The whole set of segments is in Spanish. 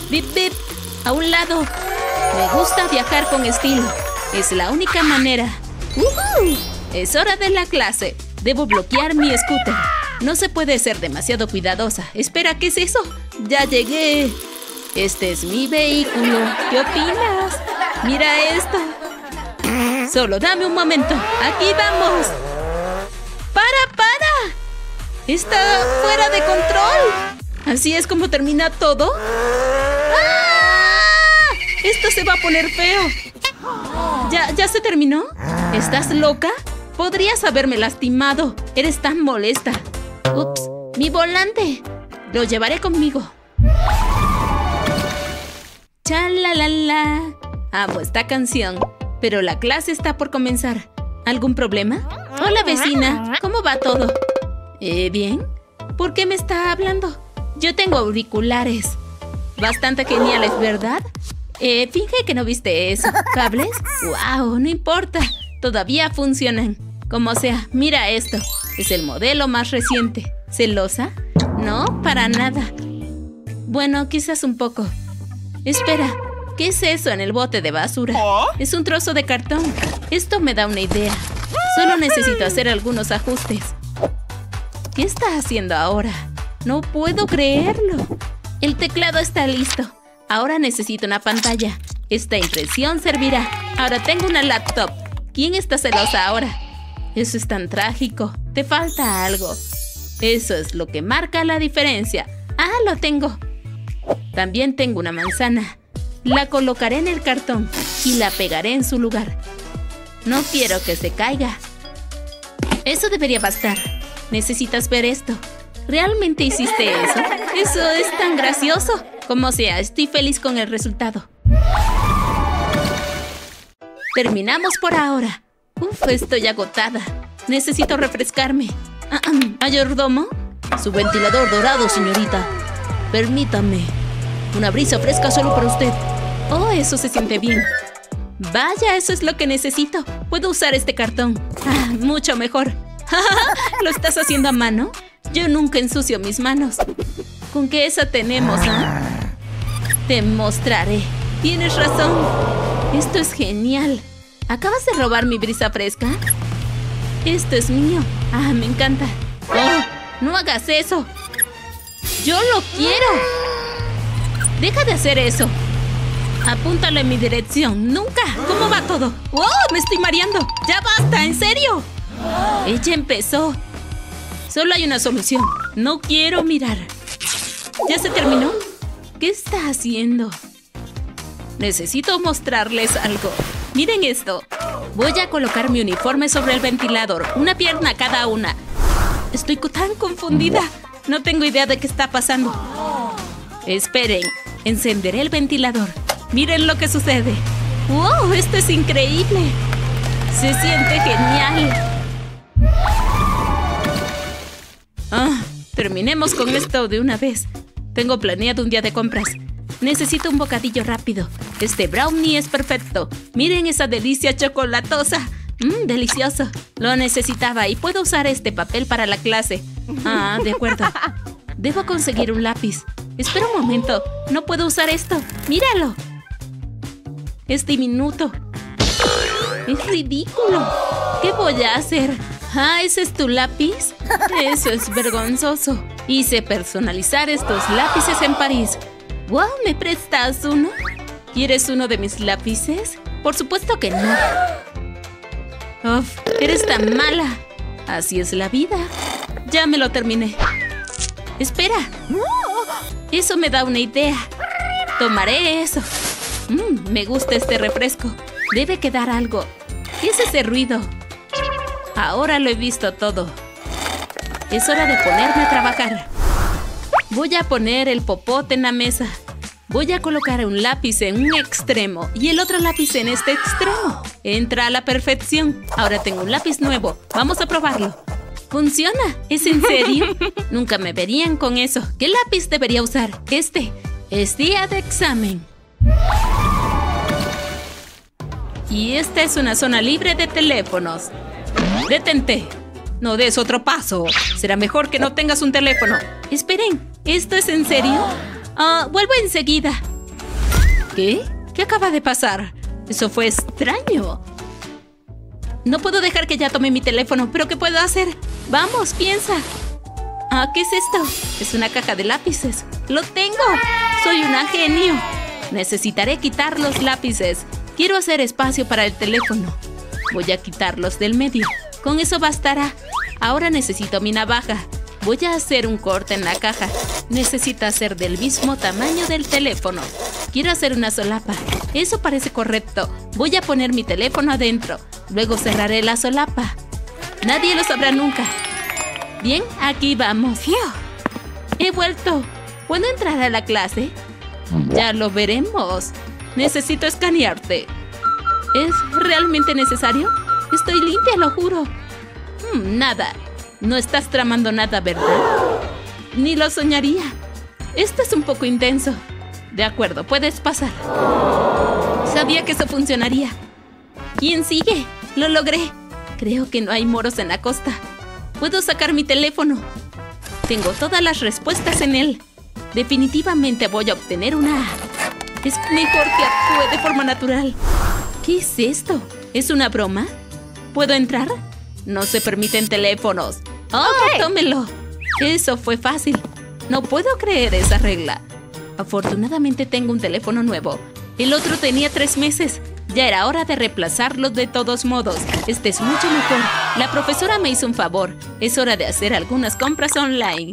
Bip, bip. A un lado. Me gusta viajar con estilo. Es la única manera. Es hora de la clase. Debo bloquear mi scooter. No se puede ser demasiado cuidadosa. Espera, ¿qué es eso? Ya llegué. Este es mi vehículo. ¿Qué opinas? Mira esto. Solo dame un momento. Aquí vamos. ¡Para! Está fuera de control. ¿Así es como termina todo? ¡Ah! Esto se va a poner feo. ¿Ya se terminó? ¿Estás loca? Podrías haberme lastimado. Eres tan molesta. Ups, mi volante. Lo llevaré conmigo. Chalalala. Amo esta canción. Pero la clase está por comenzar. ¿Algún problema? Hola, vecina. ¿Cómo va todo? ¿Bien? ¿Por qué me está hablando? Yo tengo auriculares. Bastante geniales, ¿verdad? Finge que no viste eso. ¿Cables? ¡Wow! No importa. Todavía funcionan. Como sea, mira esto. Es el modelo más reciente. ¿Celosa? No, para nada. Bueno, quizás un poco. Espera. ¿Qué es eso en el bote de basura? Es un trozo de cartón. Esto me da una idea. Solo necesito hacer algunos ajustes. ¿Qué está haciendo ahora? No puedo creerlo. El teclado está listo. Ahora necesito una pantalla. Esta impresión servirá. Ahora tengo una laptop. ¿Quién está celosa ahora? Eso es tan trágico. Te falta algo. Eso es lo que marca la diferencia. ¡Ah, lo tengo! También tengo una manzana. La colocaré en el cartón y la pegaré en su lugar. No quiero que se caiga. Eso debería bastar. Necesitas ver esto. ¿Realmente hiciste eso? Eso es tan gracioso. Como sea, estoy feliz con el resultado. Terminamos por ahora. Uf, estoy agotada. Necesito refrescarme. ¿Mayordomo? Su ventilador dorado, señorita. Permítame. Una brisa fresca solo para usted. Oh, eso se siente bien. Vaya, eso es lo que necesito. Puedo usar este cartón. Mucho mejor. ¿Lo estás haciendo a mano? Yo nunca ensucio mis manos. ¿Con qué esa tenemos, ah? Te mostraré. Tienes razón. Esto es genial. ¿Acabas de robar mi brisa fresca? Esto es mío. Me encanta. Oh, no hagas eso. Yo lo quiero. Deja de hacer eso. Apúntalo en mi dirección. ¡Nunca! ¿Cómo va todo? ¡Oh! ¡Me estoy mareando! ¡Ya basta! ¡En serio! Ella empezó. Solo hay una solución. No quiero mirar. ¿Ya se terminó? ¿Qué está haciendo? Necesito mostrarles algo. Miren esto. Voy a colocar mi uniforme sobre el ventilador. Una pierna cada una. Estoy tan confundida. No tengo idea de qué está pasando. Esperen. Encenderé el ventilador. Miren lo que sucede. ¡Wow! Esto es increíble. Se siente genial. Terminemos con esto de una vez. Tengo planeado un día de compras. Necesito un bocadillo rápido. Este brownie es perfecto. Miren esa delicia chocolatosa. Delicioso. Lo necesitaba y puedo usar este papel para la clase. De acuerdo. Debo conseguir un lápiz. Espera un momento. No puedo usar esto. ¡Míralo! Es diminuto. Es ridículo. ¿Qué voy a hacer? ¿Ese es tu lápiz? Eso es vergonzoso. Hice personalizar estos lápices en París. ¡Wow! ¿Me prestas uno? ¿Quieres uno de mis lápices? Por supuesto que no. Uf, eres tan mala. Así es la vida. Ya me lo terminé. Espera. Eso me da una idea. Tomaré eso. Me gusta este refresco. Debe quedar algo. ¿Qué es ese ruido? Ahora lo he visto todo. Es hora de ponerme a trabajar. Voy a poner el popote en la mesa. Voy a colocar un lápiz en un extremo y el otro lápiz en este extremo. Entra a la perfección. Ahora tengo un lápiz nuevo. Vamos a probarlo. ¡Funciona! ¿Es en serio? Nunca me verían con eso. ¿Qué lápiz debería usar? Este. Es día de examen. Y esta es una zona libre de teléfonos. ¡Detente! No des otro paso. Será mejor que no tengas un teléfono. Esperen, ¿esto es en serio? Vuelvo enseguida. ¿Qué? ¿Qué acaba de pasar? Eso fue extraño. No puedo dejar que ya tome mi teléfono, pero ¿qué puedo hacer? Vamos, piensa. Ah, ¿qué es esto? Es una caja de lápices. ¡Lo tengo! ¡Soy una genio! Necesitaré quitar los lápices. Quiero hacer espacio para el teléfono. Voy a quitarlos del medio. Con eso bastará. Ahora necesito mi navaja. Voy a hacer un corte en la caja. Necesita ser del mismo tamaño del teléfono. Quiero hacer una solapa. Eso parece correcto. Voy a poner mi teléfono adentro. Luego cerraré la solapa. Nadie lo sabrá nunca. Bien, aquí vamos. ¡Fiu! He vuelto. ¿Puedo entrar a la clase? Ya lo veremos. Necesito escanearte. ¿Es realmente necesario? Estoy limpia, lo juro. Nada. No estás tramando nada, ¿verdad? Ni lo soñaría. Esto es un poco intenso. De acuerdo, puedes pasar. Sabía que eso funcionaría. ¿Quién sigue? Lo logré. Creo que no hay moros en la costa. Puedo sacar mi teléfono. Tengo todas las respuestas en él. Definitivamente voy a obtener una A. Es mejor que actúe de forma natural. ¿Qué es esto? ¿Es una broma? ¿Puedo entrar? No se permiten teléfonos. ¡Oh, tómelo! Eso fue fácil. No puedo creer esa regla. Afortunadamente tengo un teléfono nuevo. El otro tenía 3 meses. Ya era hora de reemplazarlo de todos modos. Este es mucho mejor. La profesora me hizo un favor. Es hora de hacer algunas compras online.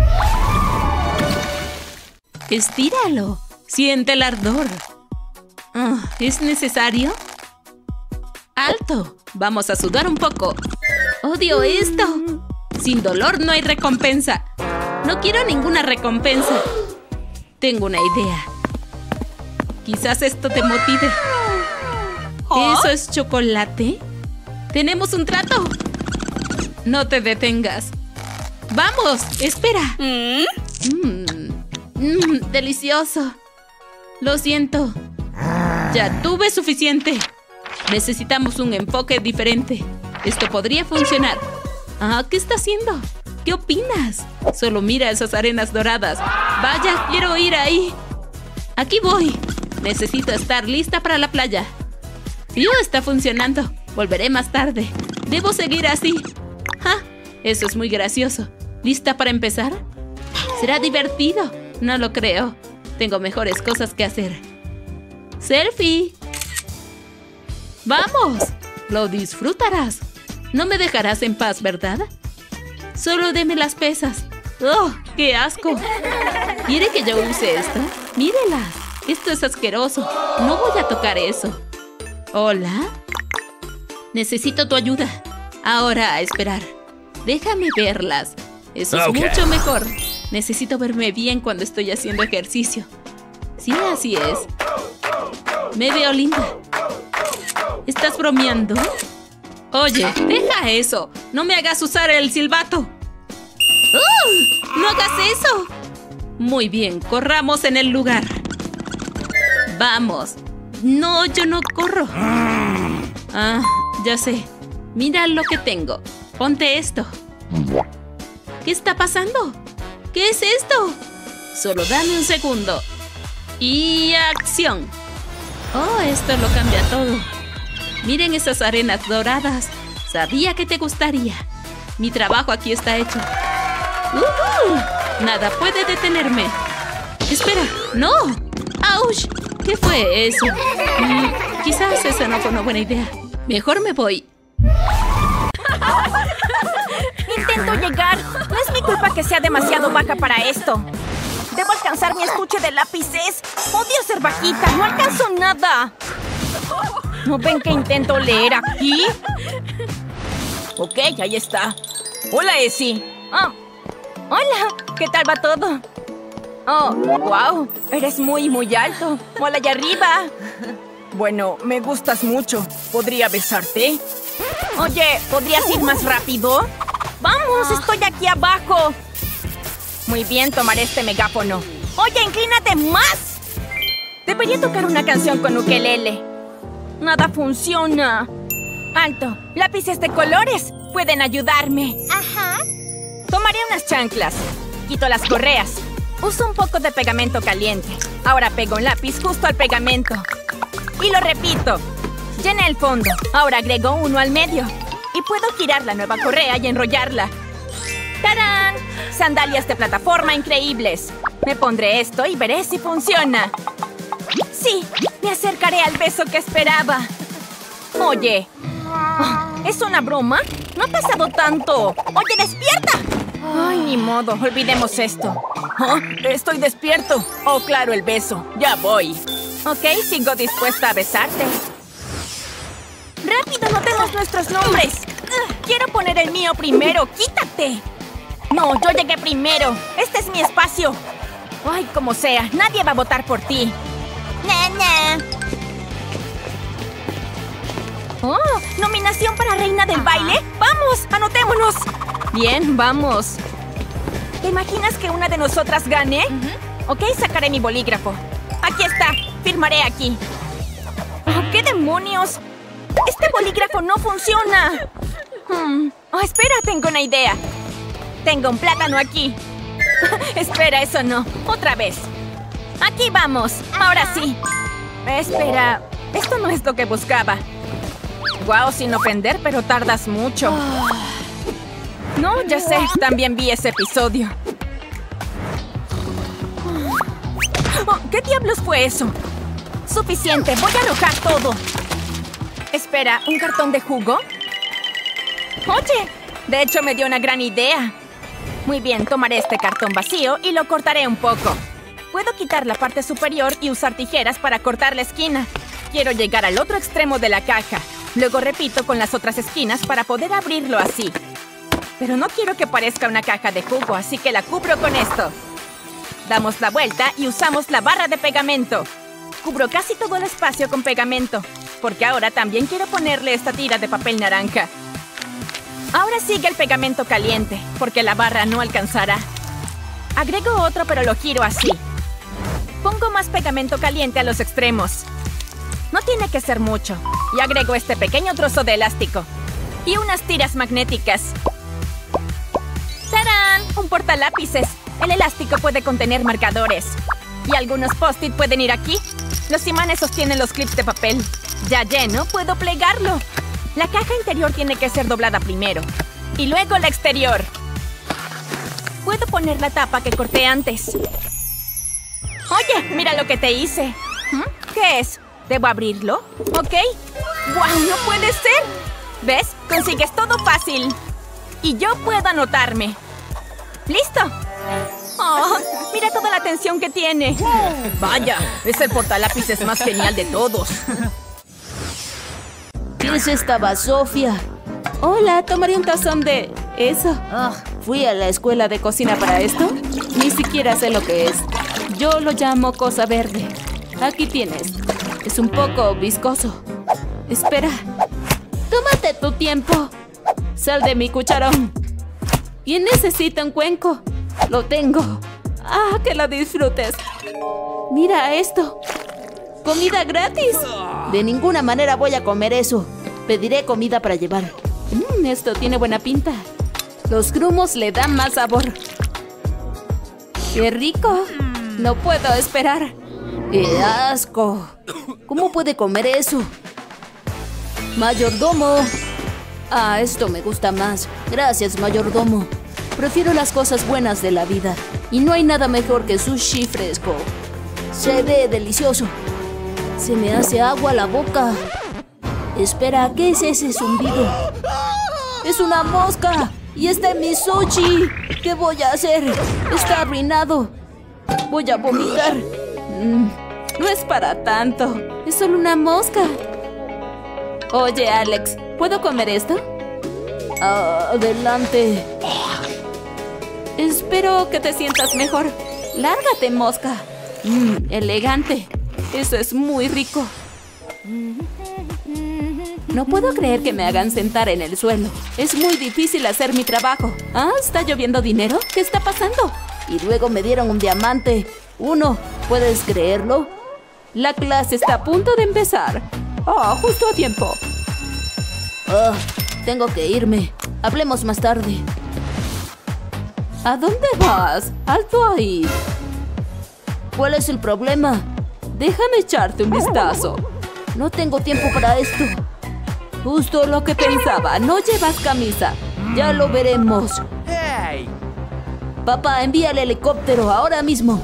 Estíralo. Siente el ardor. ¿Es necesario? ¡Alto! Vamos a sudar un poco. ¡Odio esto! Sin dolor no hay recompensa. No quiero ninguna recompensa. Tengo una idea. Quizás esto te motive. ¿Eso es chocolate? ¡Tenemos un trato! No te detengas. ¡Vamos! ¡Espera! ¡Delicioso! Lo siento. Ya tuve suficiente. Necesitamos un enfoque diferente. Esto podría funcionar. ¿Qué está haciendo? ¿Qué opinas? Solo mira esas arenas doradas. Vaya, quiero ir ahí. Aquí voy. Necesito estar lista para la playa. Está funcionando. Volveré más tarde. Debo seguir así. Eso es muy gracioso. ¿Lista para empezar? ¿Será divertido? No lo creo. Tengo mejores cosas que hacer. ¡Selfie! ¡Vamos! Lo disfrutarás. No me dejarás en paz, ¿verdad? Solo deme las pesas. ¡Oh, qué asco! ¿Quiere que yo use esto? ¡Mírelas! Esto es asqueroso. No voy a tocar eso. ¿Hola? Necesito tu ayuda. Ahora a esperar. Déjame verlas. Eso es mucho mejor. Necesito verme bien cuando estoy haciendo ejercicio. Sí, así es. Me veo linda. ¿Estás bromeando? Oye, deja eso. No me hagas usar el silbato. ¡No hagas eso! Muy bien, corramos en el lugar. Vamos. No, yo no corro. Ya sé. Mira lo que tengo. Ponte esto. ¿Qué está pasando? ¿Qué es esto? Solo dame un segundo. Y acción. Oh, esto lo cambia todo. Miren esas arenas doradas. Sabía que te gustaría. Mi trabajo aquí está hecho. Nada puede detenerme. Espera, no. ¡Auch! ¿Qué fue eso? Quizás esa no fue una buena idea. Mejor me voy. Intento llegar. No es mi culpa que sea demasiado baja para esto. Debo alcanzar mi estuche de lápices. Odio ser bajita. No alcanzo nada. ¿No ven que intento leer aquí? Ok, ahí está. Hola, Essie. Hola. ¿Qué tal va todo? Oh, wow. Eres muy alto. Hola, allá arriba. Bueno, me gustas mucho. ¿Podría besarte? Oye, ¿podrías ir más rápido? ¡Vamos! ¡Estoy aquí abajo! Muy bien, tomaré este megáfono. ¡Oye, inclínate más! Debería tocar una canción con ukelele. Nada funciona. Alto, lápices de colores pueden ayudarme. Tomaré unas chanclas. Quito las correas. Uso un poco de pegamento caliente. Ahora pego un lápiz justo al pegamento. Y lo repito. Llena el fondo. Ahora agrego uno al medio. Y puedo girar la nueva correa y enrollarla. ¡Tarán! Sandalias de plataforma increíbles. Me pondré esto y veré si funciona. Sí, me acercaré al beso que esperaba. Oye, ¿es una broma? No ha pasado tanto. Oye, despierta. Ay, ni modo, olvidemos esto. ¿Oh? Estoy despierto. Oh, claro, el beso. Ya voy. Ok, sigo dispuesta a besarte. ¡Rápido, notemos nuestros nombres! Quiero poner el mío primero. ¡Quítate! No, yo llegué primero. Este es mi espacio. Ay, como sea, nadie va a votar por ti. ¡Nana! ¡Oh! ¿Nominación para reina del baile? ¡Vamos! ¡Anotémonos! Bien, vamos. ¿Te imaginas que una de nosotras gane? Ok, sacaré mi bolígrafo. Aquí está. Firmaré aquí. Oh, ¿qué demonios? ¡Este bolígrafo no funciona! Oh, espera, tengo una idea. Tengo un plátano aquí. Espera, eso no. Otra vez. Aquí vamos. Ahora sí. Espera, esto no es lo que buscaba. Guau, sin ofender, pero tardas mucho. No, ya sé. También vi ese episodio. Oh, ¿qué diablos fue eso? Suficiente. Voy a arrojar todo. Espera, ¿un cartón de jugo? Oye, de hecho me dio una gran idea. Muy bien, tomaré este cartón vacío y lo cortaré un poco. Puedo quitar la parte superior y usar tijeras para cortar la esquina. Quiero llegar al otro extremo de la caja. Luego repito con las otras esquinas para poder abrirlo así. Pero no quiero que parezca una caja de jugo, así que la cubro con esto. Damos la vuelta y usamos la barra de pegamento. Cubro casi todo el espacio con pegamento, porque ahora también quiero ponerle esta tira de papel naranja. Ahora sigue el pegamento caliente, porque la barra no alcanzará. Agrego otro, pero lo giro así. Pongo más pegamento caliente a los extremos. No tiene que ser mucho. Y agrego este pequeño trozo de elástico. Y unas tiras magnéticas. ¡Tarán! Un portalápices. El elástico puede contener marcadores. Y algunos post-it pueden ir aquí. Los imanes sostienen los clips de papel. Ya lleno, puedo plegarlo. La caja interior tiene que ser doblada primero. Y luego la exterior. Puedo poner la tapa que corté antes. Oye, mira lo que te hice. ¿Qué es? ¿Debo abrirlo? ¿Ok? ¡Guau! ¡No puede ser! ¿Ves? Consigues todo fácil. Y yo puedo anotarme. ¡Listo! ¡Oh! ¡Mira toda la atención que tiene! ¡Vaya! Es el portalápices más genial de todos. ¿Qué es esta basofia? Hola, tomaré un tazón de... eso. ¿Fui a la escuela de cocina para esto? Ni siquiera sé lo que es. Yo lo llamo cosa verde. Aquí tienes. Es un poco viscoso. Espera. Tómate tu tiempo. Sal de mi cucharón. ¿Quién necesita un cuenco? Lo tengo. ¡Ah, que lo disfrutes! Mira esto. ¡Comida gratis! De ninguna manera voy a comer eso. Pediré comida para llevar. Esto tiene buena pinta. Los grumos le dan más sabor. ¡Qué rico! No puedo esperar. ¡Qué asco! ¿Cómo puede comer eso? ¡Mayordomo! Ah, esto me gusta más. Gracias, mayordomo. Prefiero las cosas buenas de la vida. Y no hay nada mejor que sushi fresco. Se ve delicioso. Se me hace agua la boca. Espera, ¿qué es ese zumbido? ¡Es una mosca! ¡Y está en mi sushi! ¿Qué voy a hacer? Está arruinado. Voy a vomitar. No es para tanto. Es solo una mosca. Oye, Alex, ¿puedo comer esto? Adelante. Espero que te sientas mejor. Lárgate, mosca. Elegante. Eso es muy rico. No puedo creer que me hagan sentar en el suelo. Es muy difícil hacer mi trabajo. Ah, ¿está lloviendo dinero? ¿Qué está pasando? Y luego me dieron un diamante. Uno. ¿Puedes creerlo? La clase está a punto de empezar. Justo a tiempo. Tengo que irme. Hablemos más tarde. ¿A dónde vas? ¡Alto ahí! ¿Cuál es el problema? Déjame echarte un vistazo. No tengo tiempo para esto. Justo lo que pensaba. No llevas camisa. Ya lo veremos. Hey. Papá, envía el helicóptero ahora mismo.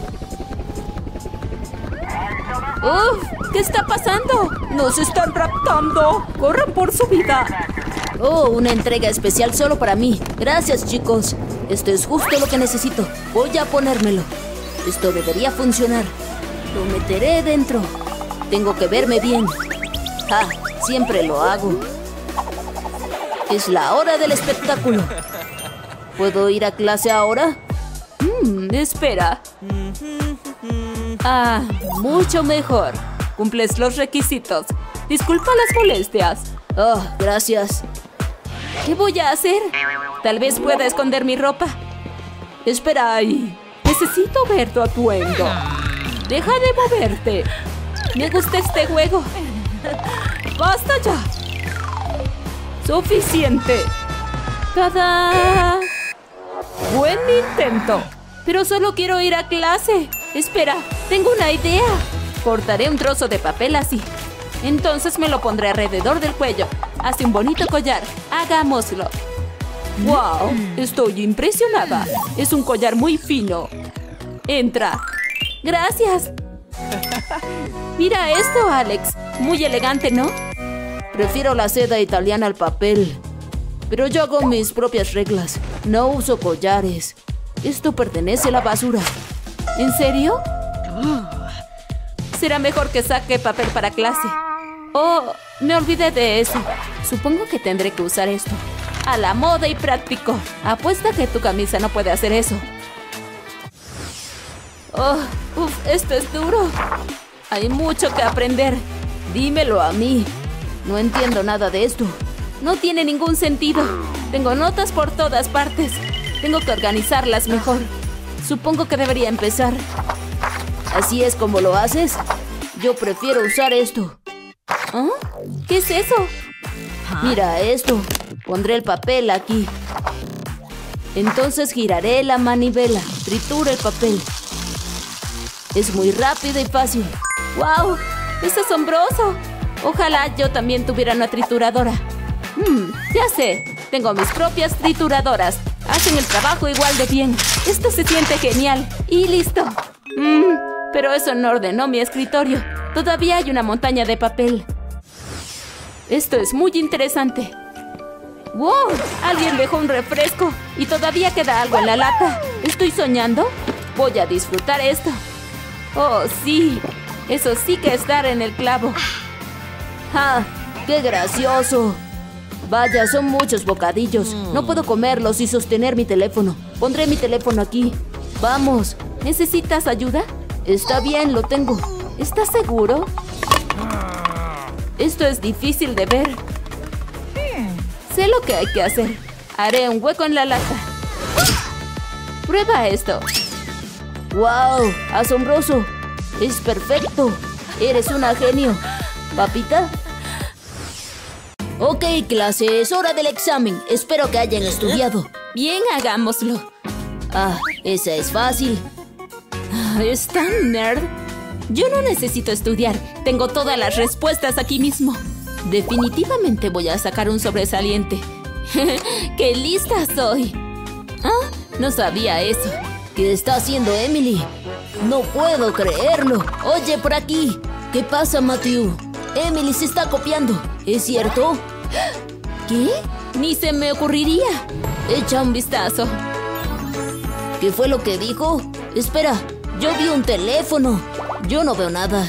¡Uf! ¿Qué está pasando? ¡Nos están raptando! ¡Corran por su vida! Oh, una entrega especial solo para mí. Gracias, chicos. Esto es justo lo que necesito. Voy a ponérmelo. Esto debería funcionar. Lo meteré dentro. Tengo que verme bien. ¡Ja! Siempre lo hago. Es la hora del espectáculo. ¿Puedo ir a clase ahora? Espera. Ah, mucho mejor. Cumples los requisitos. Disculpa las molestias. Oh, gracias. ¿Qué voy a hacer? Tal vez pueda esconder mi ropa. Espera ahí. Necesito ver tu atuendo. Deja de moverte. Me gusta este juego. ¡Basta ya! ¡Suficiente! ¡Tada! ¡Buen intento! Pero solo quiero ir a clase. Espera, tengo una idea. Cortaré un trozo de papel así. Entonces me lo pondré alrededor del cuello. Hace un bonito collar. Hagámoslo. ¡Wow! Estoy impresionada. Es un collar muy fino. Entra. Gracias. Mira esto, Alex. Muy elegante, ¿no? Prefiero la seda italiana al papel. Pero yo hago mis propias reglas. No uso collares. Esto pertenece a la basura. ¿En serio? Será mejor que saque papel para clase. Oh, me olvidé de eso. Supongo que tendré que usar esto. A la moda y práctico. Apuesta que tu camisa no puede hacer eso. Oh, esto es duro. Hay mucho que aprender. Dímelo a mí. No entiendo nada de esto. No tiene ningún sentido. Tengo notas por todas partes. Tengo que organizarlas mejor. Supongo que debería empezar. ¿Así es como lo haces? Yo prefiero usar esto. ¿Ah? ¿Qué es eso? Mira esto. Pondré el papel aquí. Entonces giraré la manivela. Tritura el papel. Es muy rápido y fácil. ¡Wow! ¡Es asombroso! Ojalá yo también tuviera una trituradora. Ya sé. Tengo mis propias trituradoras. Hacen el trabajo igual de bien. Esto se siente genial. Y listo. Pero eso no ordenó mi escritorio. Todavía hay una montaña de papel. Esto es muy interesante. ¡Wow! Alguien dejó un refresco. Y todavía queda algo en la lata. ¿Estoy soñando? Voy a disfrutar esto. ¡Oh, sí! Eso sí que es dar en el clavo. ¡Ja! ¡Qué gracioso! Vaya, son muchos bocadillos. No puedo comerlos y sostener mi teléfono. Pondré mi teléfono aquí. Vamos. ¿Necesitas ayuda? Está bien, lo tengo. ¿Estás seguro? Esto es difícil de ver. Sé lo que hay que hacer. Haré un hueco en la lata. Prueba esto. ¡Wow! ¡Asombroso! ¡Es perfecto! ¡Eres una genio! ¿Papita? Ok, clase, es hora del examen. Espero que hayan estudiado. Bien, hagámoslo. Ah, esa es fácil. ¿Es tan nerd? Yo no necesito estudiar. Tengo todas las respuestas aquí mismo. Definitivamente voy a sacar un sobresaliente. ¡Qué lista soy! Ah, no sabía eso. ¿Qué está haciendo Emily? No puedo creerlo. Oye, por aquí. ¿Qué pasa, Matthew? Emily se está copiando. ¿Es cierto? ¿Qué? Ni se me ocurriría. Echa un vistazo. ¿Qué fue lo que dijo? Espera, yo vi un teléfono. Yo no veo nada.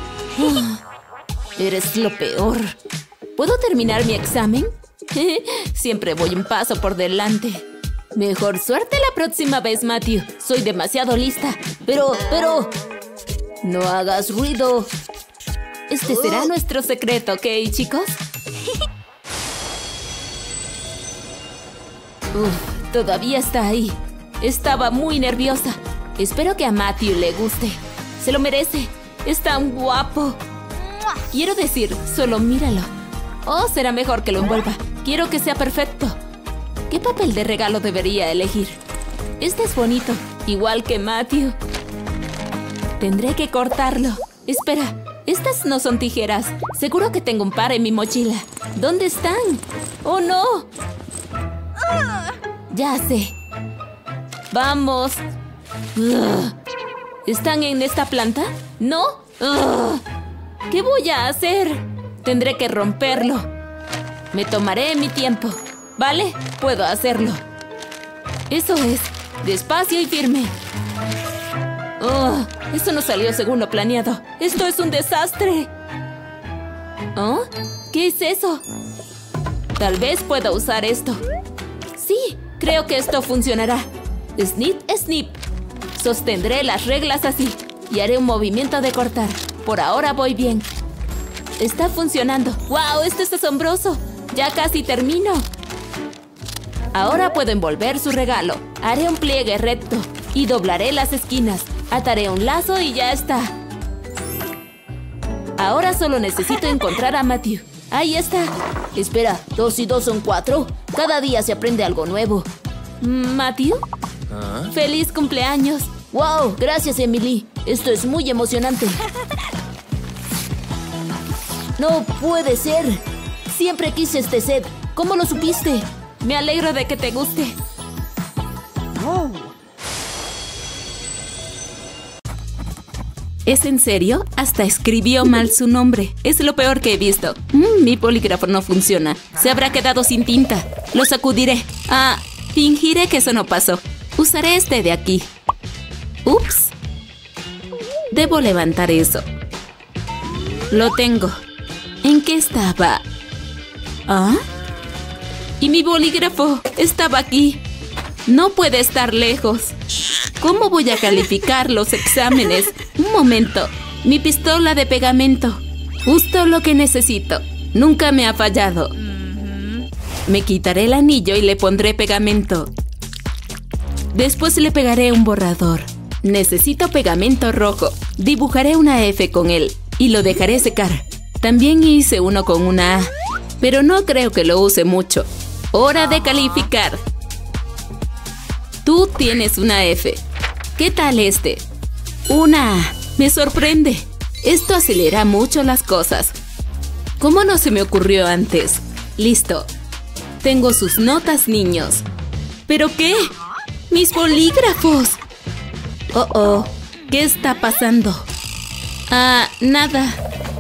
Eres lo peor. ¿Puedo terminar mi examen? Siempre voy un paso por delante. Mejor suerte la próxima vez, Matthew. Soy demasiado lista. Pero... No hagas ruido. Este será nuestro secreto, ¿ok, chicos? Todavía está ahí. Estaba muy nerviosa. Espero que a Matthew le guste. Se lo merece. Es tan guapo. Quiero decir, solo míralo. Oh, será mejor que lo envuelva. Quiero que sea perfecto. ¿Qué papel de regalo debería elegir? Este es bonito, igual que Matthew. Tendré que cortarlo. Espera, estas no son tijeras. Seguro que tengo un par en mi mochila. ¿Dónde están? ¡Oh, no! Ya sé. ¡Vamos! ¿Están en esta planta? ¿No? ¿Qué voy a hacer? Tendré que romperlo. Me tomaré mi tiempo. ¿Vale? Puedo hacerlo. Eso es. Despacio y firme. Eso no salió según lo planeado. ¡Esto es un desastre! ¿Oh? ¿Qué es eso? Tal vez pueda usar esto. Sí, creo que esto funcionará. Snip, snip. Sostendré las reglas así y haré un movimiento de cortar. Por ahora voy bien. Está funcionando. ¡Wow! Esto es asombroso. Ya casi termino. Ahora puedo envolver su regalo. Haré un pliegue recto y doblaré las esquinas. Ataré un lazo y ya está. Ahora solo necesito encontrar a Matthew. Ahí está. Espera, 2 y 2 son 4. Cada día se aprende algo nuevo. ¿Matthew? ¡Feliz cumpleaños! ¡Wow! Gracias, Emily. Esto es muy emocionante. ¡No puede ser! Siempre quise este set. ¿Cómo lo supiste? Me alegro de que te guste. ¿Es en serio? Hasta escribió mal su nombre. Es lo peor que he visto. Mi bolígrafo no funciona. Se habrá quedado sin tinta. Lo sacudiré. Fingiré que eso no pasó. Usaré este de aquí. Ups. Debo levantar eso. Lo tengo. ¿En qué estaba? ¿Y mi bolígrafo? Estaba aquí. No puede estar lejos. ¿Cómo voy a calificar los exámenes? Un momento. Mi pistola de pegamento. Justo lo que necesito. Nunca me ha fallado. Me quitaré el anillo y le pondré pegamento. Después le pegaré un borrador. Necesito pegamento rojo. Dibujaré una F con él y lo dejaré secar. También hice uno con una A, pero no creo que lo use mucho. ¡Hora de calificar! Tú tienes una F. ¿Qué tal este? Una A. Me sorprende. Esto acelera mucho las cosas. ¿Cómo no se me ocurrió antes? Listo. Tengo sus notas, niños. ¿Pero qué? ¡Mis bolígrafos! Oh. ¿Qué está pasando? Nada.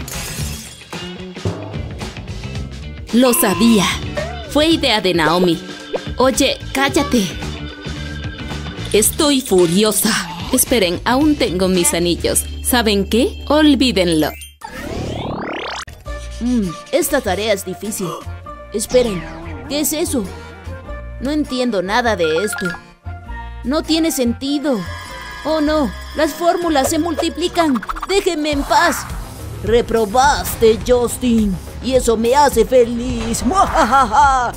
Lo sabía. Fue idea de Naomi. Oye, cállate. Estoy furiosa. Esperen, aún tengo mis anillos. ¿Saben qué? Olvídenlo. Esta tarea es difícil. Esperen, ¿qué es eso? No entiendo nada de esto. No tiene sentido. Oh no, las fórmulas se multiplican. Déjenme en paz. Reprobaste, Justin. Y eso me hace feliz. ¡Muajajaja!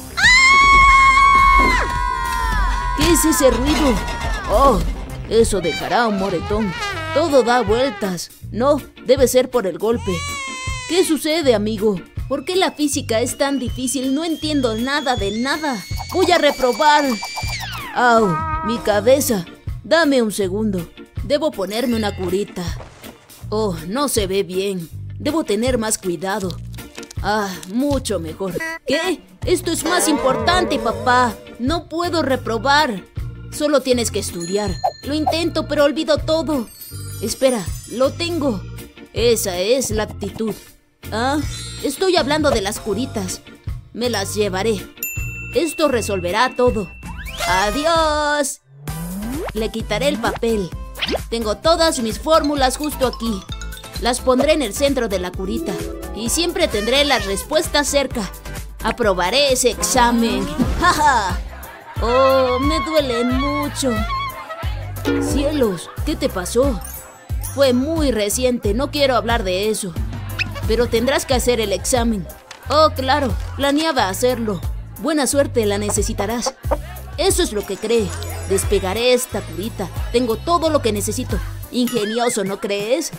¿Qué es ese ruido? Oh, eso dejará un moretón. Todo da vueltas. No, debe ser por el golpe. ¿Qué sucede, amigo? ¿Por qué la física es tan difícil? No entiendo nada de nada. Voy a reprobar. ¡Au! Mi cabeza. Dame un segundo. Debo ponerme una curita. Oh, no se ve bien. Debo tener más cuidado. Mucho mejor. ¿Qué? Esto es más importante, papá. No puedo reprobar. Solo tienes que estudiar. Lo intento, pero olvido todo. Espera, lo tengo. Esa es la actitud. Estoy hablando de las curitas. Me las llevaré. Esto resolverá todo. ¡Adiós! Le quitaré el papel. Tengo todas mis fórmulas justo aquí. Las pondré en el centro de la curita. Y siempre tendré las respuestas cerca. Aprobaré ese examen. ¡Ja, ja! Oh, me duelen mucho. Cielos, ¿qué te pasó? Fue muy reciente, no quiero hablar de eso. Pero tendrás que hacer el examen. Oh, claro, planeaba hacerlo. Buena suerte, la necesitarás. Eso es lo que cree. Despegaré esta curita. Tengo todo lo que necesito. Ingenioso, ¿no crees?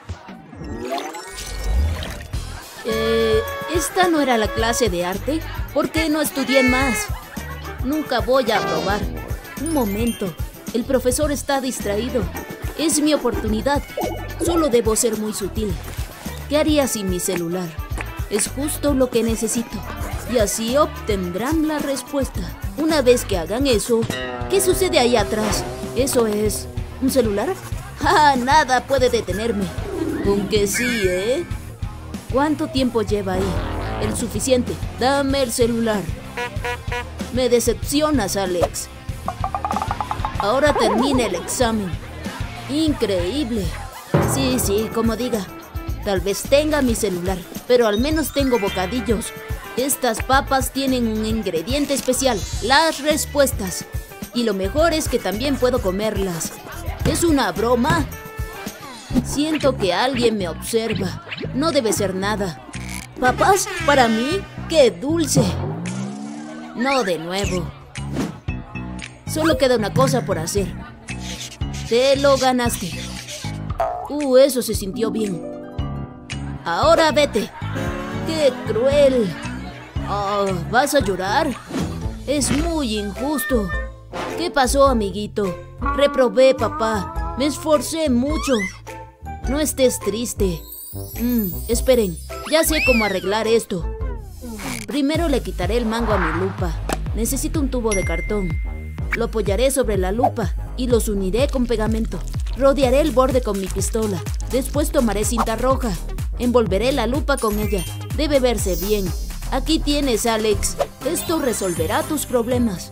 ¿Esta no era la clase de arte? ¿Por qué no estudié más? Nunca voy a aprobar. Un momento. El profesor está distraído. Es mi oportunidad. Solo debo ser muy sutil. ¿Qué haría sin mi celular? Es justo lo que necesito. Y así obtendrán la respuesta. Una vez que hagan eso, ¿qué sucede ahí atrás? ¿Eso es un celular? ¡Ah! Nada puede detenerme. Aunque sí, ¿eh? ¿Cuánto tiempo lleva ahí? El suficiente. Dame el celular. Me decepcionas, Alex. Ahora termina el examen. Increíble. Sí, como diga. Tal vez tenga mi celular, pero al menos tengo bocadillos. Estas papas tienen un ingrediente especial, las respuestas. Y lo mejor es que también puedo comerlas. ¿Es una broma? Siento que alguien me observa. No debe ser nada. ¿Papas? ¿Para mí? ¡Qué dulce! No de nuevo. Solo queda una cosa por hacer. Te lo ganaste. Eso se sintió bien. Ahora vete. ¡Qué cruel! Oh, ¿vas a llorar? Es muy injusto. ¿Qué pasó, amiguito? Reprobé, papá. Me esforcé mucho. No estés triste. Esperen, ya sé cómo arreglar esto. Primero le quitaré el mango a mi lupa. Necesito un tubo de cartón. Lo apoyaré sobre la lupa y los uniré con pegamento. Rodearé el borde con mi pistola. Después tomaré cinta roja. Envolveré la lupa con ella. Debe verse bien. Aquí tienes, Alex. Esto resolverá tus problemas.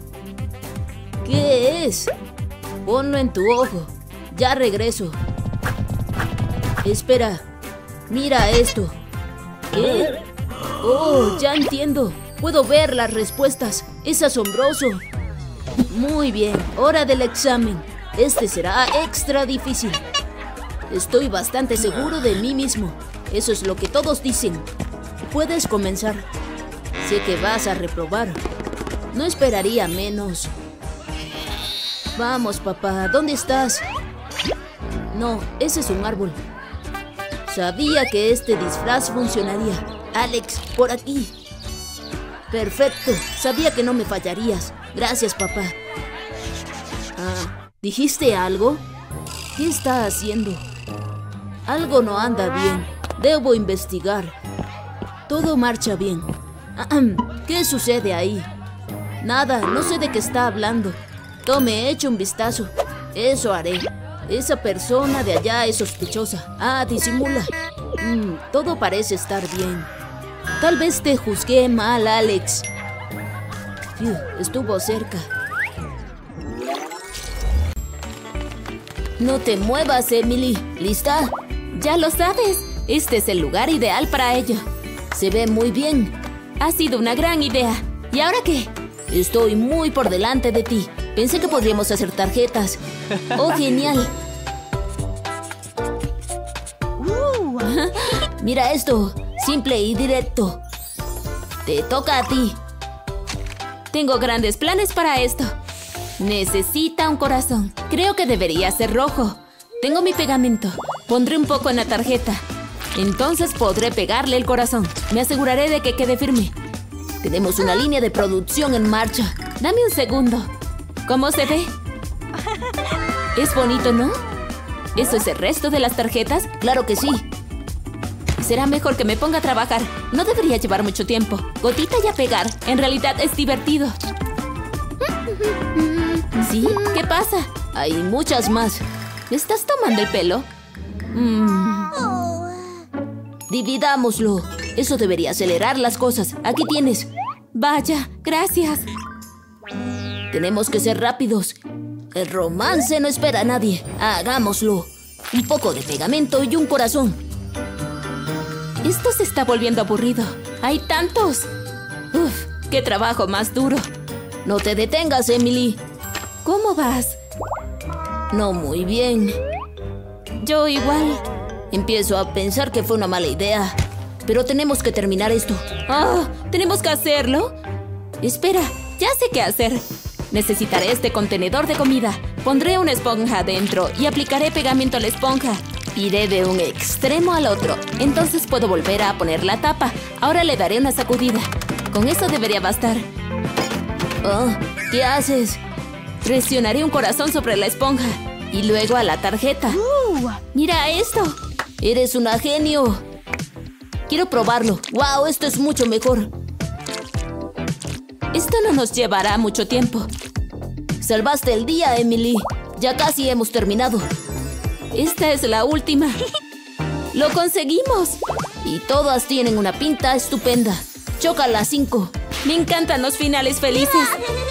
¿Qué es? Ponlo en tu ojo. Ya regreso. Espera. Mira esto. ¿Qué? Oh, ya entiendo. Puedo ver las respuestas. Es asombroso. Muy bien. Hora del examen. Este será extra difícil. Estoy bastante seguro de mí mismo. Eso es lo que todos dicen. Puedes comenzar. Sé que vas a reprobar. No esperaría menos. Vamos, papá. ¿Dónde estás? No, ese es un árbol. Sabía que este disfraz funcionaría. Alex, por aquí. Perfecto. Sabía que no me fallarías. Gracias, papá. ¿Dijiste algo? ¿Qué está haciendo? Algo no anda bien. Debo investigar. Todo marcha bien. ¿Qué sucede ahí? Nada, no sé de qué está hablando. Tome, eche un vistazo. Eso haré. Esa persona de allá es sospechosa. Disimula. Todo parece estar bien. Tal vez te juzgué mal, Alex. Estuvo cerca. No te muevas, Emily. ¿Lista? Ya lo sabes. Este es el lugar ideal para ello. Se ve muy bien. Ha sido una gran idea. ¿Y ahora qué? Estoy muy por delante de ti. Pensé que podríamos hacer tarjetas. ¡Oh, genial! Mira esto. Simple y directo. Te toca a ti. Tengo grandes planes para esto. Necesita un corazón. Creo que debería ser rojo. Tengo mi pegamento. Pondré un poco en la tarjeta. Entonces podré pegarle el corazón. Me aseguraré de que quede firme. Tenemos una línea de producción en marcha. Dame un segundo. ¿Cómo se ve? Es bonito, ¿no? ¿Eso es el resto de las tarjetas? Claro que sí. Será mejor que me ponga a trabajar. No debería llevar mucho tiempo. Gotita y a pegar. En realidad es divertido. ¿Sí? ¿Qué pasa? Hay muchas más. ¿Me estás tomando el pelo? Dividámoslo. Eso debería acelerar las cosas. Aquí tienes. Vaya, gracias. Tenemos que ser rápidos. El romance no espera a nadie. Hagámoslo. Un poco de pegamento y un corazón. Esto se está volviendo aburrido. ¡Hay tantos! ¡Uf! ¡Qué trabajo más duro! No te detengas, Emily. ¿Cómo vas? No muy bien. Yo igual. Empiezo a pensar que fue una mala idea. Pero tenemos que terminar esto. ¿Tenemos que hacerlo? Espera, ya sé qué hacer. Necesitaré este contenedor de comida. Pondré una esponja dentro y aplicaré pegamento a la esponja. Iré de un extremo al otro. Entonces puedo volver a poner la tapa. Ahora le daré una sacudida. Con eso debería bastar. ¿Qué haces? Presionaré un corazón sobre la esponja. Y luego a la tarjeta. ¡Mira esto! ¡Eres una genio! Quiero probarlo. ¡Wow! Esto es mucho mejor. Esto no nos llevará mucho tiempo. Salvaste el día, Emily. Ya casi hemos terminado. Esta es la última. ¡Lo conseguimos! Y todas tienen una pinta estupenda. Choca las 5. Me encantan los finales felices.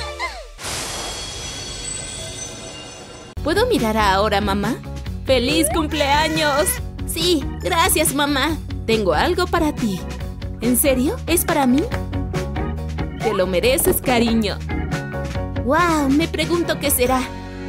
¿Puedo mirar ahora, mamá? ¡Feliz cumpleaños! Sí, gracias, mamá. Tengo algo para ti. ¿En serio? ¿Es para mí? Te lo mereces, cariño. ¡Wow! Me pregunto qué será.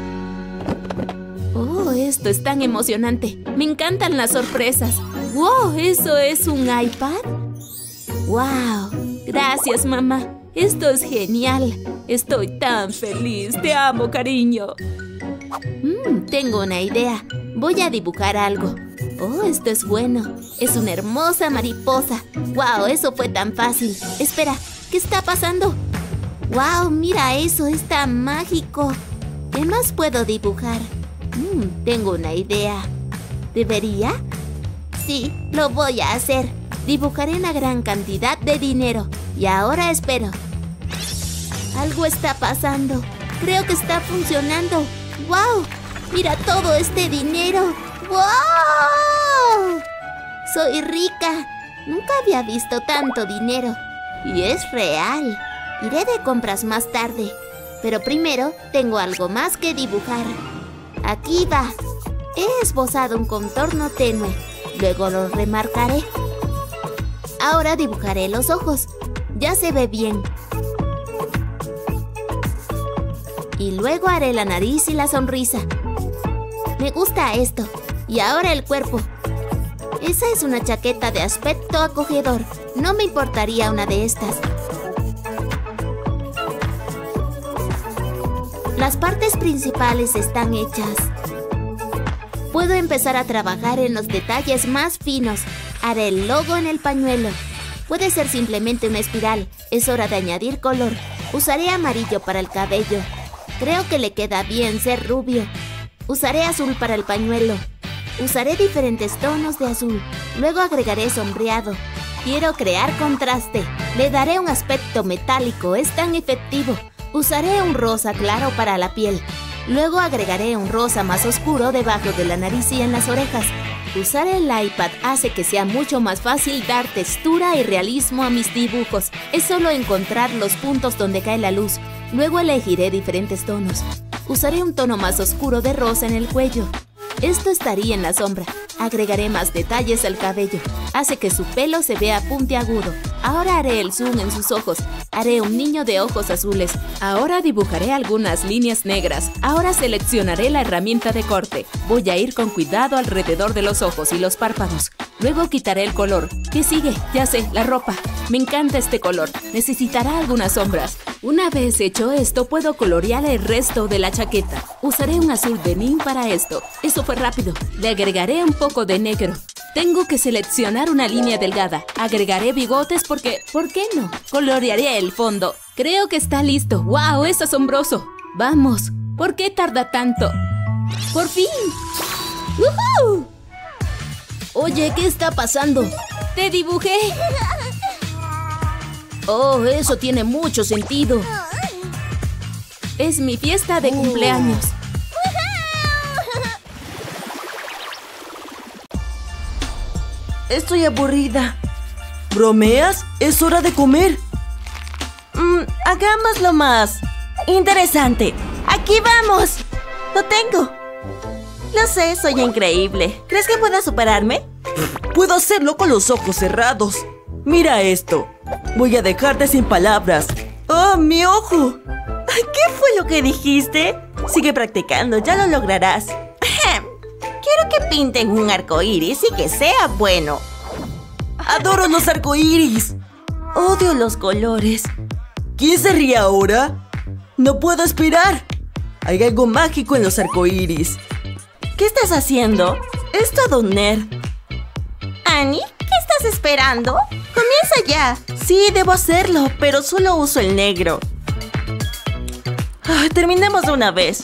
¡Oh, esto es tan emocionante! Me encantan las sorpresas. ¡Wow! ¿Eso es un iPad? ¡Wow! Gracias, mamá. Esto es genial. Estoy tan feliz. Te amo, cariño. Tengo una idea. Voy a dibujar algo. ¡Oh, esto es bueno! Es una hermosa mariposa. ¡Wow! Eso fue tan fácil. Espera, ¿qué está pasando? ¡Wow! Mira eso, está mágico. ¿Qué más puedo dibujar? Tengo una idea. ¿Debería? Sí, lo voy a hacer. Dibujaré una gran cantidad de dinero. Y ahora espero. Algo está pasando. Creo que está funcionando. ¡Wow! Mira todo este dinero. ¡Wow! Soy rica. Nunca había visto tanto dinero. Y es real. Iré de compras más tarde. Pero primero tengo algo más que dibujar. Aquí va. He esbozado un contorno tenue. Luego lo remarcaré. Ahora dibujaré los ojos. Ya se ve bien. Y luego haré la nariz y la sonrisa. Me gusta esto. Y ahora el cuerpo. Esa es una chaqueta de aspecto acogedor. No me importaría una de estas. Las partes principales están hechas. Puedo empezar a trabajar en los detalles más finos. Haré el logo en el pañuelo. Puede ser simplemente una espiral. Es hora de añadir color. Usaré amarillo para el cabello. Creo que le queda bien ser rubio. Usaré azul para el pañuelo. Usaré diferentes tonos de azul. Luego agregaré sombreado. Quiero crear contraste. Le daré un aspecto metálico. Es tan efectivo. Usaré un rosa claro para la piel. Luego agregaré un rosa más oscuro debajo de la nariz y en las orejas. Usar el iPad hace que sea mucho más fácil dar textura y realismo a mis dibujos. Es solo encontrar los puntos donde cae la luz. Luego elegiré diferentes tonos. Usaré un tono más oscuro de rosa en el cuello. Esto estaría en la sombra. Agregaré más detalles al cabello. Hace que su pelo se vea puntiagudo. Ahora haré el zoom en sus ojos. Haré un niño de ojos azules. Ahora dibujaré algunas líneas negras. Ahora seleccionaré la herramienta de corte. Voy a ir con cuidado alrededor de los ojos y los párpados. Luego quitaré el color. ¿Qué sigue? Ya sé, la ropa. Me encanta este color. Necesitará algunas sombras. Una vez hecho esto, puedo colorear el resto de la chaqueta. Usaré un azul denim para esto. Eso fue rápido. Le agregaré un poco de negro. Tengo que seleccionar una línea delgada. Agregaré bigotes porque... ¿por qué no? Colorearé el fondo. Creo que está listo. ¡Wow! ¡Es asombroso! ¡Vamos! ¿Por qué tarda tanto? ¡Por fin! ¡Woohoo! Oye, ¿qué está pasando? ¡Te dibujé! ¡Oh, eso tiene mucho sentido! Es mi fiesta de cumpleaños. Estoy aburrida. ¿Bromeas? Es hora de comer. Hagámoslo más interesante. ¡Aquí vamos! ¡Lo tengo! Lo sé, soy increíble. ¿Crees que pueda superarme? Puedo hacerlo con los ojos cerrados. Mira esto. Voy a dejarte sin palabras. ¡Oh, mi ojo! ¿Qué fue lo que dijiste? Sigue practicando, ya lo lograrás. Quiero que pinten un arco iris y que sea bueno. ¡Adoro los arcoíris! Odio los colores. ¿Quién se ríe ahora? ¡No puedo esperar! Hay algo mágico en los arcoíris. ¿Qué estás haciendo? Es todo un nerd. Annie, ¿qué estás esperando? ¡Comienza ya! Sí, debo hacerlo, pero solo uso el negro. Terminemos de una vez.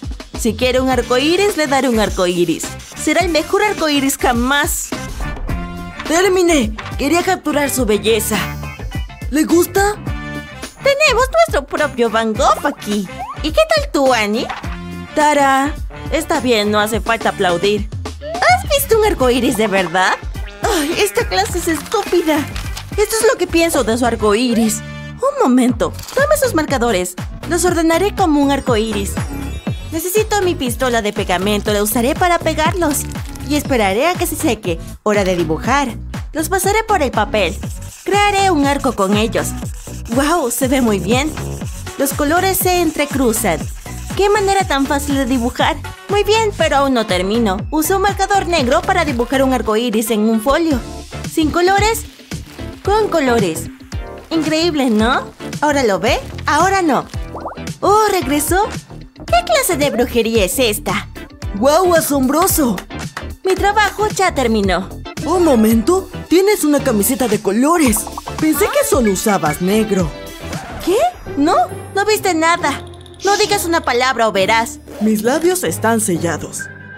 Si quiere un arco iris, le daré un arco iris. Será el mejor arco iris jamás. ¡Terminé! Quería capturar su belleza. ¿Le gusta? Tenemos nuestro propio Van Gogh aquí. ¿Y qué tal tú, Annie? Tara, está bien, no hace falta aplaudir. ¿Has visto un arco iris de verdad? ¡Ay, esta clase es estúpida! Esto es lo que pienso de su arco iris. Un momento, dame esos marcadores. Los ordenaré como un arco iris. Necesito mi pistola de pegamento, la usaré para pegarlos. Y esperaré a que se seque. Hora de dibujar. Los pasaré por el papel. Crearé un arco con ellos. ¡Wow! Se ve muy bien. Los colores se entrecruzan. ¡Qué manera tan fácil de dibujar! Muy bien, pero aún no termino. Usé un marcador negro para dibujar un arco iris en un folio. ¿Sin colores? Con colores. Increíble, ¿no? ¿Ahora lo ve? Ahora no. ¡Oh, regresó! ¿Qué clase de brujería es esta? ¡Guau, asombroso! Mi trabajo ya terminó. Un momento, tienes una camiseta de colores. Pensé que solo usabas negro. ¿Qué? No, no viste nada. No digas una palabra o verás. Mis labios están sellados.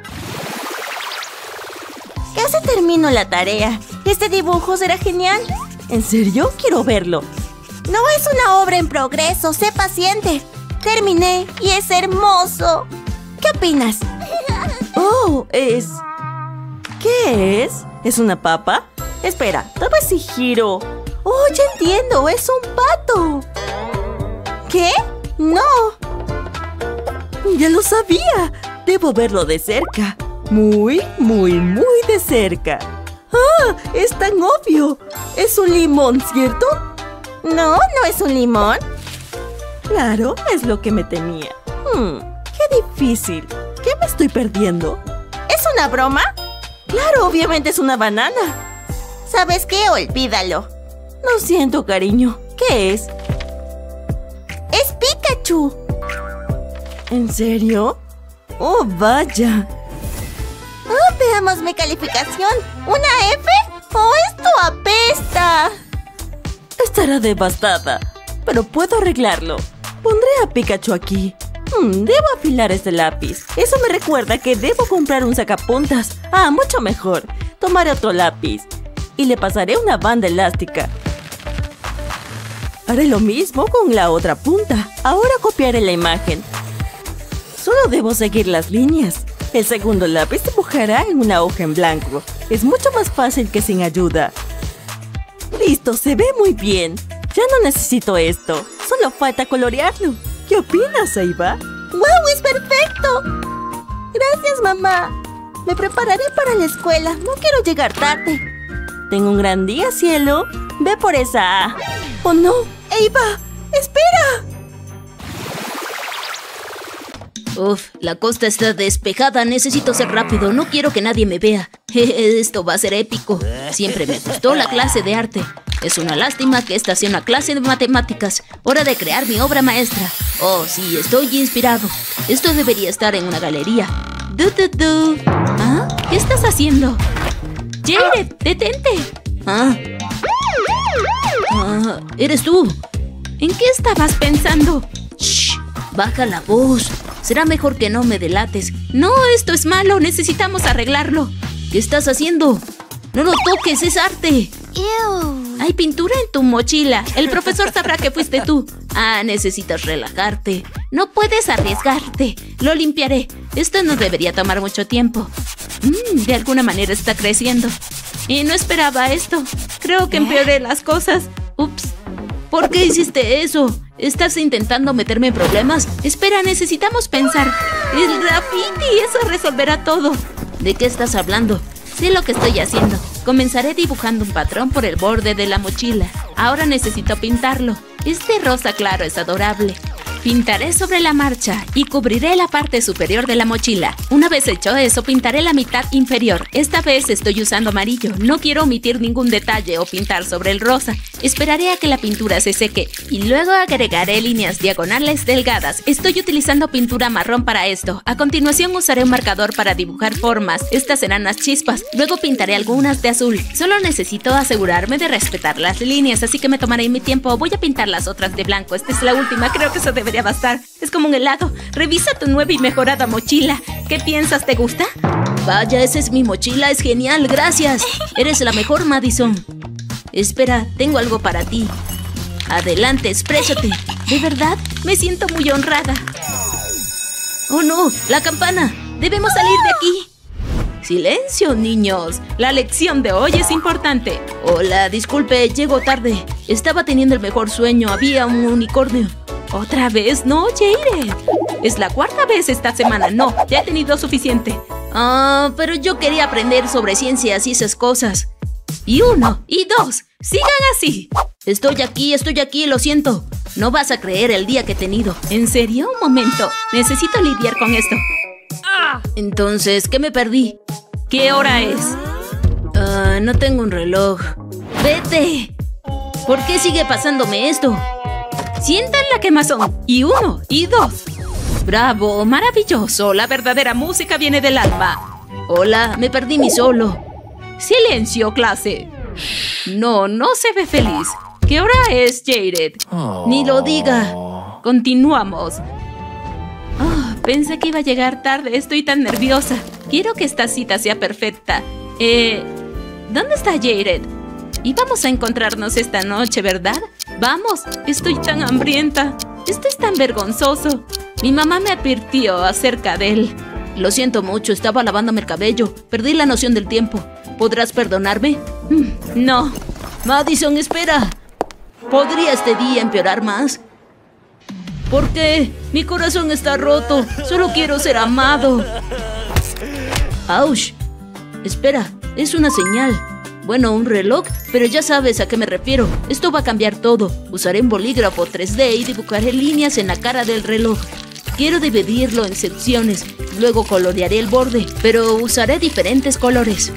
Casi termino la tarea. Este dibujo será genial. ¿En serio? Quiero verlo. No es una obra en progreso, sé paciente. Terminé y es hermoso. ¿Qué opinas? Oh, es... ¿Qué es? ¿Es una papa? Espera, dame si giro. Oh, ya entiendo, es un pato. ¿Qué? No. Ya lo sabía. Debo verlo de cerca. Muy, muy, muy de cerca. ¡Ah! Es tan obvio. Es un limón, ¿cierto? No, no es un limón. Claro, es lo que me temía. Qué difícil. ¿Qué me estoy perdiendo? ¿Es una broma? Claro, obviamente es una banana. ¿Sabes qué? Olvídalo. Lo siento, cariño. ¿Qué es? ¡Es Pikachu! ¿En serio? ¡Oh, vaya! Oh, veamos mi calificación. ¿Una F? ¡Oh, esto apesta! Estará devastada, pero puedo arreglarlo. Pondré a Pikachu aquí. Debo afilar este lápiz. Eso me recuerda que debo comprar un sacapuntas. Ah, mucho mejor. Tomaré otro lápiz y le pasaré una banda elástica. Haré lo mismo con la otra punta. Ahora copiaré la imagen. Solo debo seguir las líneas. El segundo lápiz dibujará en una hoja en blanco. Es mucho más fácil que sin ayuda. Listo, se ve muy bien. Ya no necesito esto. Solo falta colorearlo. ¿Qué opinas, Aiba? ¡Wow! ¡Es perfecto! Gracias, mamá. Me prepararé para la escuela. No quiero llegar tarde. Tengo un gran día, cielo. Ve por esa A. ¡Oh, no! ¡Aiba! ¡Espera! Uf, la costa está despejada. Necesito ser rápido. No quiero que nadie me vea. Esto va a ser épico. Siempre me gustó la clase de arte. Es una lástima que esta sea una clase de matemáticas. Hora de crear mi obra maestra. Oh, sí, estoy inspirado. Esto debería estar en una galería. ¿Ah? ¿Qué estás haciendo? Jared, detente. ¿Eres tú? ¿En qué estabas pensando? Shh, baja la voz. Será mejor que no me delates. No, esto es malo. Necesitamos arreglarlo. ¿Qué estás haciendo? No lo toques, es arte. Hay pintura en tu mochila. El profesor sabrá que fuiste tú. Ah, necesitas relajarte. No puedes arriesgarte. Lo limpiaré. Esto no debería tomar mucho tiempo. De alguna manera está creciendo. Y no esperaba esto. Creo que empeoré las cosas. Ups. ¿Por qué hiciste eso? ¿Estás intentando meterme en problemas? Espera, necesitamos pensar. El graffiti, eso resolverá todo. ¿De qué estás hablando? Sé lo que estoy haciendo. Comenzaré dibujando un patrón por el borde de la mochila. Ahora necesito pintarlo. Este rosa claro es adorable. Pintaré sobre la marcha y cubriré la parte superior de la mochila. Una vez hecho eso, pintaré la mitad inferior. Esta vez estoy usando amarillo. No quiero omitir ningún detalle o pintar sobre el rosa. Esperaré a que la pintura se seque y luego agregaré líneas diagonales delgadas. Estoy utilizando pintura marrón para esto. A continuación usaré un marcador para dibujar formas. Estas serán las chispas. Luego pintaré algunas de azul. Solo necesito asegurarme de respetar las líneas, así que me tomaré mi tiempo. Voy a pintar las otras de blanco. Esta es la última. Creo que eso debería debería bastar. Es como un helado. Revisa tu nueva y mejorada mochila. ¿Qué piensas? ¿Te gusta? Vaya, esa es mi mochila. Es genial. Gracias. Eres la mejor, Madison. Espera, tengo algo para ti. Adelante, exprésate. ¿De verdad? Me siento muy honrada. ¡Oh, no! ¡La campana! ¡Debemos salir de aquí! ¡Silencio, niños! La lección de hoy es importante. Hola, disculpe, llego tarde. Estaba teniendo el mejor sueño. Había un unicornio. ¿Otra vez? No, Jared. Es la cuarta vez esta semana. No, ya he tenido suficiente. Pero yo quería aprender sobre ciencias y esas cosas. Y 1, y 2. ¡Sigan así! Estoy aquí, lo siento. No vas a creer el día que he tenido. ¿En serio? Un momento. Necesito lidiar con esto. Entonces, ¿qué me perdí? ¿Qué hora es? No tengo un reloj. ¡Vete! ¿Por qué sigue pasándome esto? Sientan la quemazón. Y 1, y 2. ¡Bravo! ¡Maravilloso! La verdadera música viene del alma. Hola, me perdí mi solo. ¡Silencio, clase! No se ve feliz. ¿Qué hora es, Jared? Ni lo diga. Continuamos. Pensé que iba a llegar tarde. Estoy tan nerviosa. Quiero que esta cita sea perfecta. ¿Dónde está Jared? Íbamos a encontrarnos esta noche, ¿verdad? Vamos, estoy tan hambrienta. Esto es tan vergonzoso. Mi mamá me advirtió acerca de él. Lo siento mucho, estaba lavándome el cabello. Perdí la noción del tiempo. ¿Podrás perdonarme? No. Madison, espera. ¿Podría este día empeorar más? ¿Por qué? Mi corazón está roto. Solo quiero ser amado. ¡Auch! Espera, es una señal. Bueno, un reloj, pero ya sabes a qué me refiero. Esto va a cambiar todo. Usaré un bolígrafo 3D y dibujaré líneas en la cara del reloj. Quiero dividirlo en secciones. Luego colorearé el borde, pero usaré diferentes colores.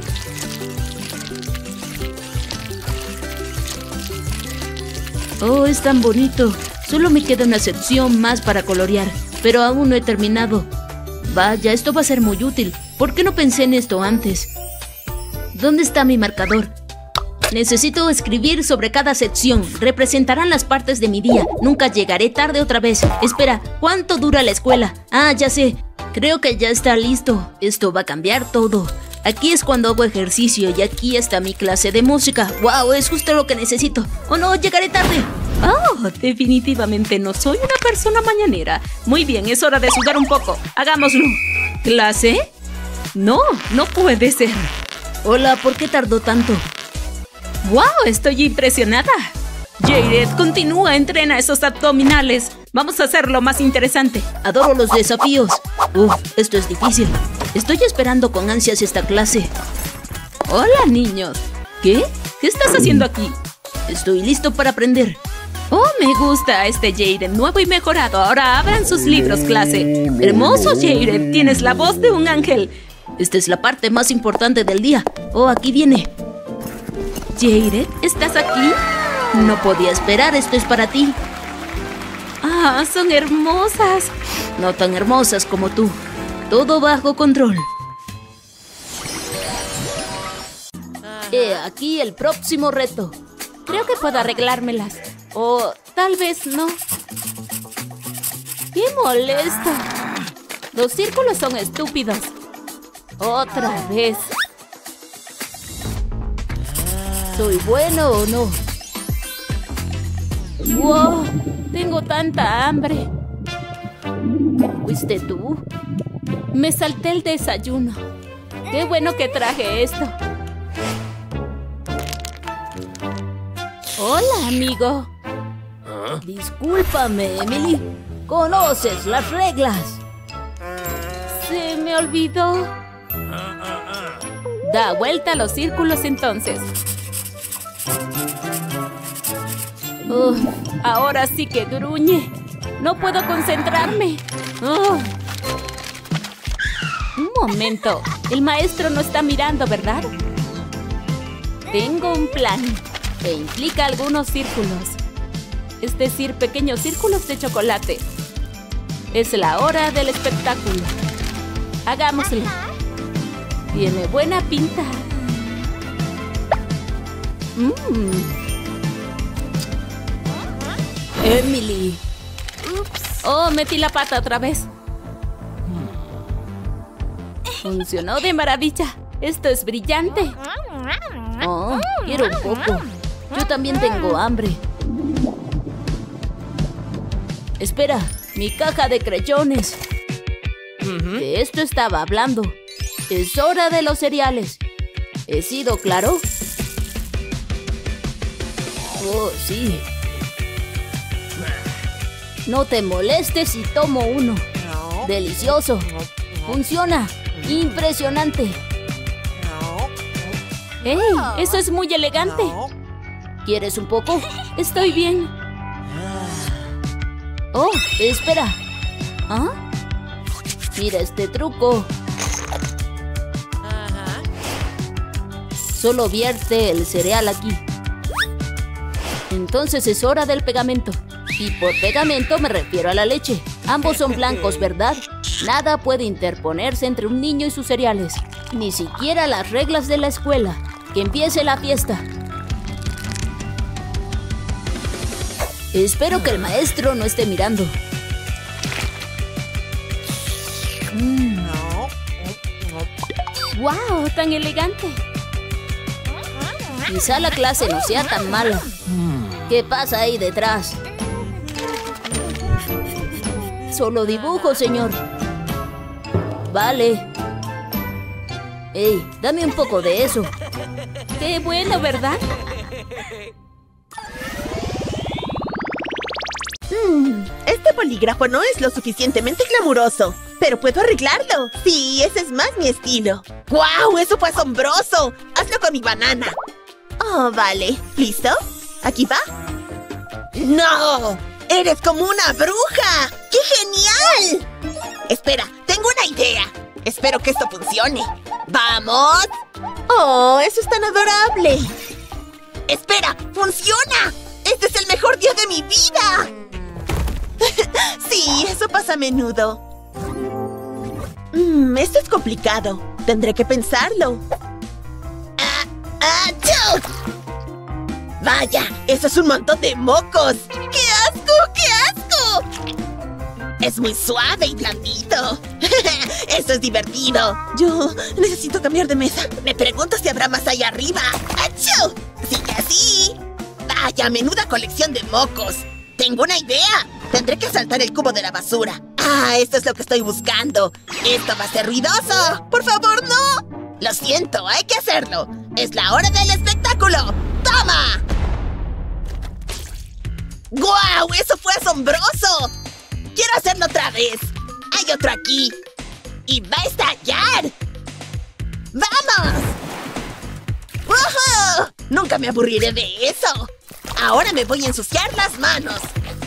Oh, es tan bonito. Solo me queda una sección más para colorear, pero aún no he terminado. Vaya, esto va a ser muy útil. ¿Por qué no pensé en esto antes? ¿Dónde está mi marcador? Necesito escribir sobre cada sección. Representarán las partes de mi día. Nunca llegaré tarde otra vez. Espera, ¿cuánto dura la escuela? Ya sé. Creo que ya está listo. Esto va a cambiar todo. Aquí es cuando hago ejercicio y aquí está mi clase de música. ¡Wow! Es justo lo que necesito. ¡Oh, no! ¡Llegaré tarde! Definitivamente no soy una persona mañanera. Muy bien, es hora de sudar un poco. Hagámoslo. ¿Clase? No puede ser. Hola, ¿por qué tardó tanto? ¡Wow! Estoy impresionada. Jared, continúa, entrena esos abdominales. Vamos a hacerlo más interesante. Adoro los desafíos. Esto es difícil. Estoy esperando con ansias esta clase. Hola, niños. ¿Qué? ¿Qué estás haciendo aquí? Estoy listo para aprender. Me gusta este Jared, nuevo y mejorado. Ahora abran sus libros, clase. Hermoso, Jared. Tienes la voz de un ángel. Esta es la parte más importante del día. Aquí viene. Jared, ¿estás aquí? No podía esperar, esto es para ti. Son hermosas. No tan hermosas como tú. Todo bajo control. He aquí el próximo reto. Creo que puedo arreglármelas. O tal vez no. ¡Qué molesto! Los círculos son estúpidos. Otra vez. ¿Soy bueno o no? ¡Wow! Tengo tanta hambre. ¿Fuiste tú? Me salté el desayuno. ¡Qué bueno que traje esto! Hola, amigo. Discúlpame, Emily. ¿Conoces las reglas? Se me olvidó. Da vuelta a los círculos entonces. Ahora sí que gruñe. No puedo concentrarme. Un momento. El maestro no está mirando, ¿verdad? Tengo un plan. Que implica algunos círculos. Es decir, pequeños círculos de chocolate. Es la hora del espectáculo. Hagámoslo. Tiene buena pinta. Emily. Ups. Oh, metí la pata otra vez. Funcionó de maravilla. Esto es brillante. Oh, quiero un poco. Yo también tengo hambre. Espera, mi caja de creyones. De esto estaba hablando. Es hora de los cereales. ¿He sido claro? Oh, sí. No te molestes si tomo uno. Delicioso. Funciona. Impresionante. ¡Hey! Eso es muy elegante. ¿Quieres un poco? Estoy bien. Oh, espera. ¿Ah? Mira este truco. Solo vierte el cereal aquí. Entonces es hora del pegamento. Y por pegamento me refiero a la leche. Ambos son blancos, ¿verdad? Nada puede interponerse entre un niño y sus cereales. Ni siquiera las reglas de la escuela. ¡Que empiece la fiesta! Espero que el maestro no esté mirando. ¡Wow! ¡Tan elegante! Quizá la clase no sea tan mala. ¿Qué pasa ahí detrás? Solo dibujo, señor. Vale. ¡Ey! Dame un poco de eso. ¡Qué bueno!, ¿verdad? Este bolígrafo no es lo suficientemente glamuroso, pero puedo arreglarlo. Sí, ese es más mi estilo. ¡Guau! ¡Eso fue asombroso! Hazlo con mi banana. Oh, vale. ¿Listo? ¿Aquí va? ¡No! ¡Eres como una bruja! ¡Qué genial! Espera, tengo una idea. Espero que esto funcione. ¡Vamos! ¡Oh, eso es tan adorable! ¡Espera! ¡Funciona! ¡Este es el mejor día de mi vida! Sí, eso pasa a menudo. Esto es complicado. Tendré que pensarlo. ¡Achoo! ¡Vaya! ¡Eso es un montón de mocos! ¡Qué asco! ¡Qué asco! Es muy suave y blandito. ¡Esto es divertido! Yo necesito cambiar de mesa. Me pregunto si habrá más allá arriba. ¡Achoo! ¡Sigue así! ¡Vaya! ¡Menuda colección de mocos! ¡Tengo una idea! Tendré que saltar el cubo de la basura. ¡Ah! Esto es lo que estoy buscando. ¡Esto va a ser ruidoso! ¡Por favor, no! Lo siento, hay que hacerlo. ¡Es la hora del espectáculo! ¡Toma! ¡Guau! ¡Eso fue asombroso! ¡Quiero hacerlo otra vez! ¡Hay otro aquí! ¡Y va a estallar! ¡Vamos! ¡Woohoo! ¡Nunca me aburriré de eso! Ahora me voy a ensuciar las manos.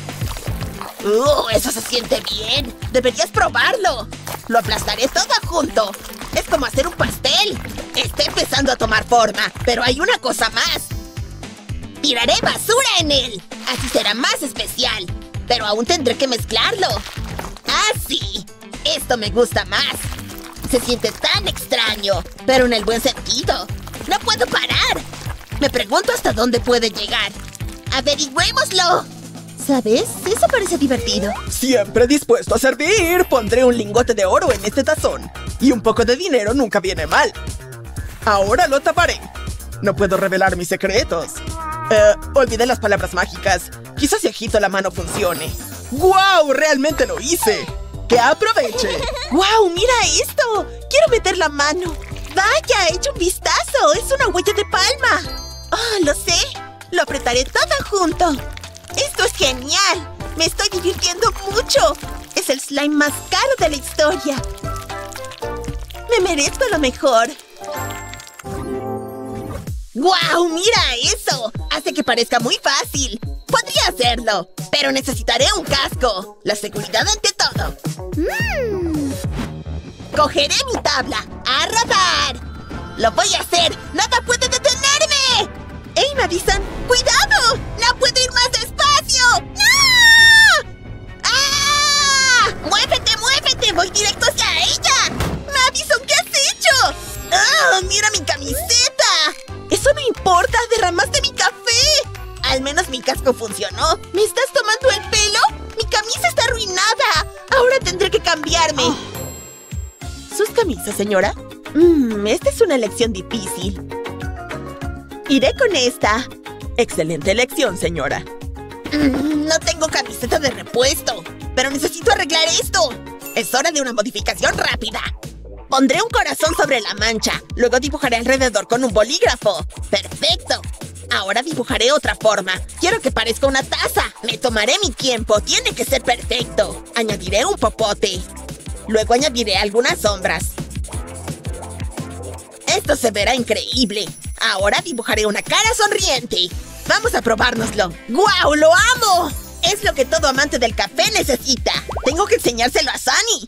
¡Eso se siente bien! ¡Deberías probarlo! Lo aplastaré todo junto. Es como hacer un pastel. Está empezando a tomar forma, pero hay una cosa más. Tiraré basura en él. Así será más especial. Pero aún tendré que mezclarlo. ¡Ah, sí! Esto me gusta más. Se siente tan extraño, pero en el buen sentido. ¡No puedo parar! Me pregunto hasta dónde puede llegar. ¡Averigüémoslo! ¿Sabes? Eso parece divertido. Siempre dispuesto a servir. Pondré un lingote de oro en este tazón. Y un poco de dinero nunca viene mal. Ahora lo taparé. No puedo revelar mis secretos. Olvidé las palabras mágicas. Quizás si agito la mano funcione. ¡Guau! ¡Realmente lo hice! ¡Que aproveche! ¡Guau! ¡Mira esto! ¡Quiero meter la mano! ¡Vaya! ¡He hecho un vistazo! ¡Es una huella de palma! ¡Oh, lo sé! Lo apretaré todo junto. ¡Esto es genial! ¡Me estoy divirtiendo mucho! Es el slime más caro de la historia. Me merezco lo mejor. ¡Guau! ¡Mira eso! Hace que parezca muy fácil. Podría hacerlo, pero necesitaré un casco. La seguridad ante todo. Cogeré mi tabla. ¡A rodar! ¡Lo voy a hacer! ¡Nada puede detenerme! ¡Ey, Madison! ¡Cuidado! ¡No puedo ir más despacio! ¡No! ¡Ah! ¡Muévete, muévete! ¡Voy directo hacia ella! ¡Madison, qué has hecho! ¡Oh, mira mi camiseta! ¡Eso no importa! ¡Derramaste mi café! Al menos mi casco funcionó. ¿Me estás tomando el pelo? ¡Mi camisa está arruinada! odiarme. ¿Sus camisas, señora? Esta es una elección difícil. Iré con esta. Excelente elección, señora. No tengo camiseta de repuesto, pero necesito arreglar esto. Es hora de una modificación rápida. Pondré un corazón sobre la mancha. Luego dibujaré alrededor con un bolígrafo. ¡Perfecto! Ahora dibujaré otra forma. Quiero que parezca una taza. Me tomaré mi tiempo. Tiene que ser perfecto. Añadiré un popote. Luego añadiré algunas sombras. Esto se verá increíble. Ahora dibujaré una cara sonriente. Vamos a probárnoslo. ¡Guau! ¡Lo amo! Es lo que todo amante del café necesita. Tengo que enseñárselo a Sunny.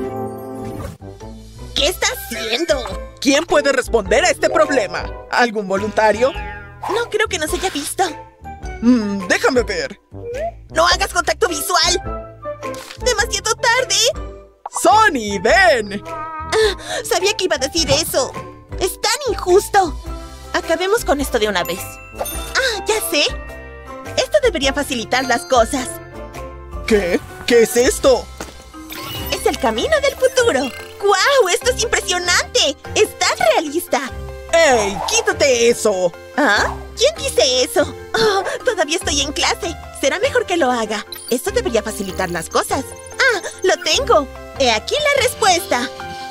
¿Qué está haciendo? ¿Quién puede responder a este problema? ¿Algún voluntario? No creo que nos haya visto. Déjame ver. ¡No hagas contacto visual! ¡Demasiado tarde! ¡Sunny, ven! Sabía que iba a decir eso. ¡Es tan injusto! Acabemos con esto de una vez. Ya sé. Esto debería facilitar las cosas. ¿Qué? ¿Qué es esto? Es el camino del futuro. ¡Guau! ¡Esto es impresionante! ¡Es tan realista! ¡Ey! ¡Quítate eso! ¿Ah? ¿Quién dice eso? Oh, todavía estoy en clase. Será mejor que lo haga. Esto debería facilitar las cosas. ¡Lo tengo! ¡He aquí la respuesta!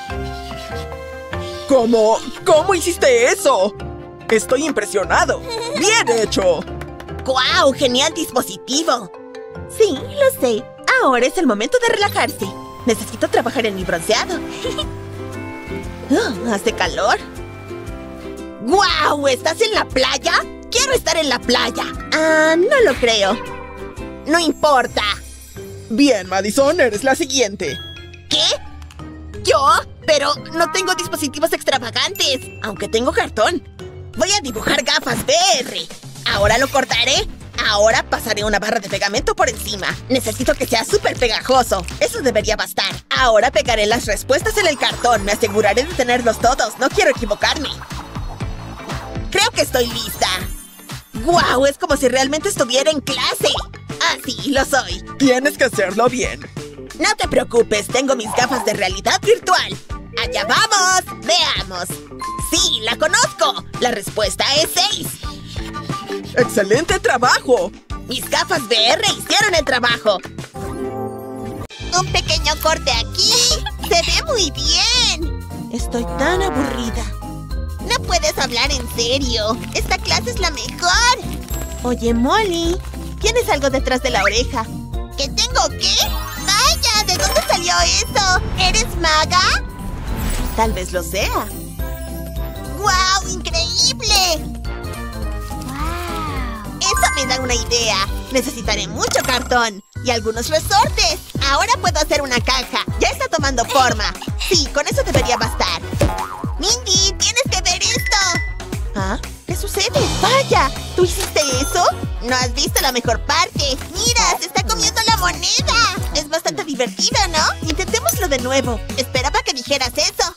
¿Cómo hiciste eso? Estoy impresionado. ¡Bien hecho! ¡Guau! ¡Genial dispositivo! Sí, lo sé. Ahora es el momento de relajarse. Necesito trabajar en mi bronceado. ¿Hace calor? ¡Guau! ¿Estás en la playa? ¡Quiero estar en la playa! No lo creo. No importa. Bien, Madison, eres la siguiente. ¿Qué? ¿Yo? Pero no tengo dispositivos extravagantes, aunque tengo cartón. Voy a dibujar gafas VR. Ahora lo cortaré. Ahora pasaré una barra de pegamento por encima. Necesito que sea súper pegajoso. Eso debería bastar. Ahora pegaré las respuestas en el cartón. Me aseguraré de tenerlos todos. No quiero equivocarme. Creo que estoy lista. ¡Guau! Es como si realmente estuviera en clase. Sí, lo soy. Tienes que hacerlo bien. No te preocupes, tengo mis gafas de realidad virtual. ¡Allá vamos! ¡Veamos! ¡Sí, la conozco! La respuesta es 6. ¡Excelente trabajo! Mis gafas VR hicieron el trabajo. Un pequeño corte aquí. ¡Se ve muy bien! Estoy tan aburrida. No puedes hablar en serio. Esta clase es la mejor. Oye, Molly, tienes algo detrás de la oreja. ¿Qué tengo qué? ¡Vaya! ¿De dónde salió eso? ¿Eres maga? Tal vez lo sea. ¡Guau! ¡Increíble! ¡Wow! Eso me da una idea. Necesitaré mucho cartón y algunos resortes. Ahora puedo hacer una caja. Ya está tomando forma. Sí, con eso debería bastar. Mindy, tienes que ver esto. ¿Qué sucede? ¡Vaya! ¿Tú hiciste eso? ¿No has visto la mejor parte? ¡Mira! ¡Se está comiendo la moneda! Es bastante divertido, ¿no? Intentémoslo de nuevo. Esperaba que dijeras eso.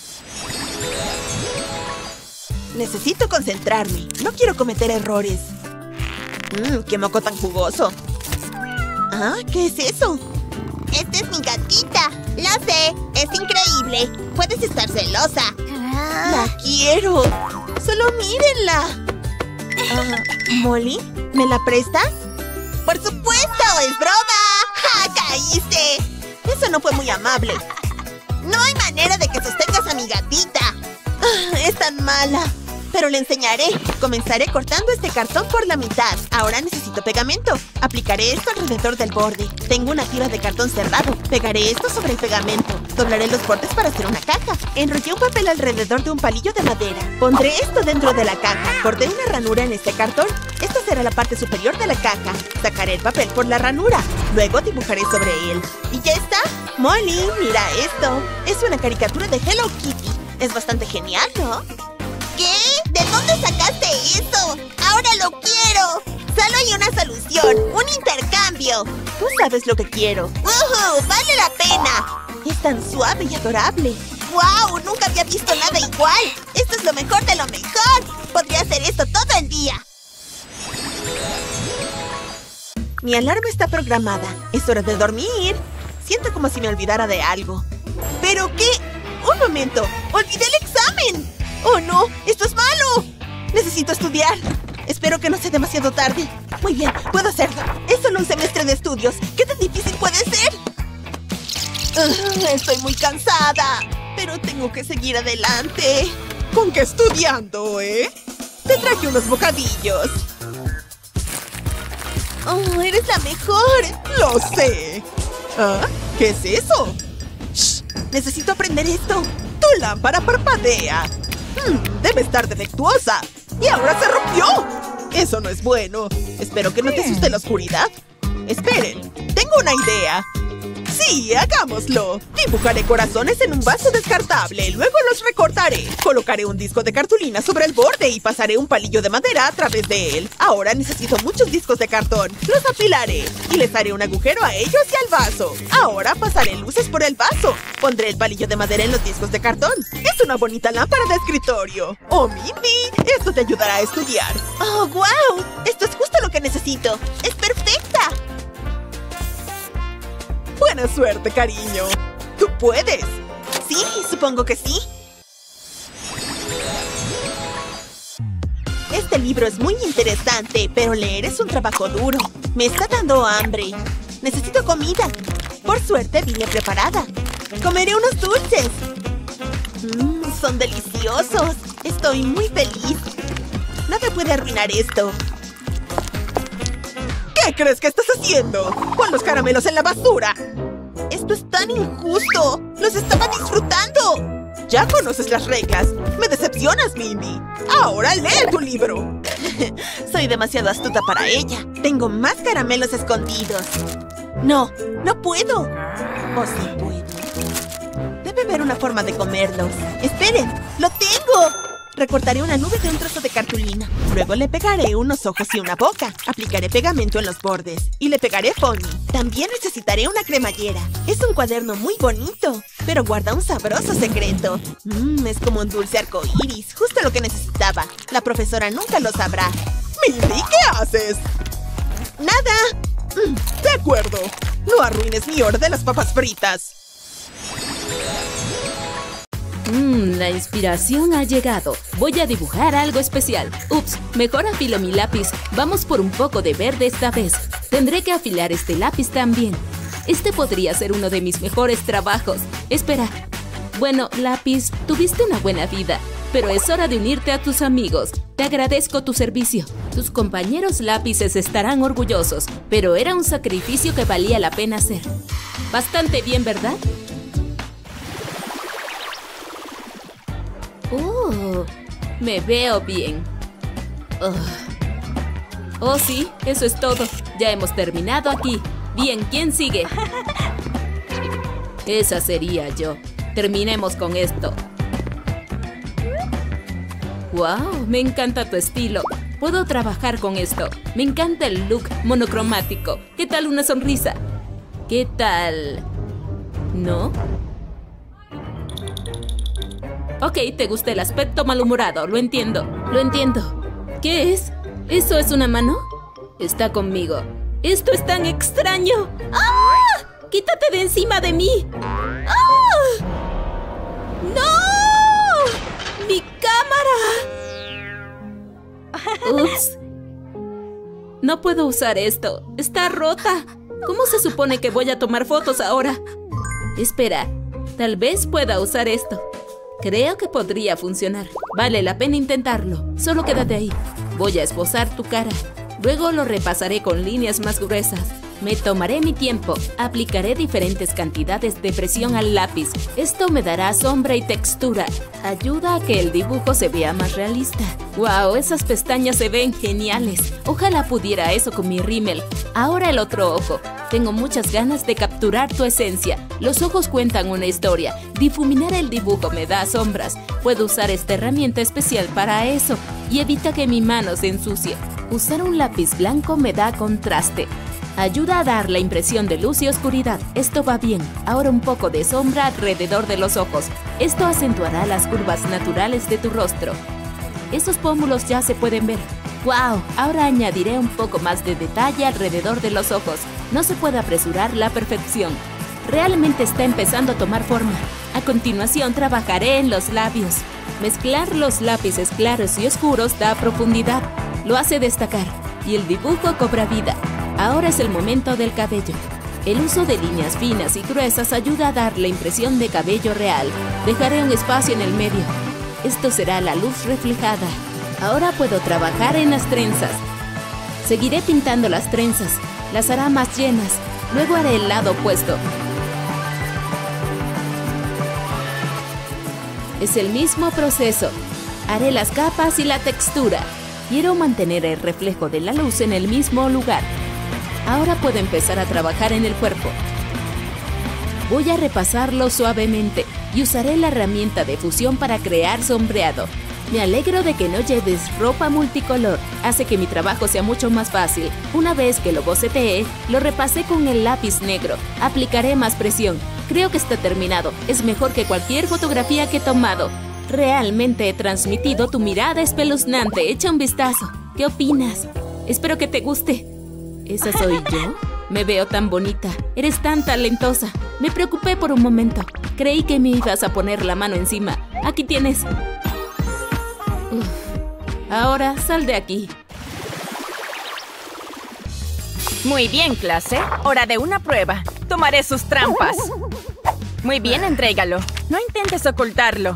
Necesito concentrarme. No quiero cometer errores. ¡Qué moco tan jugoso! ¿Qué es eso? Esta es mi gatita. Lo sé, es increíble. Puedes estar celosa. ¡La quiero! ¡Solo mírenla! ¿Molly? ¿Me la prestas? ¡Por supuesto! ¡Es broma! ¡Ja! ¡Caíste! Eso no fue muy amable. No hay manera de que sostengas a mi gatita. Es tan mala. Pero le enseñaré. Comenzaré cortando este cartón por la mitad. Ahora necesito pegamento. Aplicaré esto alrededor del borde. Tengo una tira de cartón cerrado. Pegaré esto sobre el pegamento. Doblaré los bordes para hacer una caja. Enrollé un papel alrededor de un palillo de madera. Pondré esto dentro de la caja. Corté una ranura en este cartón. Esta será la parte superior de la caja. Sacaré el papel por la ranura. Luego dibujaré sobre él. ¿Y ya está? Molly, mira esto. Es una caricatura de Hello Kitty. Es bastante genial, ¿no? ¿Qué? ¿De dónde sacaste eso? ¡Ahora lo quiero! Solo hay una solución. ¡Un intercambio! Tú sabes lo que quiero. ¡Woohoo! ¡Vale la pena! Es tan suave y adorable. ¡Wow! Nunca había visto nada igual. Esto es lo mejor de lo mejor. Podría hacer esto todo el día. Mi alarma está programada. Es hora de dormir. Siento como si me olvidara de algo. ¿Pero qué? ¡Un momento! ¡Olvidé el examen! ¡Oh, no! ¡Esto es malo! Necesito estudiar. Espero que no sea demasiado tarde. Muy bien, puedo hacerlo. Es solo un semestre de estudios. ¿Qué tan difícil puede ser? Estoy muy cansada. Pero tengo que seguir adelante. ¿Con qué estudiando, eh? Te traje unos bocadillos. ¡Oh, eres la mejor! ¡Lo sé! ¿Ah? ¿Qué es eso? Shh, necesito aprender esto. ¡Tu lámpara parpadea! Debe estar defectuosa. ¡Y ahora se rompió! Eso no es bueno. Espero que no te asuste la oscuridad. Esperen, tengo una idea. ¡Sí, hagámoslo! Dibujaré corazones en un vaso descartable. Luego los recortaré. Colocaré un disco de cartulina sobre el borde y pasaré un palillo de madera a través de él. Ahora necesito muchos discos de cartón. Los apilaré y les haré un agujero a ellos y al vaso. Ahora pasaré luces por el vaso. Pondré el palillo de madera en los discos de cartón. Es una bonita lámpara de escritorio. ¡Oh, Mindy! Esto te ayudará a estudiar. ¡Oh, wow! Esto es justo lo que necesito. ¡Es perfecta! Buena suerte, cariño. ¡Tú puedes! Sí, supongo que sí. Este libro es muy interesante, pero leer es un trabajo duro. Me está dando hambre. Necesito comida. Por suerte vine preparada. Comeré unos dulces. Son deliciosos. Estoy muy feliz. Nada puede arruinar esto. ¿Qué crees que estás haciendo? ¡Pon los caramelos en la basura! ¡Esto es tan injusto! ¡Los estaba disfrutando! Ya conoces las reglas. Me decepcionas, Mindy. Ahora lee tu libro. Soy demasiado astuta para ella. Tengo más caramelos escondidos. No, no puedo. ¿O sí puedo? Debe haber una forma de comerlos. ¡Esperen! ¡Lo tengo! Recortaré una nube de un trozo de cartulina. Luego le pegaré unos ojos y una boca. Aplicaré pegamento en los bordes. Y le pegaré pony. También necesitaré una cremallera. Es un cuaderno muy bonito, pero guarda un sabroso secreto. Es como un dulce arcoíris. Justo lo que necesitaba. La profesora nunca lo sabrá. Mindy, ¿qué haces? ¡Nada! De acuerdo. No arruines mi hora de las papas fritas. La inspiración ha llegado. Voy a dibujar algo especial. Ups, mejor afilo mi lápiz. Vamos por un poco de verde esta vez. Tendré que afilar este lápiz también. Este podría ser uno de mis mejores trabajos. Espera. Bueno, lápiz, tuviste una buena vida, pero es hora de unirte a tus amigos. Te agradezco tu servicio. Tus compañeros lápices estarán orgullosos, pero era un sacrificio que valía la pena hacer. Bastante bien, ¿verdad? Me veo bien. Oh, sí, eso es todo. Ya hemos terminado aquí. Bien, ¿quién sigue? Esa sería yo. Terminemos con esto. ¡Wow! Me encanta tu estilo. Puedo trabajar con esto. Me encanta el look monocromático. ¿Qué tal una sonrisa? ¿Qué tal? ¿No? Ok, te gusta el aspecto malhumorado, lo entiendo. Lo entiendo. ¿Qué es? ¿Eso es una mano? Está conmigo. ¡Esto es tan extraño! ¡Ah! ¡Quítate de encima de mí! ¡Ah! ¡No! ¡Mi cámara! ¡Ups! No puedo usar esto. Está rota. ¿Cómo se supone que voy a tomar fotos ahora? Espera, tal vez pueda usar esto. Creo que podría funcionar. Vale la pena intentarlo. Solo quédate ahí. Voy a esbozar tu cara. Luego lo repasaré con líneas más gruesas. Me tomaré mi tiempo. Aplicaré diferentes cantidades de presión al lápiz. Esto me dará sombra y textura. Ayuda a que el dibujo se vea más realista. ¡Wow! Esas pestañas se ven geniales. Ojalá pudiera eso con mi rímel. Ahora el otro ojo. Tengo muchas ganas de capturar tu esencia. Los ojos cuentan una historia. Difuminar el dibujo me da sombras. Puedo usar esta herramienta especial para eso y evita que mi mano se ensucie. Usar un lápiz blanco me da contraste. Ayuda a dar la impresión de luz y oscuridad. Esto va bien. Ahora un poco de sombra alrededor de los ojos. Esto acentuará las curvas naturales de tu rostro. Esos pómulos ya se pueden ver. ¡Wow! Ahora añadiré un poco más de detalle alrededor de los ojos. No se puede apresurar la perfección. Realmente está empezando a tomar forma. A continuación trabajaré en los labios. Mezclar los lápices claros y oscuros da profundidad, lo hace destacar y el dibujo cobra vida. Ahora es el momento del cabello. El uso de líneas finas y gruesas ayuda a dar la impresión de cabello real. Dejaré un espacio en el medio. Esto será la luz reflejada. Ahora puedo trabajar en las trenzas. Seguiré pintando las trenzas. Las hará más llenas. Luego haré el lado opuesto. Es el mismo proceso. Haré las capas y la textura. Quiero mantener el reflejo de la luz en el mismo lugar. Ahora puedo empezar a trabajar en el cuerpo. Voy a repasarlo suavemente y usaré la herramienta de fusión para crear sombreado. Me alegro de que no lleves ropa multicolor. Hace que mi trabajo sea mucho más fácil. Una vez que lo boceteé, lo repasé con el lápiz negro. Aplicaré más presión. Creo que está terminado. Es mejor que cualquier fotografía que he tomado. Realmente he transmitido tu mirada espeluznante. Echa un vistazo. ¿Qué opinas? Espero que te guste. ¿Esa soy yo? Me veo tan bonita. Eres tan talentosa. Me preocupé por un momento. Creí que me ibas a poner la mano encima. Aquí tienes. Ahora sal de aquí. Muy bien, clase. Hora de una prueba. Tomaré sus trampas. Muy bien, entrégalo. No intentes ocultarlo.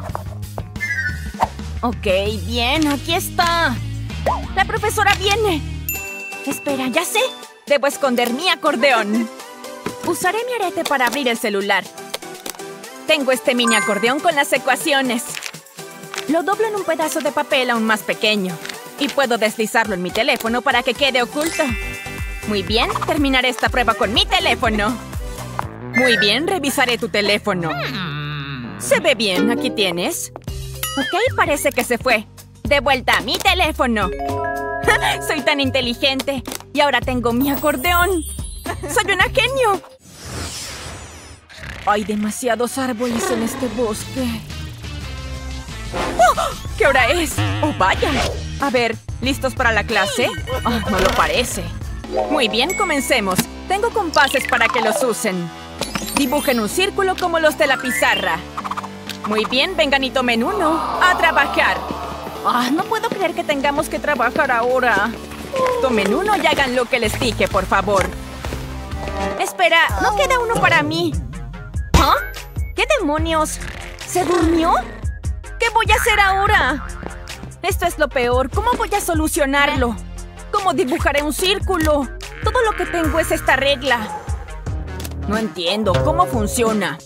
Ok, bien, aquí está. La profesora viene. Espera, ya sé. Debo esconder mi acordeón. Usaré mi arete para abrir el celular. Tengo este mini acordeón con las ecuaciones. Lo doblo en un pedazo de papel aún más pequeño. Y puedo deslizarlo en mi teléfono para que quede oculto. Muy bien, terminaré esta prueba con mi teléfono. Muy bien, revisaré tu teléfono. Se ve bien, aquí tienes. Ok, parece que se fue. De vuelta a mi teléfono. Soy tan inteligente. Y ahora tengo mi acordeón. ¡Soy una genio! Hay demasiados árboles en este bosque. ¡Oh! ¿Qué hora es? ¡Oh, vaya! A ver, ¿listos para la clase? Oh, no lo parece. Muy bien, comencemos. Tengo compases para que los usen. Dibujen un círculo como los de la pizarra. Muy bien, vengan y tomen uno. ¡A trabajar! No puedo creer que tengamos que trabajar ahora. Tomen uno y hagan lo que les dije, por favor. Espera, ¿no queda uno para mí? ¿Ah? ¿Qué demonios? ¿Se durmió? ¿Qué voy a hacer ahora? Esto es lo peor. ¿Cómo voy a solucionarlo? ¿Cómo dibujaré un círculo? Todo lo que tengo es esta regla. No entiendo. ¿Cómo funciona?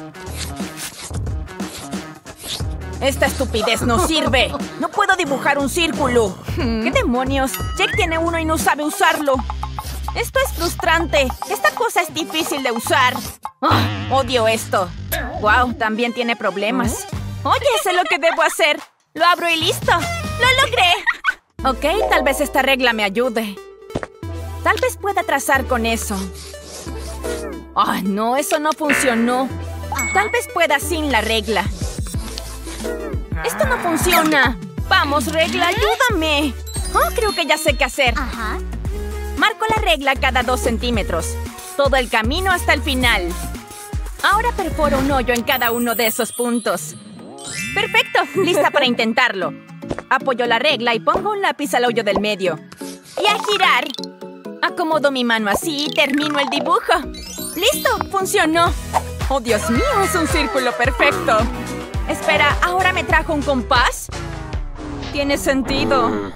¡Esta estupidez no sirve! ¡No puedo dibujar un círculo! ¿Qué demonios? Jake tiene uno y no sabe usarlo. Esto es frustrante. Esta cosa es difícil de usar. Odio esto. ¡Wow! También tiene problemas. Oye, sé lo que debo hacer. Lo abro y listo. ¡Lo logré! Ok, tal vez esta regla me ayude. Tal vez pueda trazar con eso. No, eso no funcionó. Tal vez pueda sin la regla. ¡Esto no funciona! ¡Vamos, regla, ayúdame! Creo que ya sé qué hacer. Marco la regla cada 2 centímetros. Todo el camino hasta el final. Ahora perforo un hoyo en cada uno de esos puntos. ¡Perfecto! Lista para intentarlo. Apoyo la regla y pongo un lápiz al hoyo del medio. ¡Y a girar! Acomodo mi mano así y termino el dibujo. ¡Listo! ¡Funcionó! ¡Oh, Dios mío! ¡Es un círculo perfecto! Espera, ¿ahora me trajo un compás? Tiene sentido.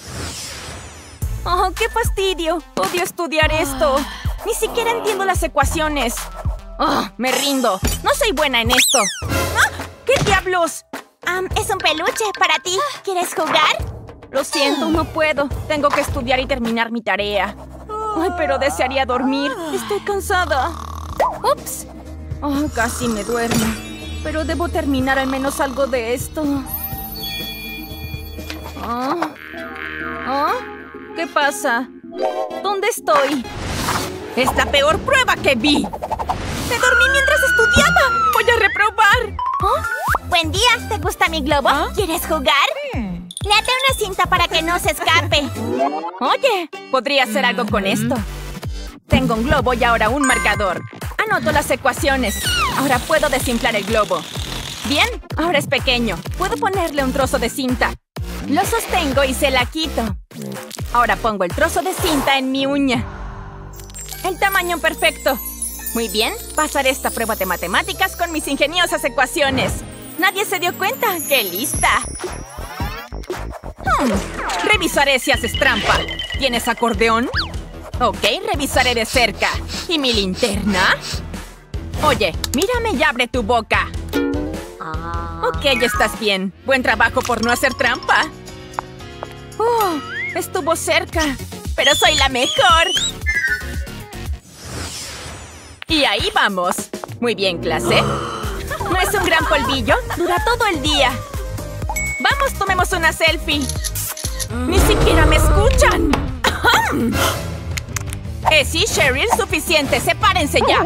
¡Oh, qué fastidio! Odio estudiar esto. Ni siquiera entiendo las ecuaciones. Me rindo. No soy buena en esto. ¿Qué diablos? Es un peluche para ti. ¿Quieres jugar? Lo siento, no puedo. Tengo que estudiar y terminar mi tarea. Ay, pero desearía dormir. Estoy cansada. ¡Ups! Casi me duermo. Pero debo terminar al menos algo de esto. ¿Qué pasa? ¿Dónde estoy? ¡Es la peor prueba que vi! ¡Me dormí mientras estudiaba! ¡Voy a reprobar! Buen día, ¿te gusta mi globo? ¿Quieres jugar? Le até una cinta para que no se escape. Oye, podría hacer algo con esto. Tengo un globo y ahora un marcador. anoto las ecuaciones. Ahora puedo desinflar el globo. Bien, ahora es pequeño. Puedo ponerle un trozo de cinta. Lo sostengo y se la quito. Ahora pongo el trozo de cinta en mi uña. El tamaño perfecto. Muy bien, pasaré esta prueba de matemáticas con mis ingeniosas ecuaciones. Nadie se dio cuenta. ¡Qué lista! Revisaré si haces trampa. ¿Tienes acordeón? Ok, revisaré de cerca. ¿Y mi linterna? Oye, mírame y abre tu boca. Ok, estás bien. Buen trabajo por no hacer trampa. Estuvo cerca. Pero soy la mejor. Y ahí vamos. Muy bien, clase. ¿No es un gran polvillo? Dura todo el día. Vamos, tomemos una selfie. Ni siquiera me escuchan. Sí, Cheryl, suficiente. Sepárense ya.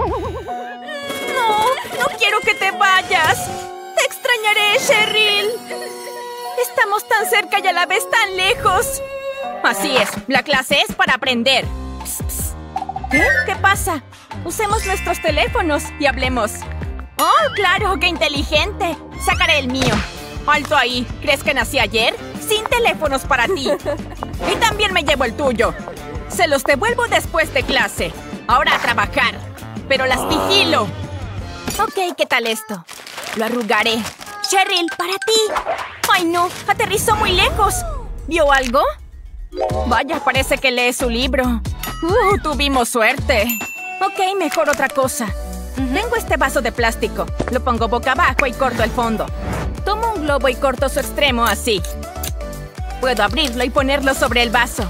No quiero que te vayas. Te extrañaré, Cheryl. Estamos tan cerca y a la vez tan lejos. Así es, la clase es para aprender. ¿Qué pasa? Usemos nuestros teléfonos y hablemos. ¡Oh, claro! ¡Qué inteligente! Sacaré el mío. ¡Alto ahí! ¿Crees que nací ayer? Sin teléfonos para ti. Y también me llevo el tuyo. Se los devuelvo después de clase. Ahora a trabajar. Pero las vigilo. Ok, ¿qué tal esto? Lo arrugaré. Cheryl, para ti. ¡Ay, no! Aterrizó muy lejos. ¿Vio algo? Vaya, parece que lee su libro. Tuvimos suerte. Ok, mejor otra cosa. Tengo este vaso de plástico. Lo pongo boca abajo y corto el fondo. Tomo un globo y corto su extremo así. Puedo abrirlo y ponerlo sobre el vaso.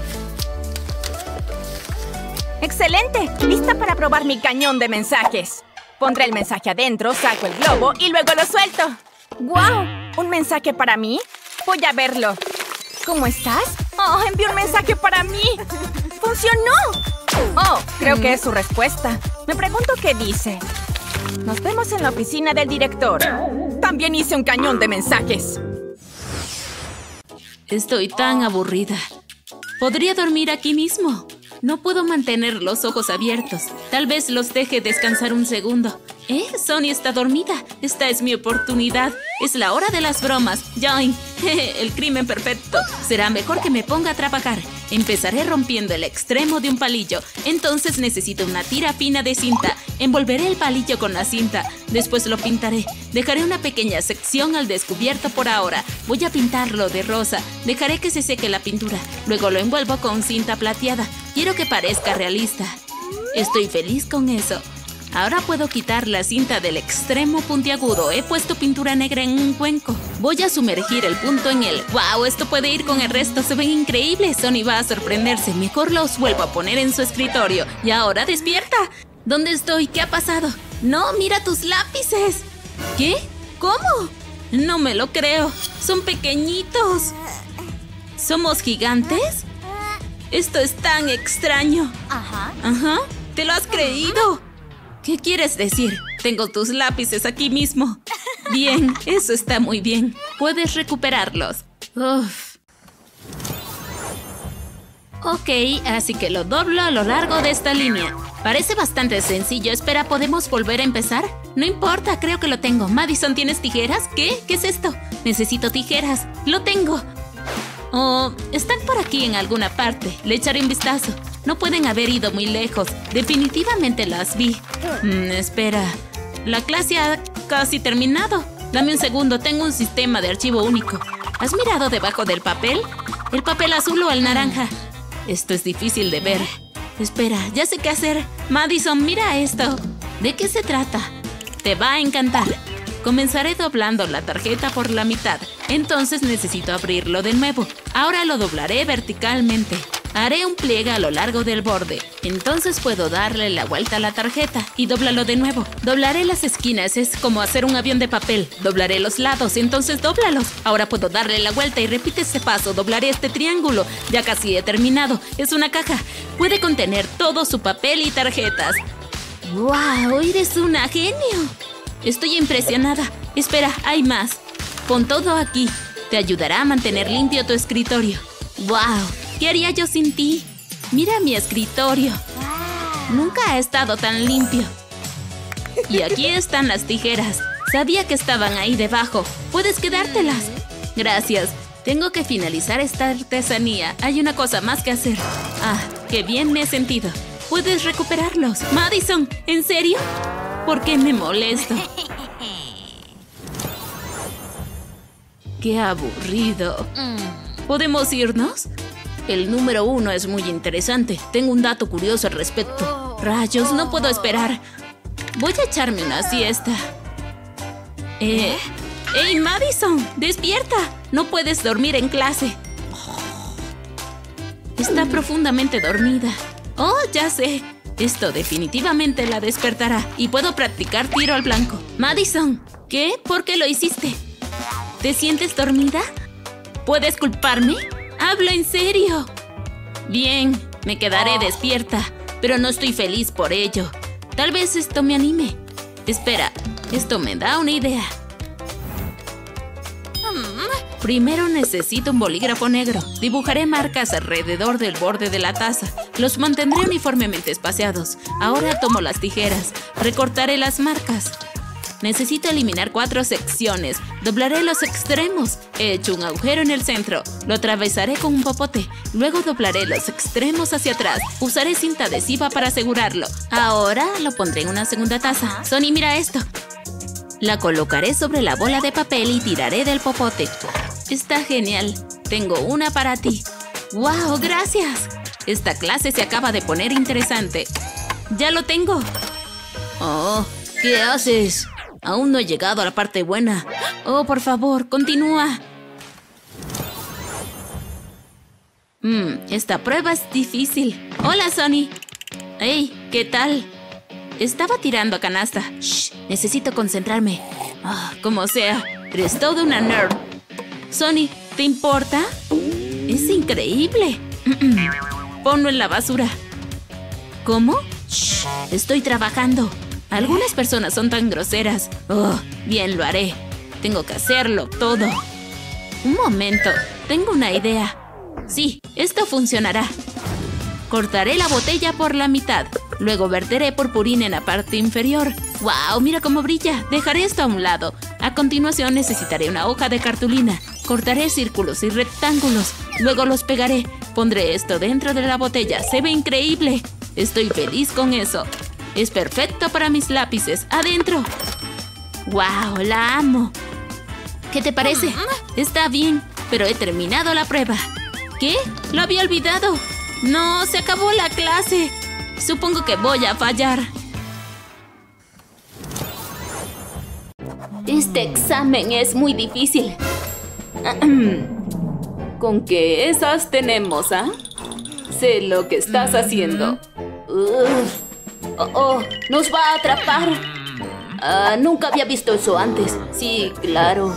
¡Excelente! Lista para probar mi cañón de mensajes. Pondré el mensaje adentro, saco el globo y luego lo suelto. ¡Guau! ¿Un mensaje para mí? Voy a verlo. ¿Cómo estás? ¡Oh, envió un mensaje para mí! ¡Funcionó! Oh, creo que es su respuesta. Me pregunto qué dice. Nos vemos en la oficina del director. También hice un cañón de mensajes. Estoy tan aburrida. ¿Podría dormir aquí mismo? No puedo mantener los ojos abiertos. Tal vez los deje descansar un segundo. Sonny está dormida. Esta es mi oportunidad. Es la hora de las bromas. Join. El crimen perfecto. Será mejor que me ponga a trabajar. Empezaré rompiendo el extremo de un palillo. Entonces necesito una tira fina de cinta. Envolveré el palillo con la cinta. Después lo pintaré. Dejaré una pequeña sección al descubierto por ahora. Voy a pintarlo de rosa. Dejaré que se seque la pintura. Luego lo envuelvo con cinta plateada. Quiero que parezca realista. Estoy feliz con eso. Ahora puedo quitar la cinta del extremo puntiagudo. He puesto pintura negra en un cuenco. Voy a sumergir el punto en él. ¡Wow! Esto puede ir con el resto. Se ven increíbles. Sonny va a sorprenderse. Mejor los vuelvo a poner en su escritorio. Y ahora despierta. ¿Dónde estoy? ¿Qué ha pasado? No, mira tus lápices. ¿Qué? ¿Cómo? No me lo creo. Son pequeñitos. ¿Somos gigantes? Esto es tan extraño. Ajá. ¿Te lo has creído? ¿Qué quieres decir? Tengo tus lápices aquí mismo. Bien, eso está muy bien. Puedes recuperarlos. Uf. Ok, así que lo doblo a lo largo de esta línea. Parece bastante sencillo. Espera, ¿podemos volver a empezar? No importa, creo que lo tengo. Madison, ¿tienes tijeras? ¿Qué? ¿Qué es esto? Necesito tijeras. ¡Lo tengo! Oh, están por aquí en alguna parte. Le echaré un vistazo. No pueden haber ido muy lejos. Definitivamente las vi. Espera. La clase ha casi terminado. Dame un segundo, tengo un sistema de archivo único. ¿Has mirado debajo del papel? ¿El papel azul o el naranja? Esto es difícil de ver. Espera, ya sé qué hacer. Madison, mira esto. ¿De qué se trata? Te va a encantar. Comenzaré doblando la tarjeta por la mitad. Entonces necesito abrirlo de nuevo. Ahora lo doblaré verticalmente. Haré un pliegue a lo largo del borde. Entonces puedo darle la vuelta a la tarjeta y dóblalo de nuevo. Doblaré las esquinas, es como hacer un avión de papel. Doblaré los lados, entonces dóblalos. Ahora puedo darle la vuelta y repite este paso. Doblaré este triángulo. Ya casi he terminado. Es una caja. Puede contener todo su papel y tarjetas. ¡Wow! ¡Eres una genio! Estoy impresionada. Espera, hay más. Pon todo aquí. Te ayudará a mantener limpio tu escritorio. ¡Wow! ¿Qué haría yo sin ti? Mira mi escritorio. Nunca ha estado tan limpio. Y aquí están las tijeras. Sabía que estaban ahí debajo. Puedes quedártelas. Gracias. Tengo que finalizar esta artesanía. Hay una cosa más que hacer. Ah, qué bien me he sentido. Puedes recuperarlos. Madison, ¿en serio? ¿Por qué me molesto? ¡Qué aburrido! ¿Podemos irnos? El número 1 es muy interesante. Tengo un dato curioso al respecto. Rayos, no puedo esperar. Voy a echarme una siesta. ¡Hey, Madison! ¡Despierta! No puedes dormir en clase. Está profundamente dormida. ¡Oh, ya sé! Esto definitivamente la despertará. Y puedo practicar tiro al blanco. Madison, ¿qué? ¿Por qué lo hiciste? ¿Te sientes dormida? ¿Puedes culparme? ¡Hablo en serio! Bien, me quedaré despierta, pero no estoy feliz por ello. Tal vez esto me anime. Espera, esto me da una idea. Primero necesito un bolígrafo negro. Dibujaré marcas alrededor del borde de la taza. Los mantendré uniformemente espaciados. Ahora tomo las tijeras. Recortaré las marcas. Necesito eliminar 4 secciones. Doblaré los extremos. He hecho un agujero en el centro. Lo atravesaré con un popote. Luego doblaré los extremos hacia atrás. Usaré cinta adhesiva para asegurarlo. Ahora lo pondré en una segunda taza. Sonny, mira esto. La colocaré sobre la bola de papel y tiraré del popote. Está genial. Tengo una para ti. ¡Wow! ¡Gracias! Esta clase se acaba de poner interesante. ¡Ya lo tengo! Oh, ¿qué haces? Aún no he llegado a la parte buena. Oh, por favor, continúa. Esta prueba es difícil. Hola, Sonny. Hey, ¿qué tal? Estaba tirando a canasta. Shh, necesito concentrarme. Como sea, eres toda una nerd. Sonny, ¿te importa? Es increíble. Ponlo en la basura. ¿Cómo? Shh, estoy trabajando. Algunas personas son tan groseras. Oh, bien, lo haré. Tengo que hacerlo todo. Un momento, tengo una idea. Sí, esto funcionará. Cortaré la botella por la mitad. Luego verteré purpurina en la parte inferior. ¡Wow! Mira cómo brilla. Dejaré esto a un lado. A continuación necesitaré una hoja de cartulina. Cortaré círculos y rectángulos. Luego los pegaré. Pondré esto dentro de la botella. ¡Se ve increíble! Estoy feliz con eso. Es perfecto para mis lápices. ¡Adentro! ¡Wow! ¡La amo! ¿Qué te parece? Está bien, pero he terminado la prueba. ¿Qué? ¡Lo había olvidado! ¡No! ¡Se acabó la clase! Supongo que voy a fallar. Este examen es muy difícil. ¿Con qué esas tenemos, ah? Sé lo que estás haciendo. Nos va a atrapar. Nunca había visto eso antes. Sí, claro.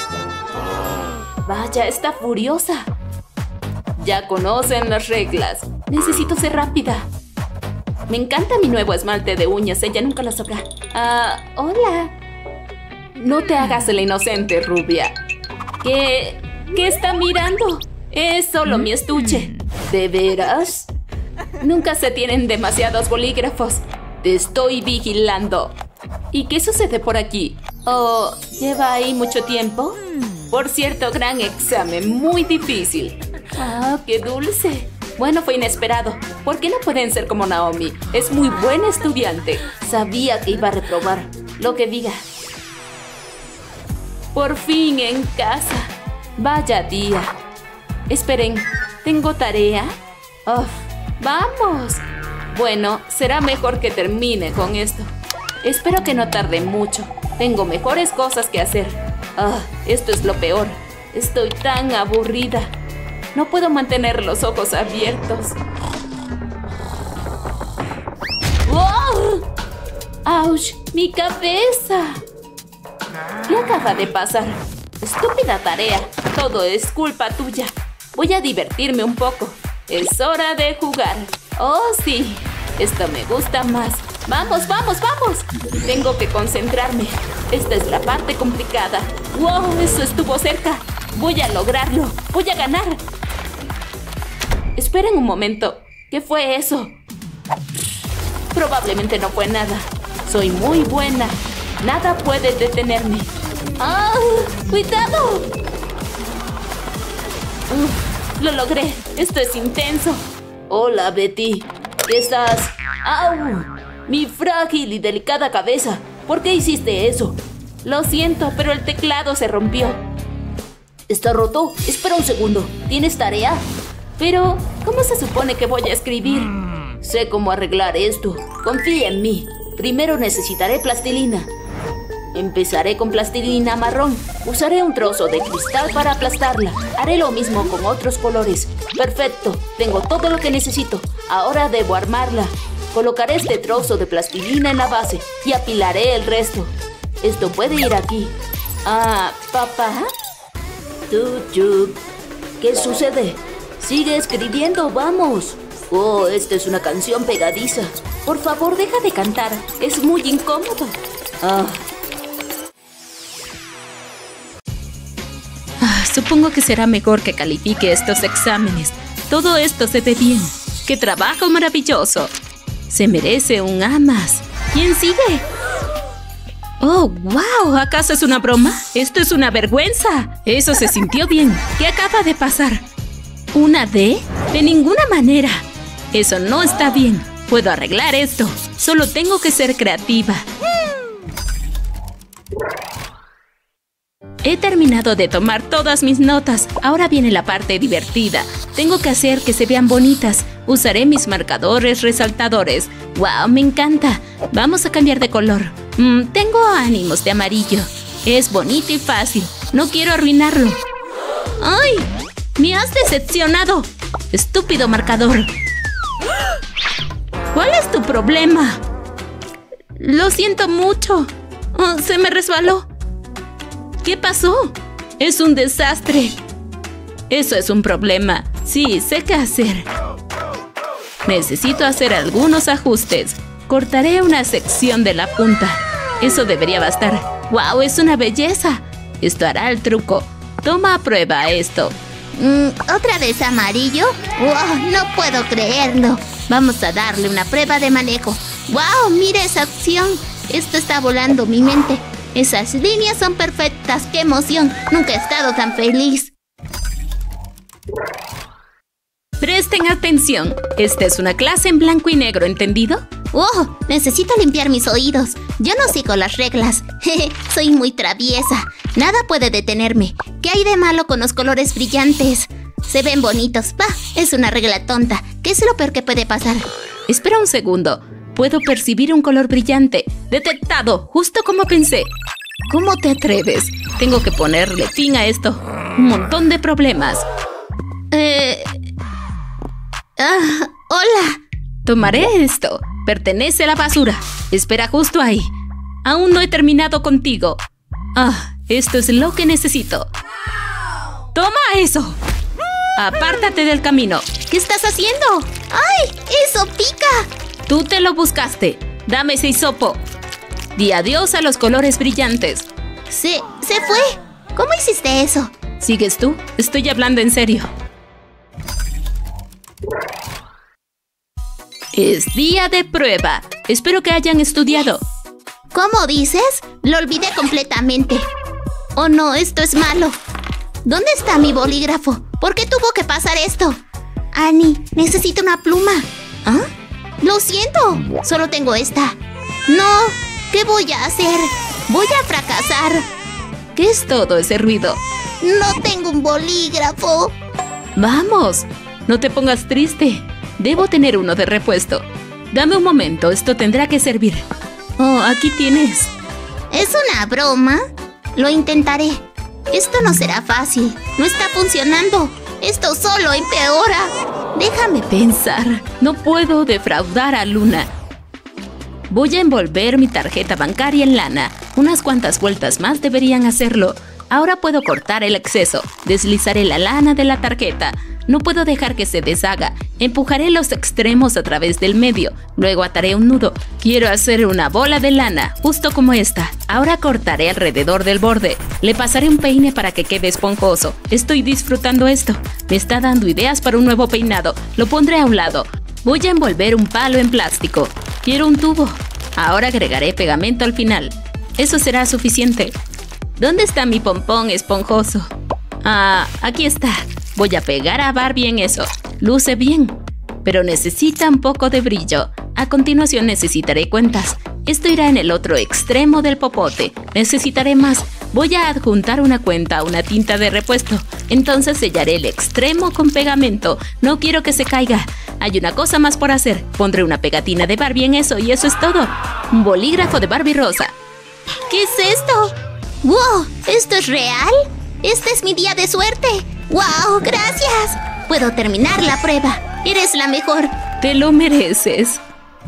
Vaya, está furiosa. Ya conocen las reglas. Necesito ser rápida. Me encanta mi nuevo esmalte de uñas. Ella nunca lo sabrá. Hola. No te hagas la inocente, rubia. ¿Qué está mirando? Es solo mi estuche. ¿De veras? Nunca se tienen demasiados bolígrafos. Te estoy vigilando. ¿Y qué sucede por aquí? Oh, ¿lleva ahí mucho tiempo? Por cierto, gran examen, muy difícil. ¡Qué dulce! Bueno, fue inesperado. ¿Por qué no pueden ser como Naomi? Es muy buena estudiante. Sabía que iba a reprobar. Lo que diga. Por fin en casa. Vaya día. Esperen, ¿tengo tarea? ¡Vamos! Bueno, será mejor que termine con esto. Espero que no tarde mucho. Tengo mejores cosas que hacer. Esto es lo peor. Estoy tan aburrida. No puedo mantener los ojos abiertos. ¡Oh! ¡Auch! ¡Mi cabeza! ¿Qué acaba de pasar? Estúpida tarea. Todo es culpa tuya. Voy a divertirme un poco. Es hora de jugar. ¡Oh, sí! Esto me gusta más. ¡Vamos, vamos, vamos! Tengo que concentrarme. Esta es la parte complicada. ¡Wow! Eso estuvo cerca. Voy a lograrlo. Voy a ganar. Esperen un momento. ¿Qué fue eso? Probablemente no fue nada. Soy muy buena. Nada puede detenerme. ¡Ah! ¡Cuidado! Lo logré. Esto es intenso. Hola, Betty. ¿Qué estás? ¡Au! Mi frágil y delicada cabeza. ¿Por qué hiciste eso? Lo siento, pero el teclado se rompió. ¿Está roto? Espera un segundo. ¿Tienes tarea? Pero, ¿cómo se supone que voy a escribir? Sé cómo arreglar esto. Confía en mí. Primero necesitaré plastilina. Empezaré con plastilina marrón. Usaré un trozo de cristal para aplastarla. Haré lo mismo con otros colores. Perfecto. Tengo todo lo que necesito. Ahora debo armarla. Colocaré este trozo de plastilina en la base y apilaré el resto. Esto puede ir aquí. Ah, ¿papá? ¿Qué sucede? Sigue escribiendo, vamos. Oh, esta es una canción pegadiza. Por favor, deja de cantar. Es muy incómodo. Supongo que será mejor que califique estos exámenes. Todo esto se ve bien. ¡Qué trabajo maravilloso! Se merece un A más. ¿Quién sigue? ¡Oh, wow! ¿Acaso es una broma? ¡Esto es una vergüenza! Eso se sintió bien. ¿Qué acaba de pasar? ¿Una D? De ninguna manera. Eso no está bien. Puedo arreglar esto. Solo tengo que ser creativa. He terminado de tomar todas mis notas. Ahora viene la parte divertida. Tengo que hacer que se vean bonitas. Usaré mis marcadores resaltadores. ¡Wow! Me encanta. Vamos a cambiar de color. Tengo ánimos de amarillo. Es bonito y fácil. No quiero arruinarlo. ¡Ay! ¡Me has decepcionado! ¡Estúpido marcador! ¿Cuál es tu problema? Lo siento mucho. Se me resbaló. ¿Qué pasó? Es un desastre. Eso es un problema. Sí, sé qué hacer. Necesito hacer algunos ajustes. Cortaré una sección de la punta. Eso debería bastar. ¡Wow! Es una belleza. Esto hará el truco. Toma a prueba esto. ¿Otra vez amarillo? ¡Wow! No puedo creerlo. Vamos a darle una prueba de manejo. ¡Wow! Mira esa acción. Esto está volando mi mente. Esas líneas son perfectas. ¡Qué emoción! Nunca he estado tan feliz. Presten atención. Esta es una clase en blanco y negro, ¿entendido? ¡Oh! Necesito limpiar mis oídos. Yo no sigo las reglas. Soy muy traviesa. Nada puede detenerme. ¿Qué hay de malo con los colores brillantes? Se ven bonitos. Bah, es una regla tonta. ¿Qué es lo peor que puede pasar? Espera un segundo. Puedo percibir un color brillante. ¡Detectado! Justo como pensé. ¿Cómo te atreves? Tengo que ponerle fin a esto. Un montón de problemas. Hola. Tomaré esto. Pertenece a la basura. Espera justo ahí. Aún no he terminado contigo. Esto es lo que necesito. ¡Toma eso! Apártate del camino. ¿Qué estás haciendo? ¡Ay! ¡Eso pica! Tú te lo buscaste. Dame ese hisopo. Di adiós a los colores brillantes. Se fue. ¿Cómo hiciste eso? ¿Sigues tú? Estoy hablando en serio. Es día de prueba. Espero que hayan estudiado. ¿Cómo dices? Lo olvidé completamente. Oh no, esto es malo. ¿Dónde está mi bolígrafo? ¿Por qué tuvo que pasar esto? Annie, necesito una pluma. ¿Ah? Lo siento, solo tengo esta. No, ¿qué voy a hacer? Voy a fracasar. ¿Qué es todo ese ruido? No tengo un bolígrafo. Vamos, no te pongas triste. Debo tener uno de repuesto. Dame un momento, esto tendrá que servir. Oh, aquí tienes. ¿Es una broma? Lo intentaré. Esto no será fácil. No está funcionando. Esto solo empeora. Déjame pensar. No puedo defraudar a Luna. Voy a envolver mi tarjeta bancaria en lana. Unas cuantas vueltas más deberían hacerlo. Ahora puedo cortar el exceso. Deslizaré la lana de la tarjeta. No puedo dejar que se deshaga. Empujaré los extremos a través del medio. Luego ataré un nudo. Quiero hacer una bola de lana, justo como esta. Ahora cortaré alrededor del borde. Le pasaré un peine para que quede esponjoso. Estoy disfrutando esto. Me está dando ideas para un nuevo peinado. Lo pondré a un lado. Voy a envolver un palo en plástico. Quiero un tubo. Ahora agregaré pegamento al final. Eso será suficiente. ¿Dónde está mi pompón esponjoso? Ah, aquí está. Voy a pegar a Barbie en eso. Luce bien, pero necesita un poco de brillo. A continuación necesitaré cuentas. Esto irá en el otro extremo del popote. Necesitaré más. Voy a adjuntar una cuenta a una tinta de repuesto. Entonces sellaré el extremo con pegamento. No quiero que se caiga. Hay una cosa más por hacer. Pondré una pegatina de Barbie en eso y eso es todo. Un bolígrafo de Barbie rosa. ¿Qué es esto? ¡Wow! ¿Esto es real? Este es mi día de suerte. ¡Wow! ¡Gracias! Puedo terminar la prueba. Eres la mejor. Te lo mereces.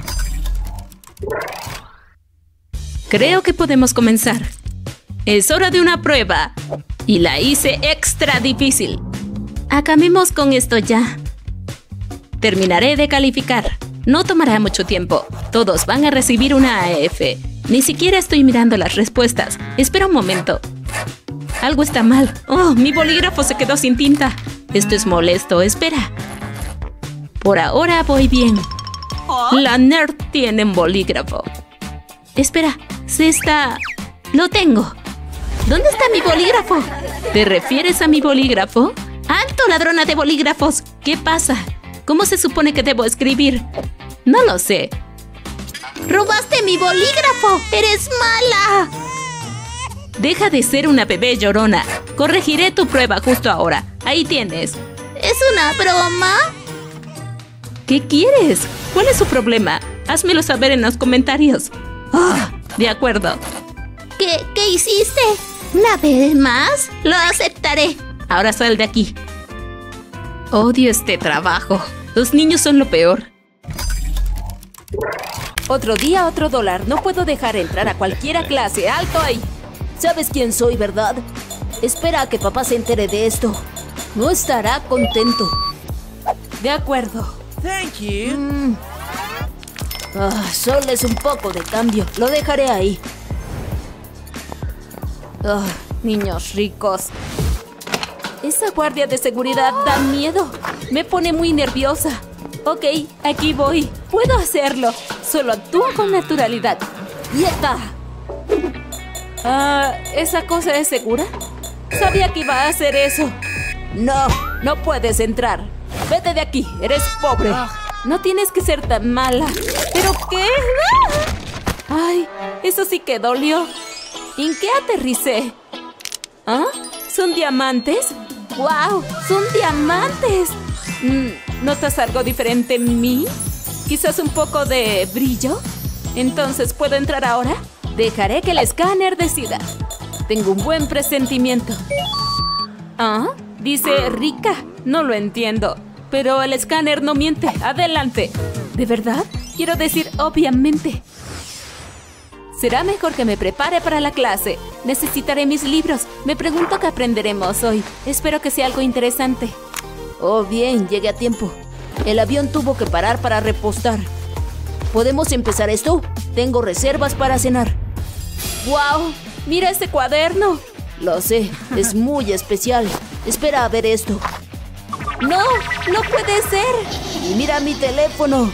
Creo que podemos comenzar. Es hora de una prueba. Y la hice extra difícil. Acabemos con esto ya. Terminaré de calificar. No tomará mucho tiempo. Todos van a recibir una AF. Ni siquiera estoy mirando las respuestas. Espera un momento. Algo está mal. ¡Oh, mi bolígrafo se quedó sin tinta! Esto es molesto. Espera. Por ahora voy bien. La nerd tiene un bolígrafo. Espera, se está... ¡Lo tengo! ¿Dónde está mi bolígrafo? ¿Te refieres a mi bolígrafo? ¡Alto, ladrona de bolígrafos! ¿Qué pasa? ¿Cómo se supone que debo escribir? No lo sé. ¡Robaste mi bolígrafo! ¡Eres mala! Deja de ser una bebé llorona. Corregiré tu prueba justo ahora. Ahí tienes. ¿Es una broma? ¿Qué quieres? ¿Cuál es su problema? Házmelo saber en los comentarios. Ah, de acuerdo. ¿Qué hiciste? ¿Una vez más? Lo aceptaré. Ahora sal de aquí. Odio este trabajo. Los niños son lo peor. Otro día, otro dólar. No puedo dejar entrar a cualquiera clase. ¡Alto ahí! ¿Sabes quién soy, verdad? Espera a que papá se entere de esto. No estará contento. De acuerdo. Thank you. Solo es un poco de cambio. Lo dejaré ahí. Niños ricos. Esa guardia de seguridad da miedo. Me pone muy nerviosa. Ok, aquí voy. Puedo hacerlo. Solo actúo con naturalidad. ¡Quieta! ¿Esa cosa es segura? Sabía que iba a hacer eso. No puedes entrar. Vete de aquí, eres pobre. No tienes que ser tan mala. ¿Pero qué? Ay, eso sí que dolió. ¿En qué aterricé? ¿Ah? ¿Son diamantes? ¡Wow! ¡Son diamantes! ¿Notas algo diferente en mí? ¿Quizás un poco de brillo? Entonces, ¿puedo entrar ahora? Dejaré que el escáner decida. Tengo un buen presentimiento. ¿Ah? Dice rica. No lo entiendo. Pero el escáner no miente. ¡Adelante! ¿De verdad? Quiero decir, obviamente. Será mejor que me prepare para la clase. Necesitaré mis libros. Me pregunto qué aprenderemos hoy. Espero que sea algo interesante. Oh, bien, llegué a tiempo. El avión tuvo que parar para repostar. ¿Podemos empezar esto? Tengo reservas para cenar. ¡Wow! ¡Mira este cuaderno! Lo sé, es muy especial. Espera a ver esto. ¡No! ¡No puede ser! Y mira mi teléfono.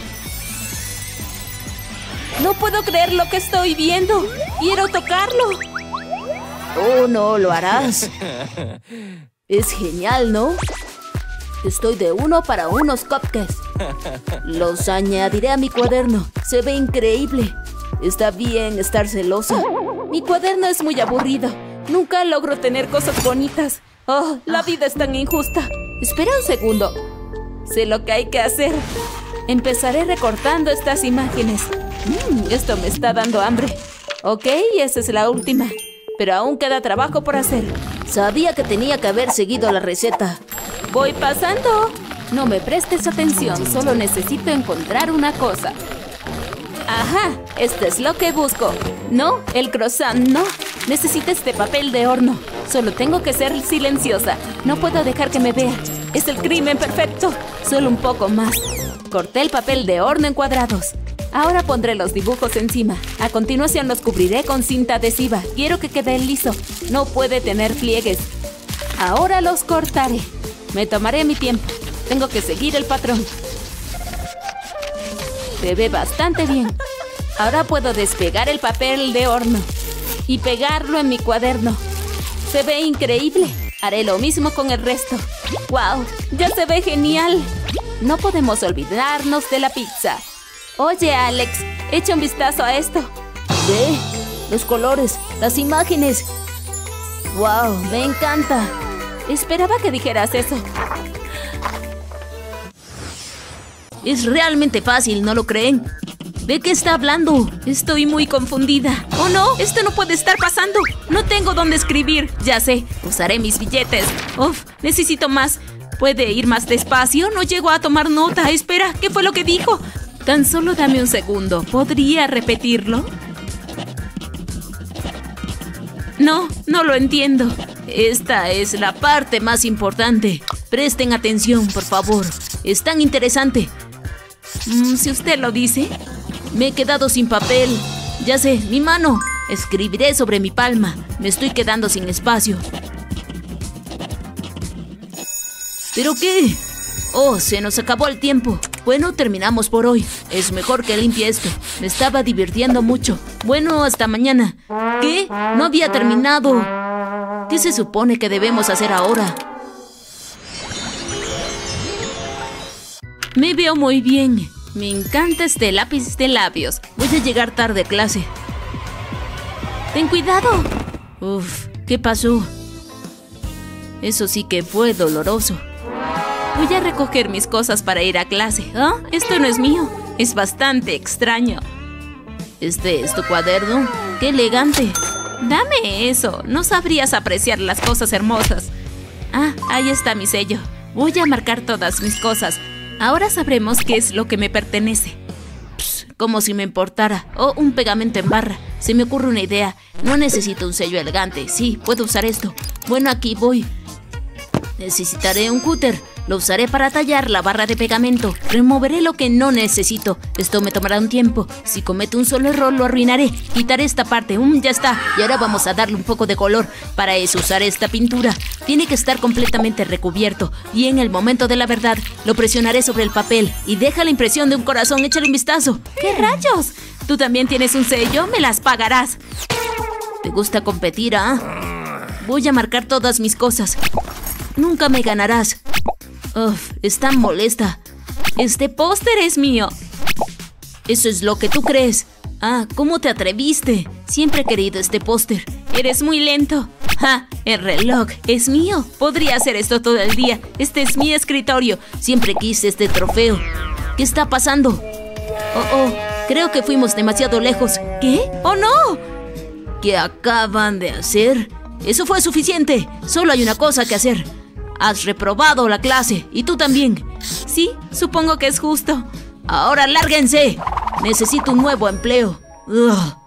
No puedo creer lo que estoy viendo. ¡Quiero tocarlo! Oh, no, lo harás. Es genial, ¿no? Estoy de uno para unos cupcakes. Los añadiré a mi cuaderno. Se ve increíble. Está bien estar celosa. Mi cuaderno es muy aburrido. Nunca logro tener cosas bonitas. Oh, la vida es tan injusta. Espera un segundo. Sé lo que hay que hacer. Empezaré recortando estas imágenes. Esto me está dando hambre. Ok, esa es la última. Pero aún queda trabajo por hacer. Sabía que tenía que haber seguido la receta. Voy pasando. No me prestes atención, solo necesito encontrar una cosa. Ajá, esto es lo que busco. No, el croissant no. Necesito este papel de horno. Solo tengo que ser silenciosa. No puedo dejar que me vea. Es el crimen perfecto. Solo un poco más. Corté el papel de horno en cuadrados. Ahora pondré los dibujos encima. A continuación los cubriré con cinta adhesiva. Quiero que quede liso. No puede tener pliegues. Ahora los cortaré. Me tomaré mi tiempo. Tengo que seguir el patrón. Se ve bastante bien. Ahora puedo despegar el papel de horno y pegarlo en mi cuaderno. Se ve increíble. Haré lo mismo con el resto. ¡Wow! ¡Ya se ve genial! No podemos olvidarnos de la pizza. Oye, Alex, echa un vistazo a esto. Ve, los colores, las imágenes. ¡Wow! Me encanta. Esperaba que dijeras eso. Es realmente fácil, ¿no lo creen? ¿De qué está hablando? Estoy muy confundida. ¡Oh, no! ¡Esto no puede estar pasando! ¡No tengo dónde escribir! Ya sé, usaré mis billetes. ¡Uf! Necesito más. ¿Puede ir más despacio? No llego a tomar nota. Espera, ¿qué fue lo que dijo? Tan solo dame un segundo. ¿Podría repetirlo? No, no lo entiendo. Esta es la parte más importante. Presten atención, por favor. Es tan interesante. Si usted lo dice. Me he quedado sin papel. Ya sé, mi mano. Escribiré sobre mi palma. Me estoy quedando sin espacio. ¿Pero qué? Oh, se nos acabó el tiempo. Bueno, terminamos por hoy. Es mejor que limpie esto. Me estaba divirtiendo mucho. Bueno, hasta mañana. ¿Qué? No había terminado. ¿Qué se supone que debemos hacer ahora? Me veo muy bien. Me encanta este lápiz de labios. Voy a llegar tarde a clase. ¡Ten cuidado! Uf, ¿qué pasó? Eso sí que fue doloroso. Voy a recoger mis cosas para ir a clase. ¿Ah? Esto no es mío. Es bastante extraño. ¿Este es tu cuaderno? ¡Qué elegante! Dame eso. No sabrías apreciar las cosas hermosas. Ah, ahí está mi sello. Voy a marcar todas mis cosas. Ahora sabremos qué es lo que me pertenece. Psst, como si me importara. Oh, un pegamento en barra. Se me ocurre una idea. No necesito un sello elegante. Sí, puedo usar esto. Bueno, aquí voy. Necesitaré un cúter. Lo usaré para tallar la barra de pegamento. Removeré lo que no necesito. Esto me tomará un tiempo. Si cometo un solo error, lo arruinaré. Quitaré esta parte. Ya está. Y ahora vamos a darle un poco de color. Para eso usaré esta pintura. Tiene que estar completamente recubierto. Y en el momento de la verdad, lo presionaré sobre el papel. Y deja la impresión de un corazón. Échale un vistazo. ¿Qué rayos? ¿Tú también tienes un sello? Me las pagarás. ¿Te gusta competir, ah? Voy a marcar todas mis cosas. Nunca me ganarás. Uf, es tan molesta. Este póster es mío. Eso es lo que tú crees. Ah, ¿cómo te atreviste? Siempre he querido este póster. Eres muy lento. ¡Ja! El reloj es mío. Podría hacer esto todo el día. Este es mi escritorio. Siempre quise este trofeo. ¿Qué está pasando? Oh, creo que fuimos demasiado lejos. ¿Qué? ¡Oh, no! ¿Qué acaban de hacer? Eso fue suficiente. Solo hay una cosa que hacer. Has reprobado la clase. Y tú también. Sí, supongo que es justo. Ahora lárguense. Necesito un nuevo empleo. Ugh.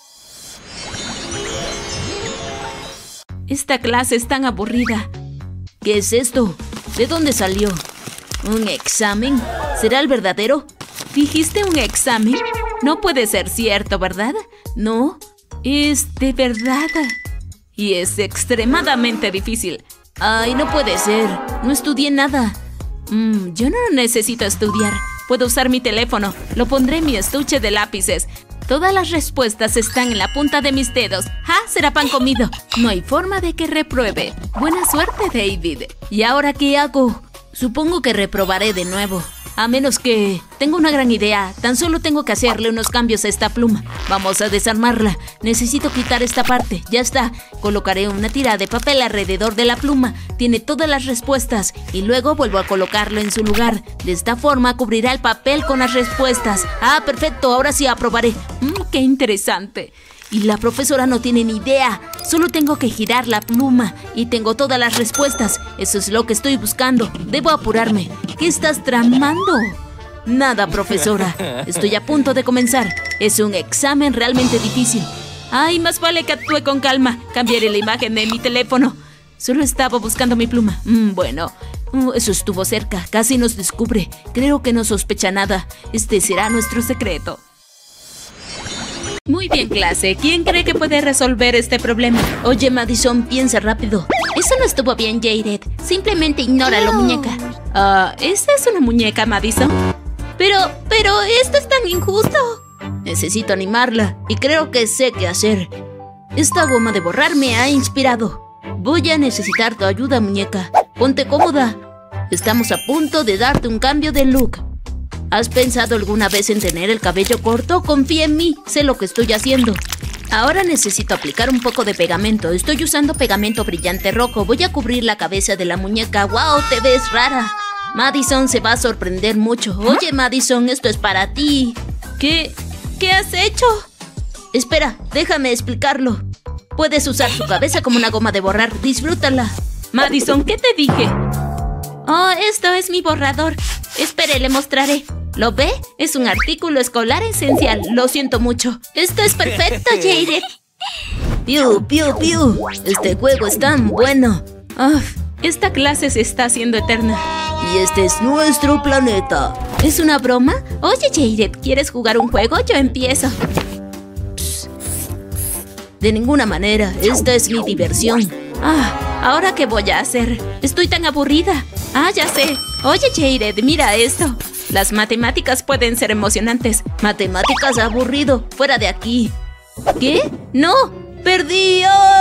Esta clase es tan aburrida. ¿Qué es esto? ¿De dónde salió? ¿Un examen? ¿Será el verdadero? ¿Dijiste un examen? No puede ser cierto, ¿verdad? No, es de verdad. Y es extremadamente difícil. Ay, no puede ser. No estudié nada. Yo no necesito estudiar. Puedo usar mi teléfono. Lo pondré en mi estuche de lápices. Todas las respuestas están en la punta de mis dedos. ¡Ja! Será pan comido. No hay forma de que repruebe. Buena suerte, David. ¿Y ahora qué hago? Supongo que reprobaré de nuevo. A menos que... Tengo una gran idea. Tan solo tengo que hacerle unos cambios a esta pluma. Vamos a desarmarla. Necesito quitar esta parte. Ya está. Colocaré una tira de papel alrededor de la pluma. Tiene todas las respuestas. Y luego vuelvo a colocarlo en su lugar. De esta forma cubrirá el papel con las respuestas. Ah, perfecto. Ahora sí aprobaré. ¡Qué interesante! Y la profesora no tiene ni idea. Solo tengo que girar la pluma y tengo todas las respuestas. Eso es lo que estoy buscando. Debo apurarme. ¿Qué estás tramando? Nada, profesora. Estoy a punto de comenzar. Es un examen realmente difícil. Ay, más vale que actúe con calma. Cambiaré la imagen de mi teléfono. Solo estaba buscando mi pluma. Bueno, eso estuvo cerca. Casi nos descubre. Creo que no sospecha nada. Este será nuestro secreto. Muy bien, clase. ¿Quién cree que puede resolver este problema? Oye, Madison, piensa rápido. Eso no estuvo bien, Jared. Simplemente ignóralo, muñeca. ¿Esta es una muñeca, Madison? Pero esto es tan injusto. Necesito animarla y creo que sé qué hacer. Esta goma de borrar me ha inspirado. Voy a necesitar tu ayuda, muñeca. Ponte cómoda. Estamos a punto de darte un cambio de look. ¿Has pensado alguna vez en tener el cabello corto? Confía en mí, sé lo que estoy haciendo. Ahora necesito aplicar un poco de pegamento. Estoy usando pegamento brillante rojo. Voy a cubrir la cabeza de la muñeca. ¡Wow! Te ves rara. Madison se va a sorprender mucho. Oye, Madison, esto es para ti. ¿Qué has hecho? Espera, déjame explicarlo. Puedes usar su cabeza como una goma de borrar. Disfrútala. Madison, ¿qué te dije? Oh, esto es mi borrador. Espere, le mostraré. ¿Lo ve? Es un artículo escolar esencial. Lo siento mucho. Esto es perfecto, Jared. Piu, piu, piu. Este juego es tan bueno. Esta clase se está haciendo eterna. Y este es nuestro planeta. ¿Es una broma? Oye, Jared, ¿quieres jugar un juego? Yo empiezo. Psst. De ninguna manera. Esta es mi diversión. ¿Ahora qué voy a hacer? Estoy tan aburrida. Ya sé. Oye, Jared, mira esto. Las matemáticas pueden ser emocionantes. Matemáticas aburrido. Fuera de aquí. ¿Qué? ¡No! ¡Perdí!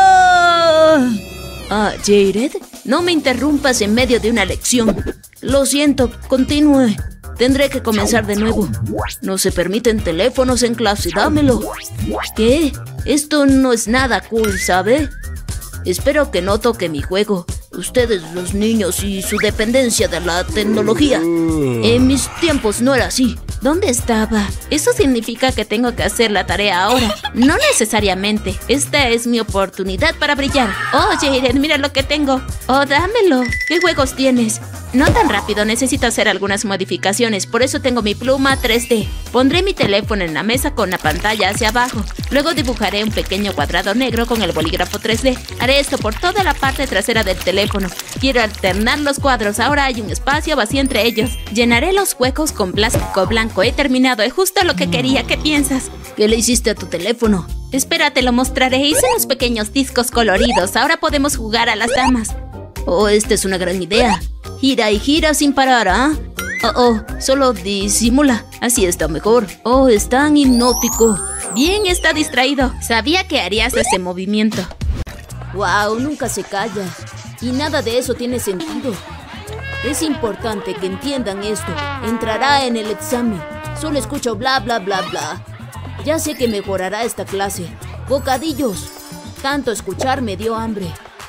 Jared, no me interrumpas en medio de una lección. Lo siento, continúe. Tendré que comenzar de nuevo. No se permiten teléfonos en clase, dámelo. ¿Qué? Esto no es nada cool, ¿sabe? Espero que no toque mi juego. Ustedes, los niños, y su dependencia de la tecnología. En mis tiempos no era así. ¿Dónde estaba? ¿Eso significa que tengo que hacer la tarea ahora? No necesariamente. Esta es mi oportunidad para brillar. Jared, mira lo que tengo. Dámelo. ¿Qué juegos tienes? No tan rápido, necesito hacer algunas modificaciones. Por eso tengo mi pluma 3D. Pondré mi teléfono en la mesa con la pantalla hacia abajo. Luego dibujaré un pequeño cuadrado negro con el bolígrafo 3D. Haré esto por toda la parte trasera del teléfono. Quiero alternar los cuadros. Ahora hay un espacio vacío entre ellos. Llenaré los huecos con plástico blanco. He terminado. Es justo lo que quería. ¿Qué piensas? ¿Qué le hiciste a tu teléfono? Espera, te lo mostraré. Hice unos pequeños discos coloridos. Ahora podemos jugar a las damas. Esta es una gran idea. Gira y gira sin parar, solo disimula. Así está mejor. Es tan hipnótico. Bien, está distraído. Sabía que harías ese movimiento. Wow, nunca se calla. Y nada de eso tiene sentido. Es importante que entiendan esto. Entrará en el examen. Solo escucho bla, bla, bla, bla. Ya sé que mejorará esta clase. Bocadillos. Tanto escuchar me dio hambre.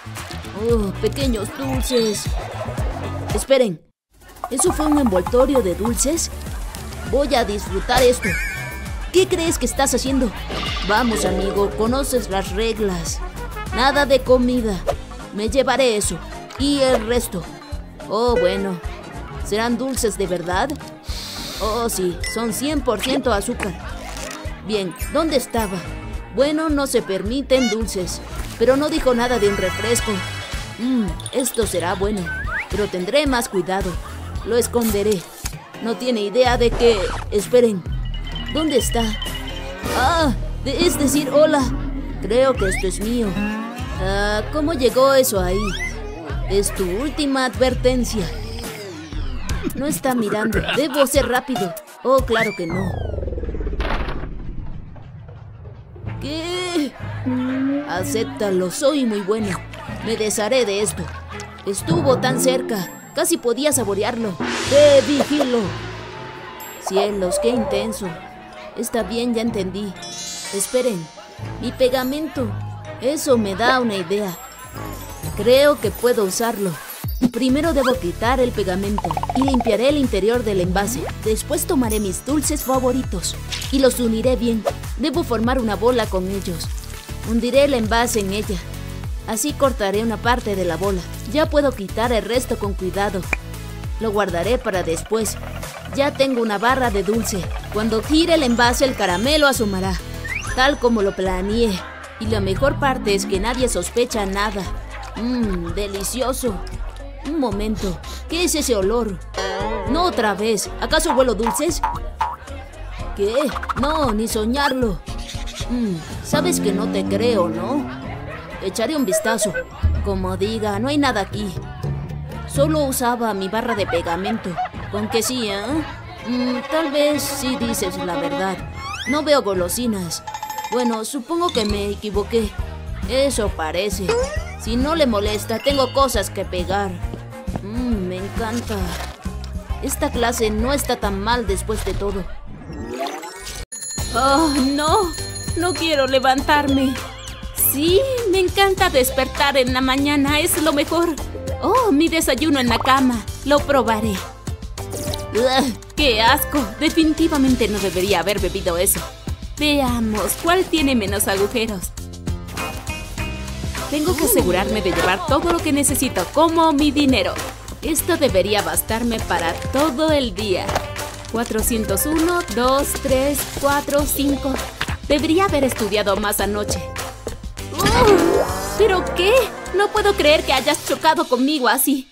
Pequeños dulces. Esperen. ¿Eso fue un envoltorio de dulces? Voy a disfrutar esto. ¿Qué crees que estás haciendo? Vamos, amigo, conoces las reglas. Nada de comida. Me llevaré eso. Y el resto. Bueno. ¿Serán dulces de verdad? Sí, son 100% azúcar. Bien, ¿dónde estaba? Bueno, no se permiten dulces. Pero no dijo nada de un refresco. Esto será bueno. Pero tendré más cuidado. Lo esconderé. No tiene idea de que... Esperen. ¿Dónde está? Es decir, hola. Creo que esto es mío. ¿Cómo llegó eso ahí? Es tu última advertencia. No está mirando. Debo ser rápido. Claro que no. ¿Qué? Acéptalo, soy muy bueno. Me desharé de esto. Estuvo tan cerca. Casi podía saborearlo. ¡Te vigilo! Cielos, qué intenso. Está bien, ya entendí. Esperen. Mi pegamento. Eso me da una idea. Creo que puedo usarlo. Primero debo quitar el pegamento y limpiaré el interior del envase. Después tomaré mis dulces favoritos y los uniré bien. Debo formar una bola con ellos. Hundiré el envase en ella. Así cortaré una parte de la bola. Ya puedo quitar el resto con cuidado. Lo guardaré para después. Ya tengo una barra de dulce. Cuando gire el envase, el caramelo asomará, tal como lo planeé. Y la mejor parte es que nadie sospecha nada. Delicioso. Un momento, ¿qué es ese olor? No otra vez. ¿Acaso huelo dulces? ¿Qué? No, ni soñarlo. Sabes que no te creo, ¿no? Echaré un vistazo. Como diga, no hay nada aquí. Solo usaba mi barra de pegamento. Con que sí, Tal vez sí dices la verdad. No veo golosinas. Bueno, supongo que me equivoqué. Eso parece. Si no le molesta, tengo cosas que pegar. Me encanta. Esta clase no está tan mal después de todo. ¡Oh, no! No quiero levantarme. Sí, me encanta despertar en la mañana, es lo mejor. Oh, mi desayuno en la cama. Lo probaré. ¡Ugh! ¡Qué asco! Definitivamente no debería haber bebido eso. Veamos, ¿cuál tiene menos agujeros? Tengo que asegurarme de llevar todo lo que necesito, como mi dinero. Esto debería bastarme para todo el día. 401, 2, 3, 4, 5. Debería haber estudiado más anoche. ¿Pero qué? No puedo creer que hayas chocado conmigo así.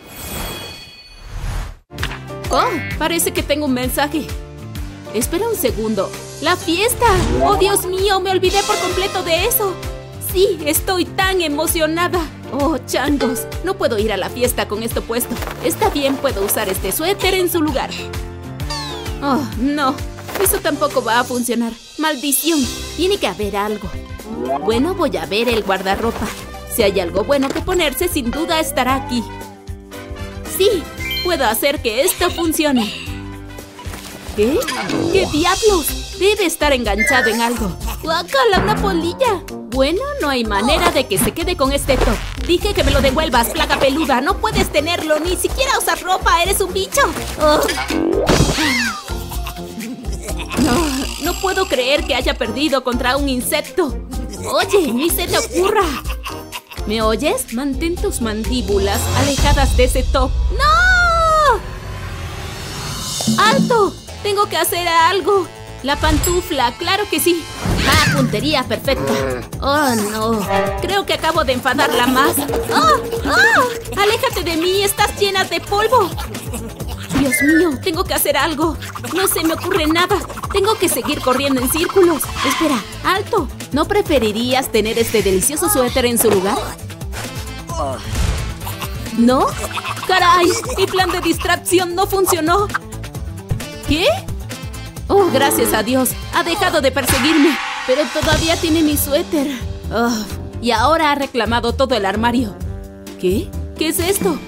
Oh, parece que tengo un mensaje. Espera un segundo. ¡La fiesta! ¡Oh, Dios mío! Me olvidé por completo de eso. Sí, estoy tan emocionada. Oh, changos. No puedo ir a la fiesta con esto puesto. Está bien, puedo usar este suéter en su lugar. Oh, no. Eso tampoco va a funcionar. ¡Maldición! Tiene que haber algo. Bueno, voy a ver el guardarropa. Si hay algo bueno que ponerse, sin duda estará aquí. ¡Sí! Puedo hacer que esto funcione. ¿Qué? ¿Qué diablos? Debe estar enganchado en algo. ¡Guácala, una polilla! Bueno, no hay manera de que se quede con este top. Dije que me lo devuelvas, plaga peluda. No puedes tenerlo, ni siquiera usar ropa. ¡Eres un bicho! Oh. No puedo creer que haya perdido contra un insecto. Oye, ni se te ocurra. ¿Me oyes? Mantén tus mandíbulas alejadas de ese top. ¡No! ¡Alto! Tengo que hacer algo. La pantufla, claro que sí. ¡Ah, puntería perfecta! ¡Oh, no! Creo que acabo de enfadarla más. ¡Oh! ¡Oh! ¡Aléjate de mí! ¡Estás llena de polvo! Dios mío, tengo que hacer algo. No se me ocurre nada. Tengo que seguir corriendo en círculos. Espera, alto. ¿No preferirías tener este delicioso suéter en su lugar? ¿No? ¡Caray! Mi plan de distracción no funcionó. ¿Qué? Oh, gracias a Dios. Ha dejado de perseguirme. Pero todavía tiene mi suéter. Oh, y ahora ha reclamado todo el armario. ¿Qué? ¿Qué es esto?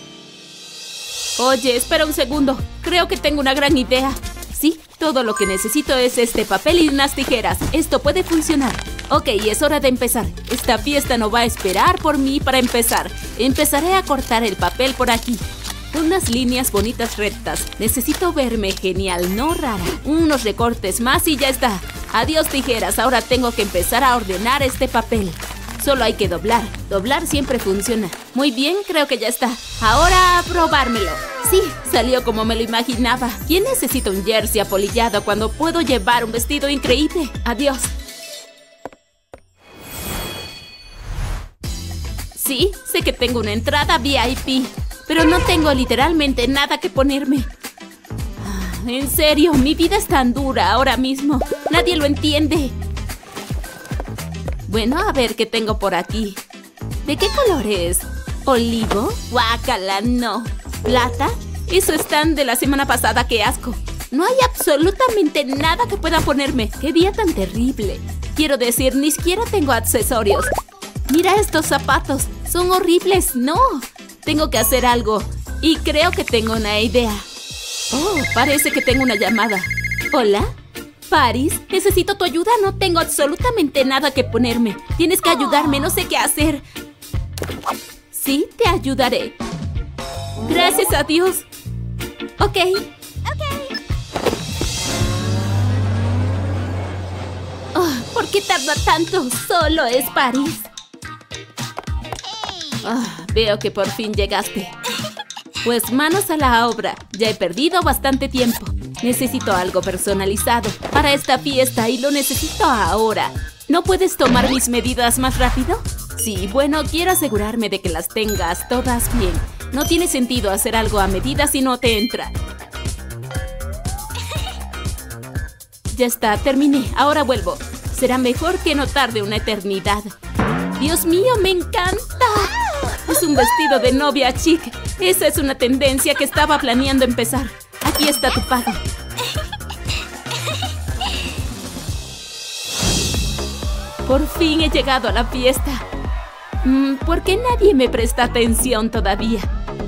Oye, espera un segundo. Creo que tengo una gran idea. Sí, todo lo que necesito es este papel y unas tijeras. Esto puede funcionar. Ok, es hora de empezar. Esta fiesta no va a esperar por mí para empezar. Empezaré a cortar el papel por aquí. Unas líneas bonitas rectas. Necesito verme genial, no rara. Unos recortes más y ya está. Adiós, tijeras. Ahora tengo que empezar a ordenar este papel. Solo hay que doblar. Doblar siempre funciona. Muy bien, creo que ya está. Ahora a probármelo. Sí, salió como me lo imaginaba. ¿Quién necesita un jersey apolillado cuando puedo llevar un vestido increíble? Adiós. Sí, sé que tengo una entrada VIP, pero no tengo literalmente nada que ponerme. En serio, mi vida es tan dura ahora mismo. Nadie lo entiende. Bueno, a ver qué tengo por aquí. ¿De qué color es? ¿Olivo? Guácala, no. ¿Plata? Eso es tan de la semana pasada, qué asco. No hay absolutamente nada que pueda ponerme. ¡Qué día tan terrible! Quiero decir, ni siquiera tengo accesorios. Mira estos zapatos. Son horribles. ¡No! Tengo que hacer algo. Y creo que tengo una idea. Oh, parece que tengo una llamada. ¿Hola? Paris, necesito tu ayuda. No tengo absolutamente nada que ponerme. Tienes que ayudarme, no sé qué hacer. Sí, te ayudaré. Gracias a Dios. Ok. Oh, ¿por qué tarda tanto? Solo es Paris. Oh, veo que por fin llegaste. Pues manos a la obra. Ya he perdido bastante tiempo. Necesito algo personalizado para esta fiesta y lo necesito ahora. ¿No puedes tomar mis medidas más rápido? Sí, bueno, quiero asegurarme de que las tengas todas bien. No tiene sentido hacer algo a medida si no te entra. Ya está, terminé. Ahora vuelvo. Será mejor que no tarde una eternidad. ¡Dios mío, me encanta! Es un vestido de novia chic. Esa es una tendencia que estaba planeando empezar. Aquí está tu pago. Por fin he llegado a la fiesta. ¿Por qué nadie me presta atención todavía?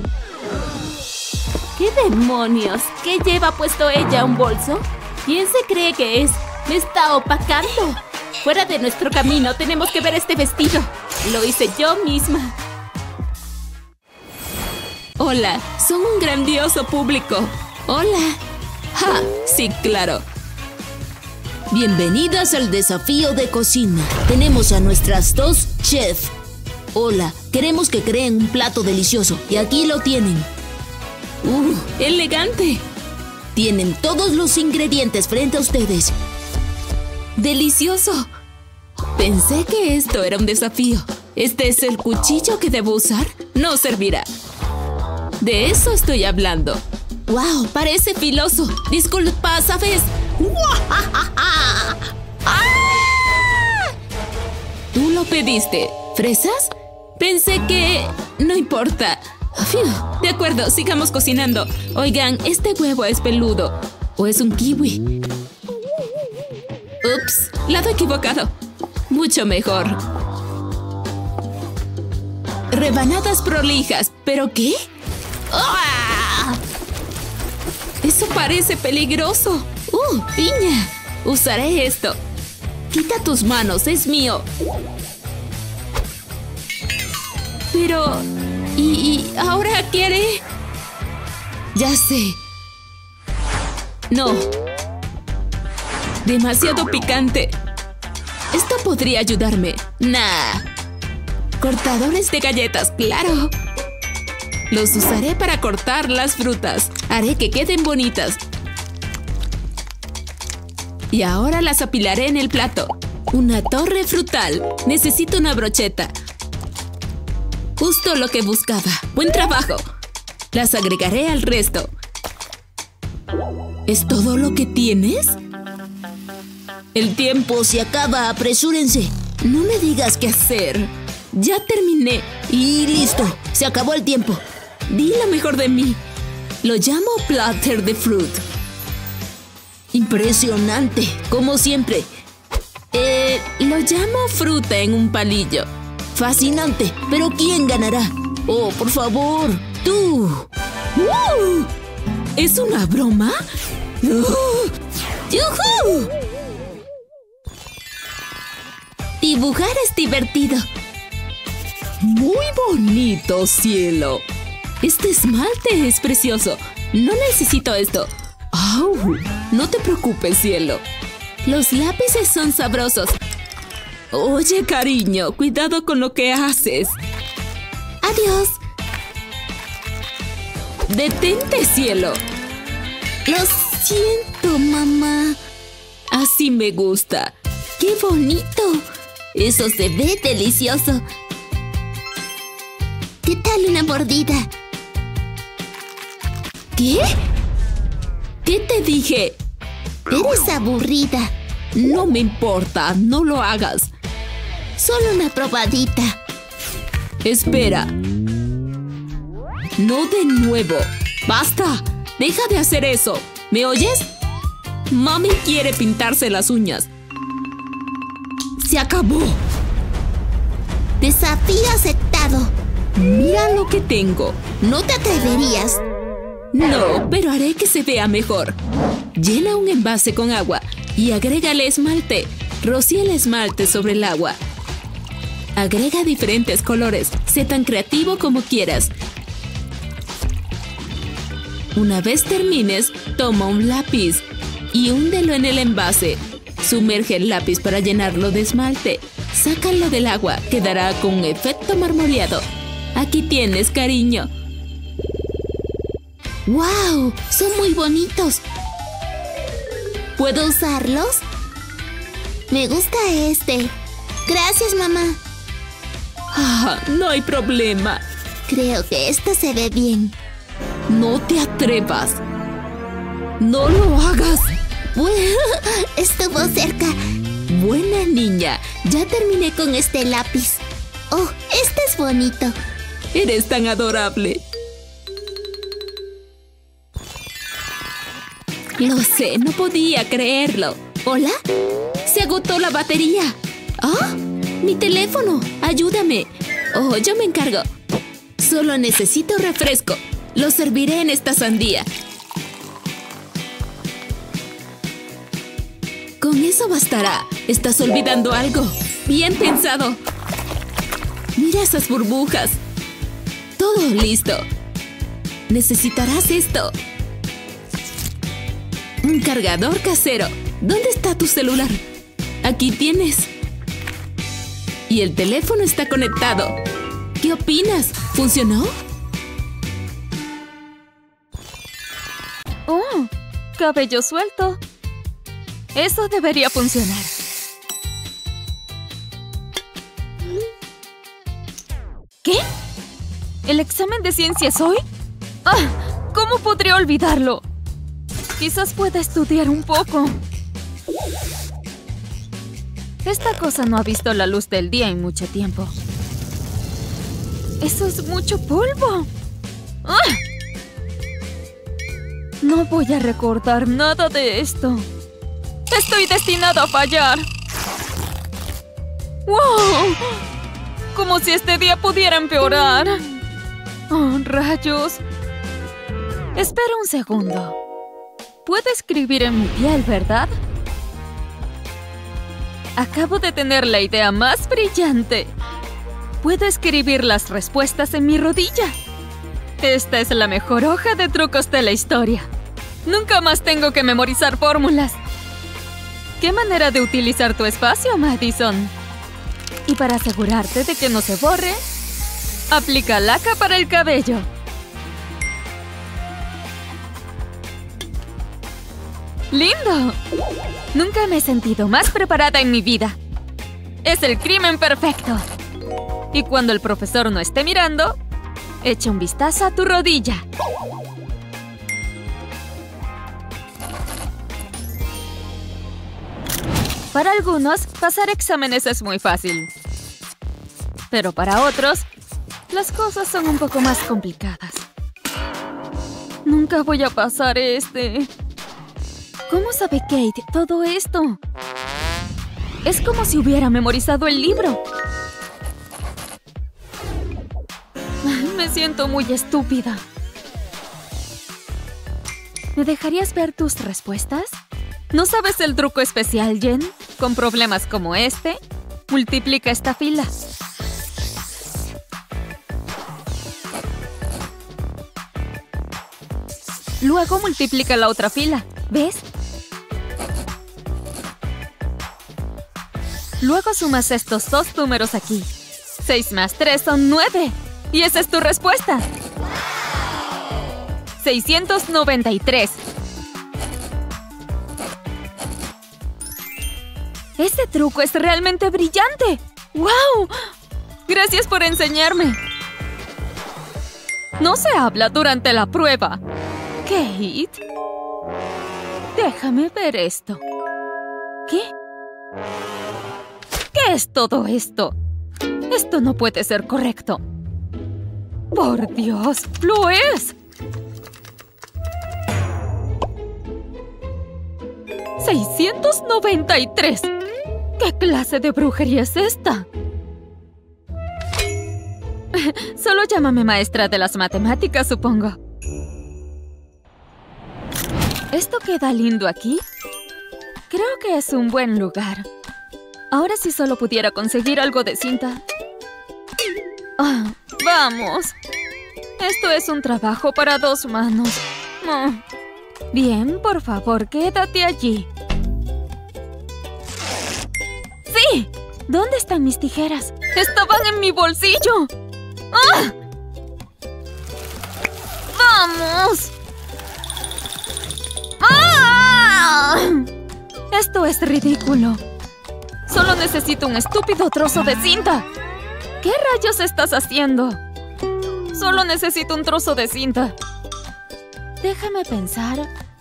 ¿Qué demonios? ¿Qué lleva puesto ella? ¿Un bolso? ¿Quién se cree que es? ¡Me está opacando! Fuera de nuestro camino, tenemos que ver este vestido. Lo hice yo misma. Hola, son un grandioso público. Hola. ¡Ja! Sí, claro. Bienvenidas al desafío de cocina. Tenemos a nuestras dos chefs. Hola, queremos que creen un plato delicioso y aquí lo tienen. ¡Elegante! Tienen todos los ingredientes frente a ustedes. ¡Delicioso! Pensé que esto era un desafío. ¿Este es el cuchillo que debo usar? No servirá. De eso estoy hablando. ¡Wow! Parece filoso. Disculpa, ¿sabes? ¿Tú lo pediste? ¿Fresas? Pensé que... No importa. De acuerdo, sigamos cocinando. Oigan, este huevo es peludo. ¿O es un kiwi? Ups, lado equivocado. Mucho mejor. Rebanadas prolijas. ¿Pero qué? ¡Ah! Eso parece peligroso. ¡Piña! Usaré esto. Quita tus manos, es mío. Pero... ¿Y ahora qué haré? Ya sé. No. Demasiado picante. Esto podría ayudarme. Nah. Cortadores de galletas, claro. Los usaré para cortar las frutas. Haré que queden bonitas. Y ahora las apilaré en el plato. Una torre frutal. Necesito una brocheta. Justo lo que buscaba. ¡Buen trabajo! Las agregaré al resto. ¿Es todo lo que tienes? El tiempo se acaba, apresúrense. No me digas qué hacer. Ya terminé. Y listo, se acabó el tiempo. Di lo mejor de mí. Lo llamo platter de fruit. Impresionante, como siempre. Lo llamo fruta en un palillo. Fascinante, pero ¿quién ganará? Oh, por favor, tú. ¿Es una broma? ¡Yujú! Dibujar es divertido. Muy bonito, cielo. Este esmalte es precioso. No necesito esto. ¡Au! No te preocupes, cielo. Los lápices son sabrosos. Oye, cariño, cuidado con lo que haces. Adiós. Detente, cielo. Lo siento, mamá. Así me gusta. ¡Qué bonito! Eso se ve delicioso. ¿Qué tal una mordida? ¿Qué? ¿Qué te dije? Eres aburrida. No me importa, no lo hagas. Solo una probadita. Espera. No de nuevo. ¡Basta! ¡Deja de hacer eso! ¿Me oyes? Mami quiere pintarse las uñas. ¡Se acabó! Desafío aceptado. Mira lo que tengo. No te atreverías. No, pero haré que se vea mejor. Llena un envase con agua y agrégale esmalte. Rocía el esmalte sobre el agua. Agrega diferentes colores. Sé tan creativo como quieras. Una vez termines, toma un lápiz y húndelo en el envase. Sumerge el lápiz para llenarlo de esmalte. Sácalo del agua, quedará con un efecto marmoleado. Aquí tienes, cariño. ¡Wow! Son muy bonitos. ¿Puedo usarlos? Me gusta este. Gracias, mamá. No hay problema. Creo que esto se ve bien. No te atrevas. No lo hagas. Bueno, estuvo cerca. Buena niña. Ya terminé con este lápiz. Oh, este es bonito. Eres tan adorable. Lo sé, no podía creerlo. ¿Hola? Se agotó la batería. ¡Ah! ¡Mi teléfono! ¡Ayúdame! Oh, yo me encargo. Solo necesito refresco. Lo serviré en esta sandía. Con eso bastará. Estás olvidando algo. Bien pensado. Mira esas burbujas. Todo listo. Necesitarás esto. Un cargador casero. ¿Dónde está tu celular? Aquí tienes. Y el teléfono está conectado. ¿Qué opinas? ¿Funcionó? ¡Oh! Cabello suelto. Eso debería funcionar. ¿Qué? ¿El examen de ciencias hoy? ¡Ah! ¿Cómo podría olvidarlo? Quizás pueda estudiar un poco. Esta cosa no ha visto la luz del día en mucho tiempo. ¡Eso es mucho polvo! ¡Ah! No voy a recordar nada de esto. ¡Estoy destinado a fallar! ¡Wow! Como si este día pudiera empeorar. ¡Oh, rayos! Espera un segundo. Puedo escribir en mi piel, ¿verdad? Acabo de tener la idea más brillante. Puedo escribir las respuestas en mi rodilla. Esta es la mejor hoja de trucos de la historia. Nunca más tengo que memorizar fórmulas. ¡Qué manera de utilizar tu espacio, Madison! Y para asegurarte de que no se borre, aplica laca para el cabello. ¡Lindo! Nunca me he sentido más preparada en mi vida. Es el crimen perfecto. Y cuando el profesor no esté mirando, echa un vistazo a tu rodilla. Para algunos, pasar exámenes es muy fácil. Pero para otros, las cosas son un poco más complicadas. Nunca voy a pasar este. ¿Cómo sabe Kate todo esto? Es como si hubiera memorizado el libro. Me siento muy estúpida. ¿Me dejarías ver tus respuestas? ¿No sabes el truco especial, Jen? Con problemas como este, multiplica esta fila. Luego multiplica la otra fila. ¿Ves? Luego sumas estos dos números aquí. 6 más 3 son 9. Y esa es tu respuesta. 693. Este truco es realmente brillante. ¡Wow! Gracias por enseñarme. No se habla durante la prueba. Kate, déjame ver esto. ¿Qué? ¿Qué es todo esto? Esto no puede ser correcto. ¡Por Dios! ¡Lo es! ¡693! ¿Qué clase de brujería es esta? Solo llámame maestra de las matemáticas, supongo. ¿Esto queda lindo aquí? Creo que es un buen lugar. Ahora si solo pudiera conseguir algo de cinta. Ah, ¡vamos! Esto es un trabajo para 2 manos. Oh. Bien, por favor, quédate allí. ¡Sí! ¿Dónde están mis tijeras? ¡Estaban en mi bolsillo! ¡Ah! ¡Vamos! ¡Ah! Esto es ridículo. Solo necesito un estúpido trozo de cinta. ¿Qué rayos estás haciendo? Solo necesito un trozo de cinta. Déjame pensar.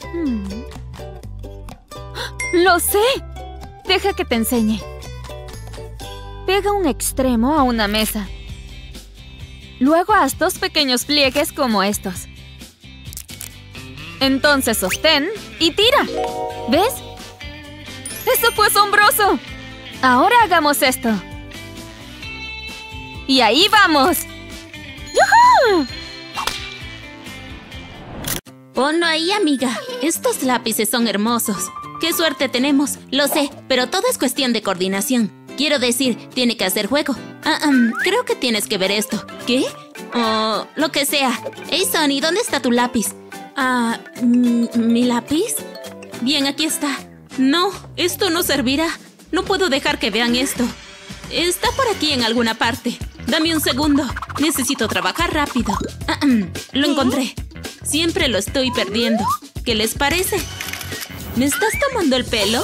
¡Lo sé! Deja que te enseñe. Pega un extremo a una mesa. Luego haz 2 pequeños pliegues como estos. Entonces sostén y tira. ¿Ves? ¡Eso fue asombroso! Ahora hagamos esto. Y ahí vamos. ¡Yujú! Ponlo ahí, amiga. Estos lápices son hermosos. ¡Qué suerte tenemos! Lo sé, pero todo es cuestión de coordinación. Quiero decir, tiene que hacer juego. Creo que tienes que ver esto. ¿Qué? Oh, lo que sea. Hey, Sonny, ¿dónde está tu lápiz? ¿Mi lápiz? Bien, aquí está. No, esto no servirá. No puedo dejar que vean esto. Está por aquí en alguna parte. Dame un segundo. Necesito trabajar rápido. Lo encontré. Siempre lo estoy perdiendo. ¿Qué les parece? ¿Me estás tomando el pelo?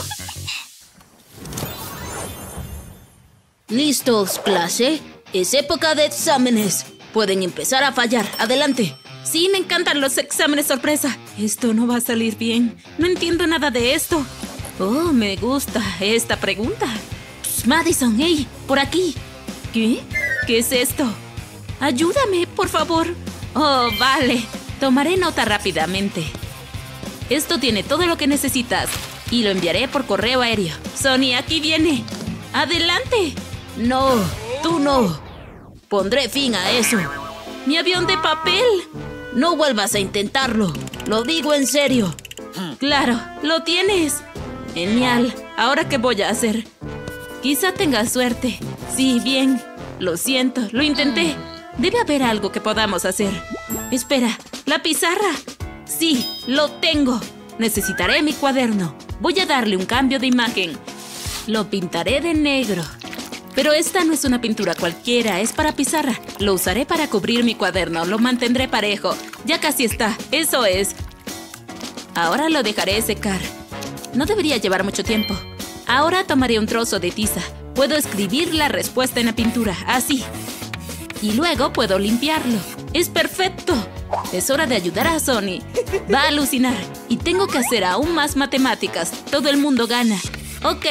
¿Listos, clase? Es época de exámenes. Pueden empezar a fallar. Adelante. Sí, me encantan los exámenes sorpresa. Esto no va a salir bien. No entiendo nada de esto. Oh, me gusta esta pregunta. Madison, hey, por aquí. ¿Qué? ¿Qué es esto? Ayúdame, por favor. Oh, vale. Tomaré nota rápidamente. Esto tiene todo lo que necesitas y lo enviaré por correo aéreo. Sonny, aquí viene. ¡Adelante! No, tú no. Pondré fin a eso. ¡Mi avión de papel! No vuelvas a intentarlo. Lo digo en serio. Claro, lo tienes. Genial. ¿Ahora qué voy a hacer? Quizá tenga suerte. Sí, bien. Lo siento, lo intenté. Debe haber algo que podamos hacer. Espera, ¿la pizarra? Sí, lo tengo. Necesitaré mi cuaderno. Voy a darle un cambio de imagen. Lo pintaré de negro. Pero esta no es una pintura cualquiera, es para pizarra. Lo usaré para cubrir mi cuaderno, lo mantendré parejo. Ya casi está, eso es. Ahora lo dejaré secar. No debería llevar mucho tiempo. Ahora tomaré un trozo de tiza. Puedo escribir la respuesta en la pintura, así. Y luego puedo limpiarlo. ¡Es perfecto! Es hora de ayudar a Sonny. Va a alucinar. Y tengo que hacer aún más matemáticas. Todo el mundo gana. Ok.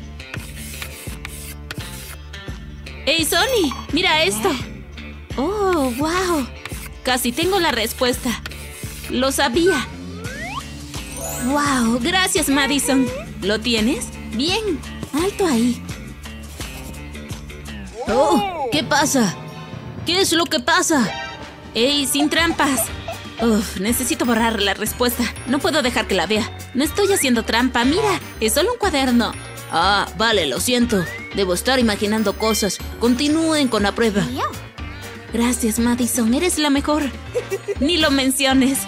¡Hey, Sonny! ¡Mira esto! ¡Oh, wow! Casi tengo la respuesta. ¡Lo sabía! ¡Wow! Gracias, Madison. ¿Lo tienes? Bien. Alto ahí. ¡Oh! ¿Qué pasa? ¿Qué es lo que pasa? ¡Ey, sin trampas! Uf, necesito borrar la respuesta. No puedo dejar que la vea. No estoy haciendo trampa. Mira, es solo un cuaderno. Ah, vale, lo siento. Debo estar imaginando cosas. Continúen con la prueba. Gracias, Madison. Eres la mejor. Ni lo menciones.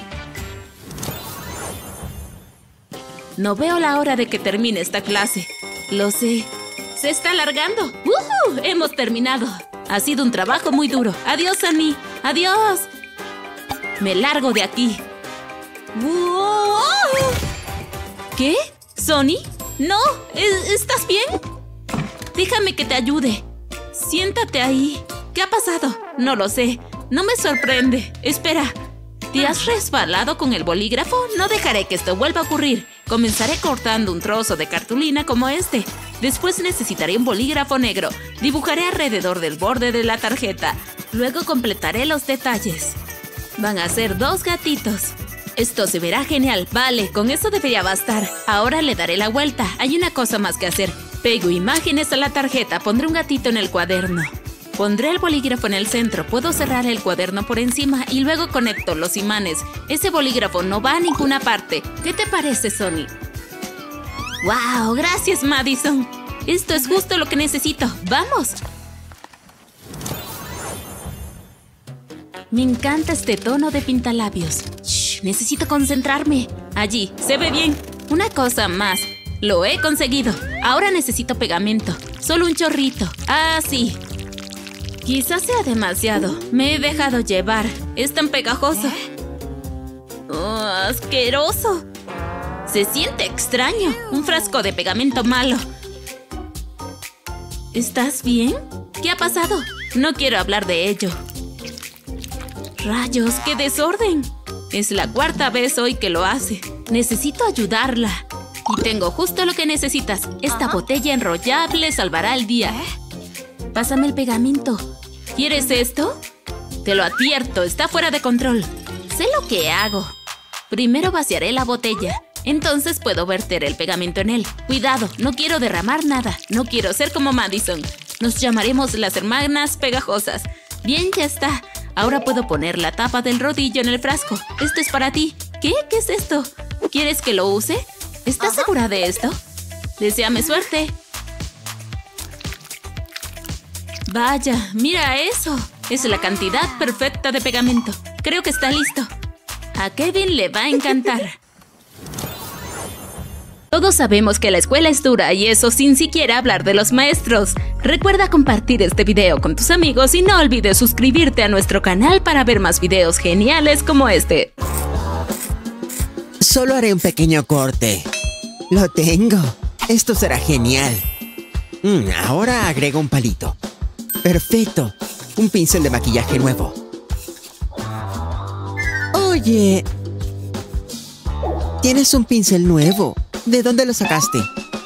No veo la hora de que termine esta clase. Lo sé. Se está alargando. ¡Woohoo! Hemos terminado. Ha sido un trabajo muy duro. Adiós, Annie. Adiós. Me largo de aquí. ¡Wow! ¿Qué? ¿Sonny? No. ¿Estás bien? Déjame que te ayude. Siéntate ahí. ¿Qué ha pasado? No lo sé. No me sorprende. Espera. ¿Te has resbalado con el bolígrafo? No dejaré que esto vuelva a ocurrir. Comenzaré cortando un trozo de cartulina como este. Después necesitaré un bolígrafo negro. Dibujaré alrededor del borde de la tarjeta. Luego completaré los detalles. Van a ser 2 gatitos. Esto se verá genial. Vale, con eso debería bastar. Ahora le daré la vuelta. Hay una cosa más que hacer. Pego imágenes a la tarjeta. Pondré un gatito en el cuaderno. Pondré el bolígrafo en el centro. Puedo cerrar el cuaderno por encima y luego conecto los imanes. Ese bolígrafo no va a ninguna parte. ¿Qué te parece, Sonny? ¡Wow! Gracias, Madison. Esto es justo lo que necesito. ¡Vamos! Me encanta este tono de pintalabios. Shh, necesito concentrarme. Allí, se ve bien. Una cosa más. Lo he conseguido. Ahora necesito pegamento. Solo un chorrito. Ah, sí. Quizás sea demasiado. Me he dejado llevar. Es tan pegajoso. Oh, ¡asqueroso! Se siente extraño. Un frasco de pegamento malo. ¿Estás bien? ¿Qué ha pasado? No quiero hablar de ello. ¡Rayos! ¡Qué desorden! Es la 4ª vez hoy que lo hace. Necesito ayudarla. Y tengo justo lo que necesitas. Esta botella enrollable salvará el día. Pásame el pegamento. ¿Quieres esto? Te lo advierto, está fuera de control. Sé lo que hago. Primero vaciaré la botella. Entonces puedo verter el pegamento en él. Cuidado, no quiero derramar nada. No quiero ser como Madison. Nos llamaremos las hermanas pegajosas. Bien, ya está. Ahora puedo poner la tapa del rodillo en el frasco. Esto es para ti. ¿Qué? ¿Qué es esto? ¿Quieres que lo use? ¿Estás segura de esto? Deséame suerte. Vaya, mira eso. Es la cantidad perfecta de pegamento. Creo que está listo. A Kevin le va a encantar. Todos sabemos que la escuela es dura y eso sin siquiera hablar de los maestros. Recuerda compartir este video con tus amigos y no olvides suscribirte a nuestro canal para ver más videos geniales como este. Solo haré un pequeño corte. Lo tengo. Esto será genial. Ahora agrego un palito. Perfecto. Un pincel de maquillaje nuevo. Oye, tienes un pincel nuevo. ¿De dónde lo sacaste?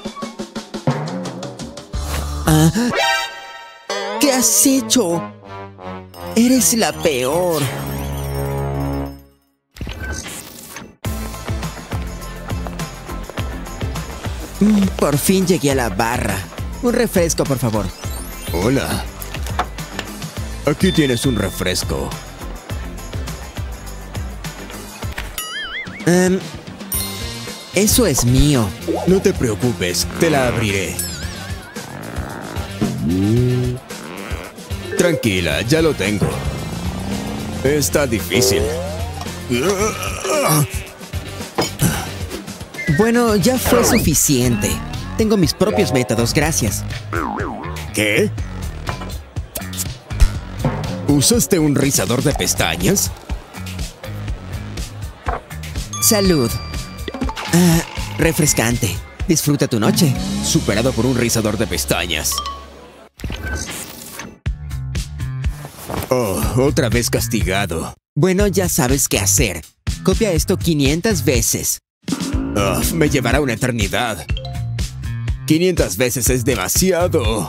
¿Qué has hecho? Eres la peor. Por fin llegué a la barra. Un refresco, por favor. Hola. Aquí tienes un refresco. Eso es mío. No te preocupes, te la abriré. Tranquila, ya lo tengo. Está difícil. Bueno, ya fue suficiente. Tengo mis propios métodos, gracias. ¿Qué? ¿Usaste un rizador de pestañas? Salud. Refrescante. Disfruta tu noche. Superado por un rizador de pestañas. Oh, otra vez castigado. Bueno, ya sabes qué hacer. Copia esto 500 veces. Me llevará una eternidad. 500 veces es demasiado.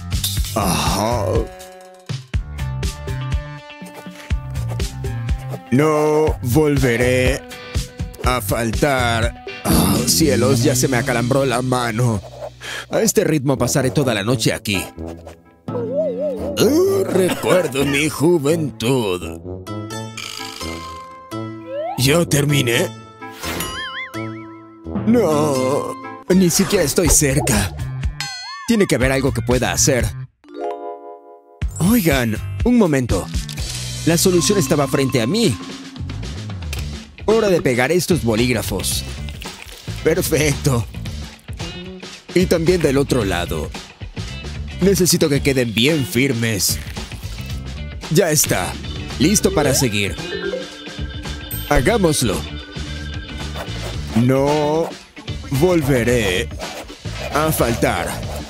No volveré a faltar. Cielos, ya se me acalambró la mano. A este ritmo pasaré toda la noche aquí. Recuerdo mi juventud. ¿Yo terminé? No, ni siquiera estoy cerca. Tiene que haber algo que pueda hacer. Oigan, un momento. La solución estaba frente a mí. Hora de pegar estos bolígrafos. Perfecto. Y también del otro lado. Necesito que queden bien firmes. Ya está. Listo para seguir. Hagámoslo. No volveré a faltar.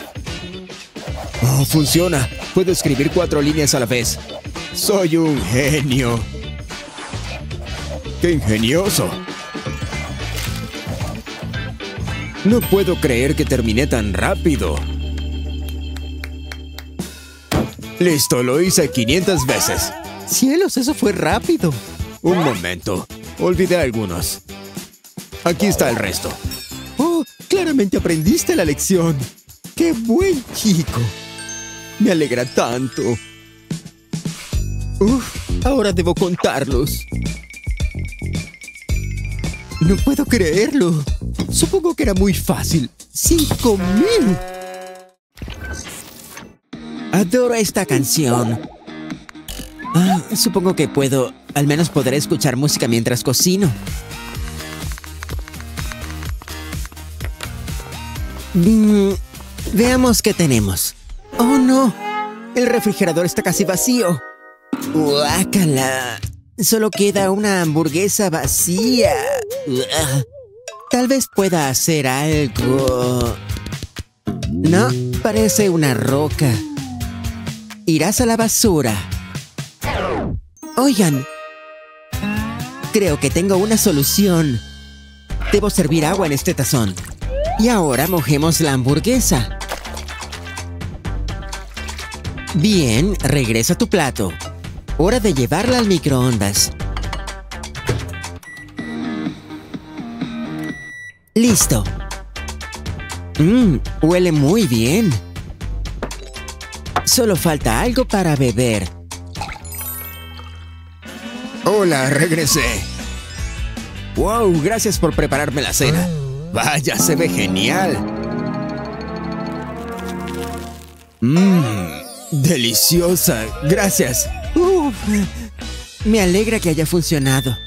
Funciona. Puedo escribir 4 líneas a la vez. Soy un genio. ¡Qué ingenioso! No puedo creer que terminé tan rápido. Listo, lo hice 500 veces. ¡Cielos, eso fue rápido! Un momento. Olvidé algunos. Aquí está el resto. ¡Oh! Claramente aprendiste la lección. ¡Qué buen chico! Me alegra tanto. Ahora debo contarlos. No puedo creerlo. Supongo que era muy fácil. 5,000. Adoro esta canción. Supongo que puedo... Al menos podré escuchar música mientras cocino. Veamos qué tenemos. ¡Oh, no! El refrigerador está casi vacío. ¡Guácala! Solo queda una hamburguesa vacía. Tal vez pueda hacer algo. No, parece una roca. Irás a la basura. Oigan. Creo que tengo una solución. Debo servir agua en este tazón. Y ahora mojemos la hamburguesa. Bien, regresa a tu plato. Hora de llevarla al microondas. Listo. Huele muy bien. Solo falta algo para beber. Hola, regresé. Wow, gracias por prepararme la cena. Vaya, se ve genial. Deliciosa. Gracias. Me alegra que haya funcionado.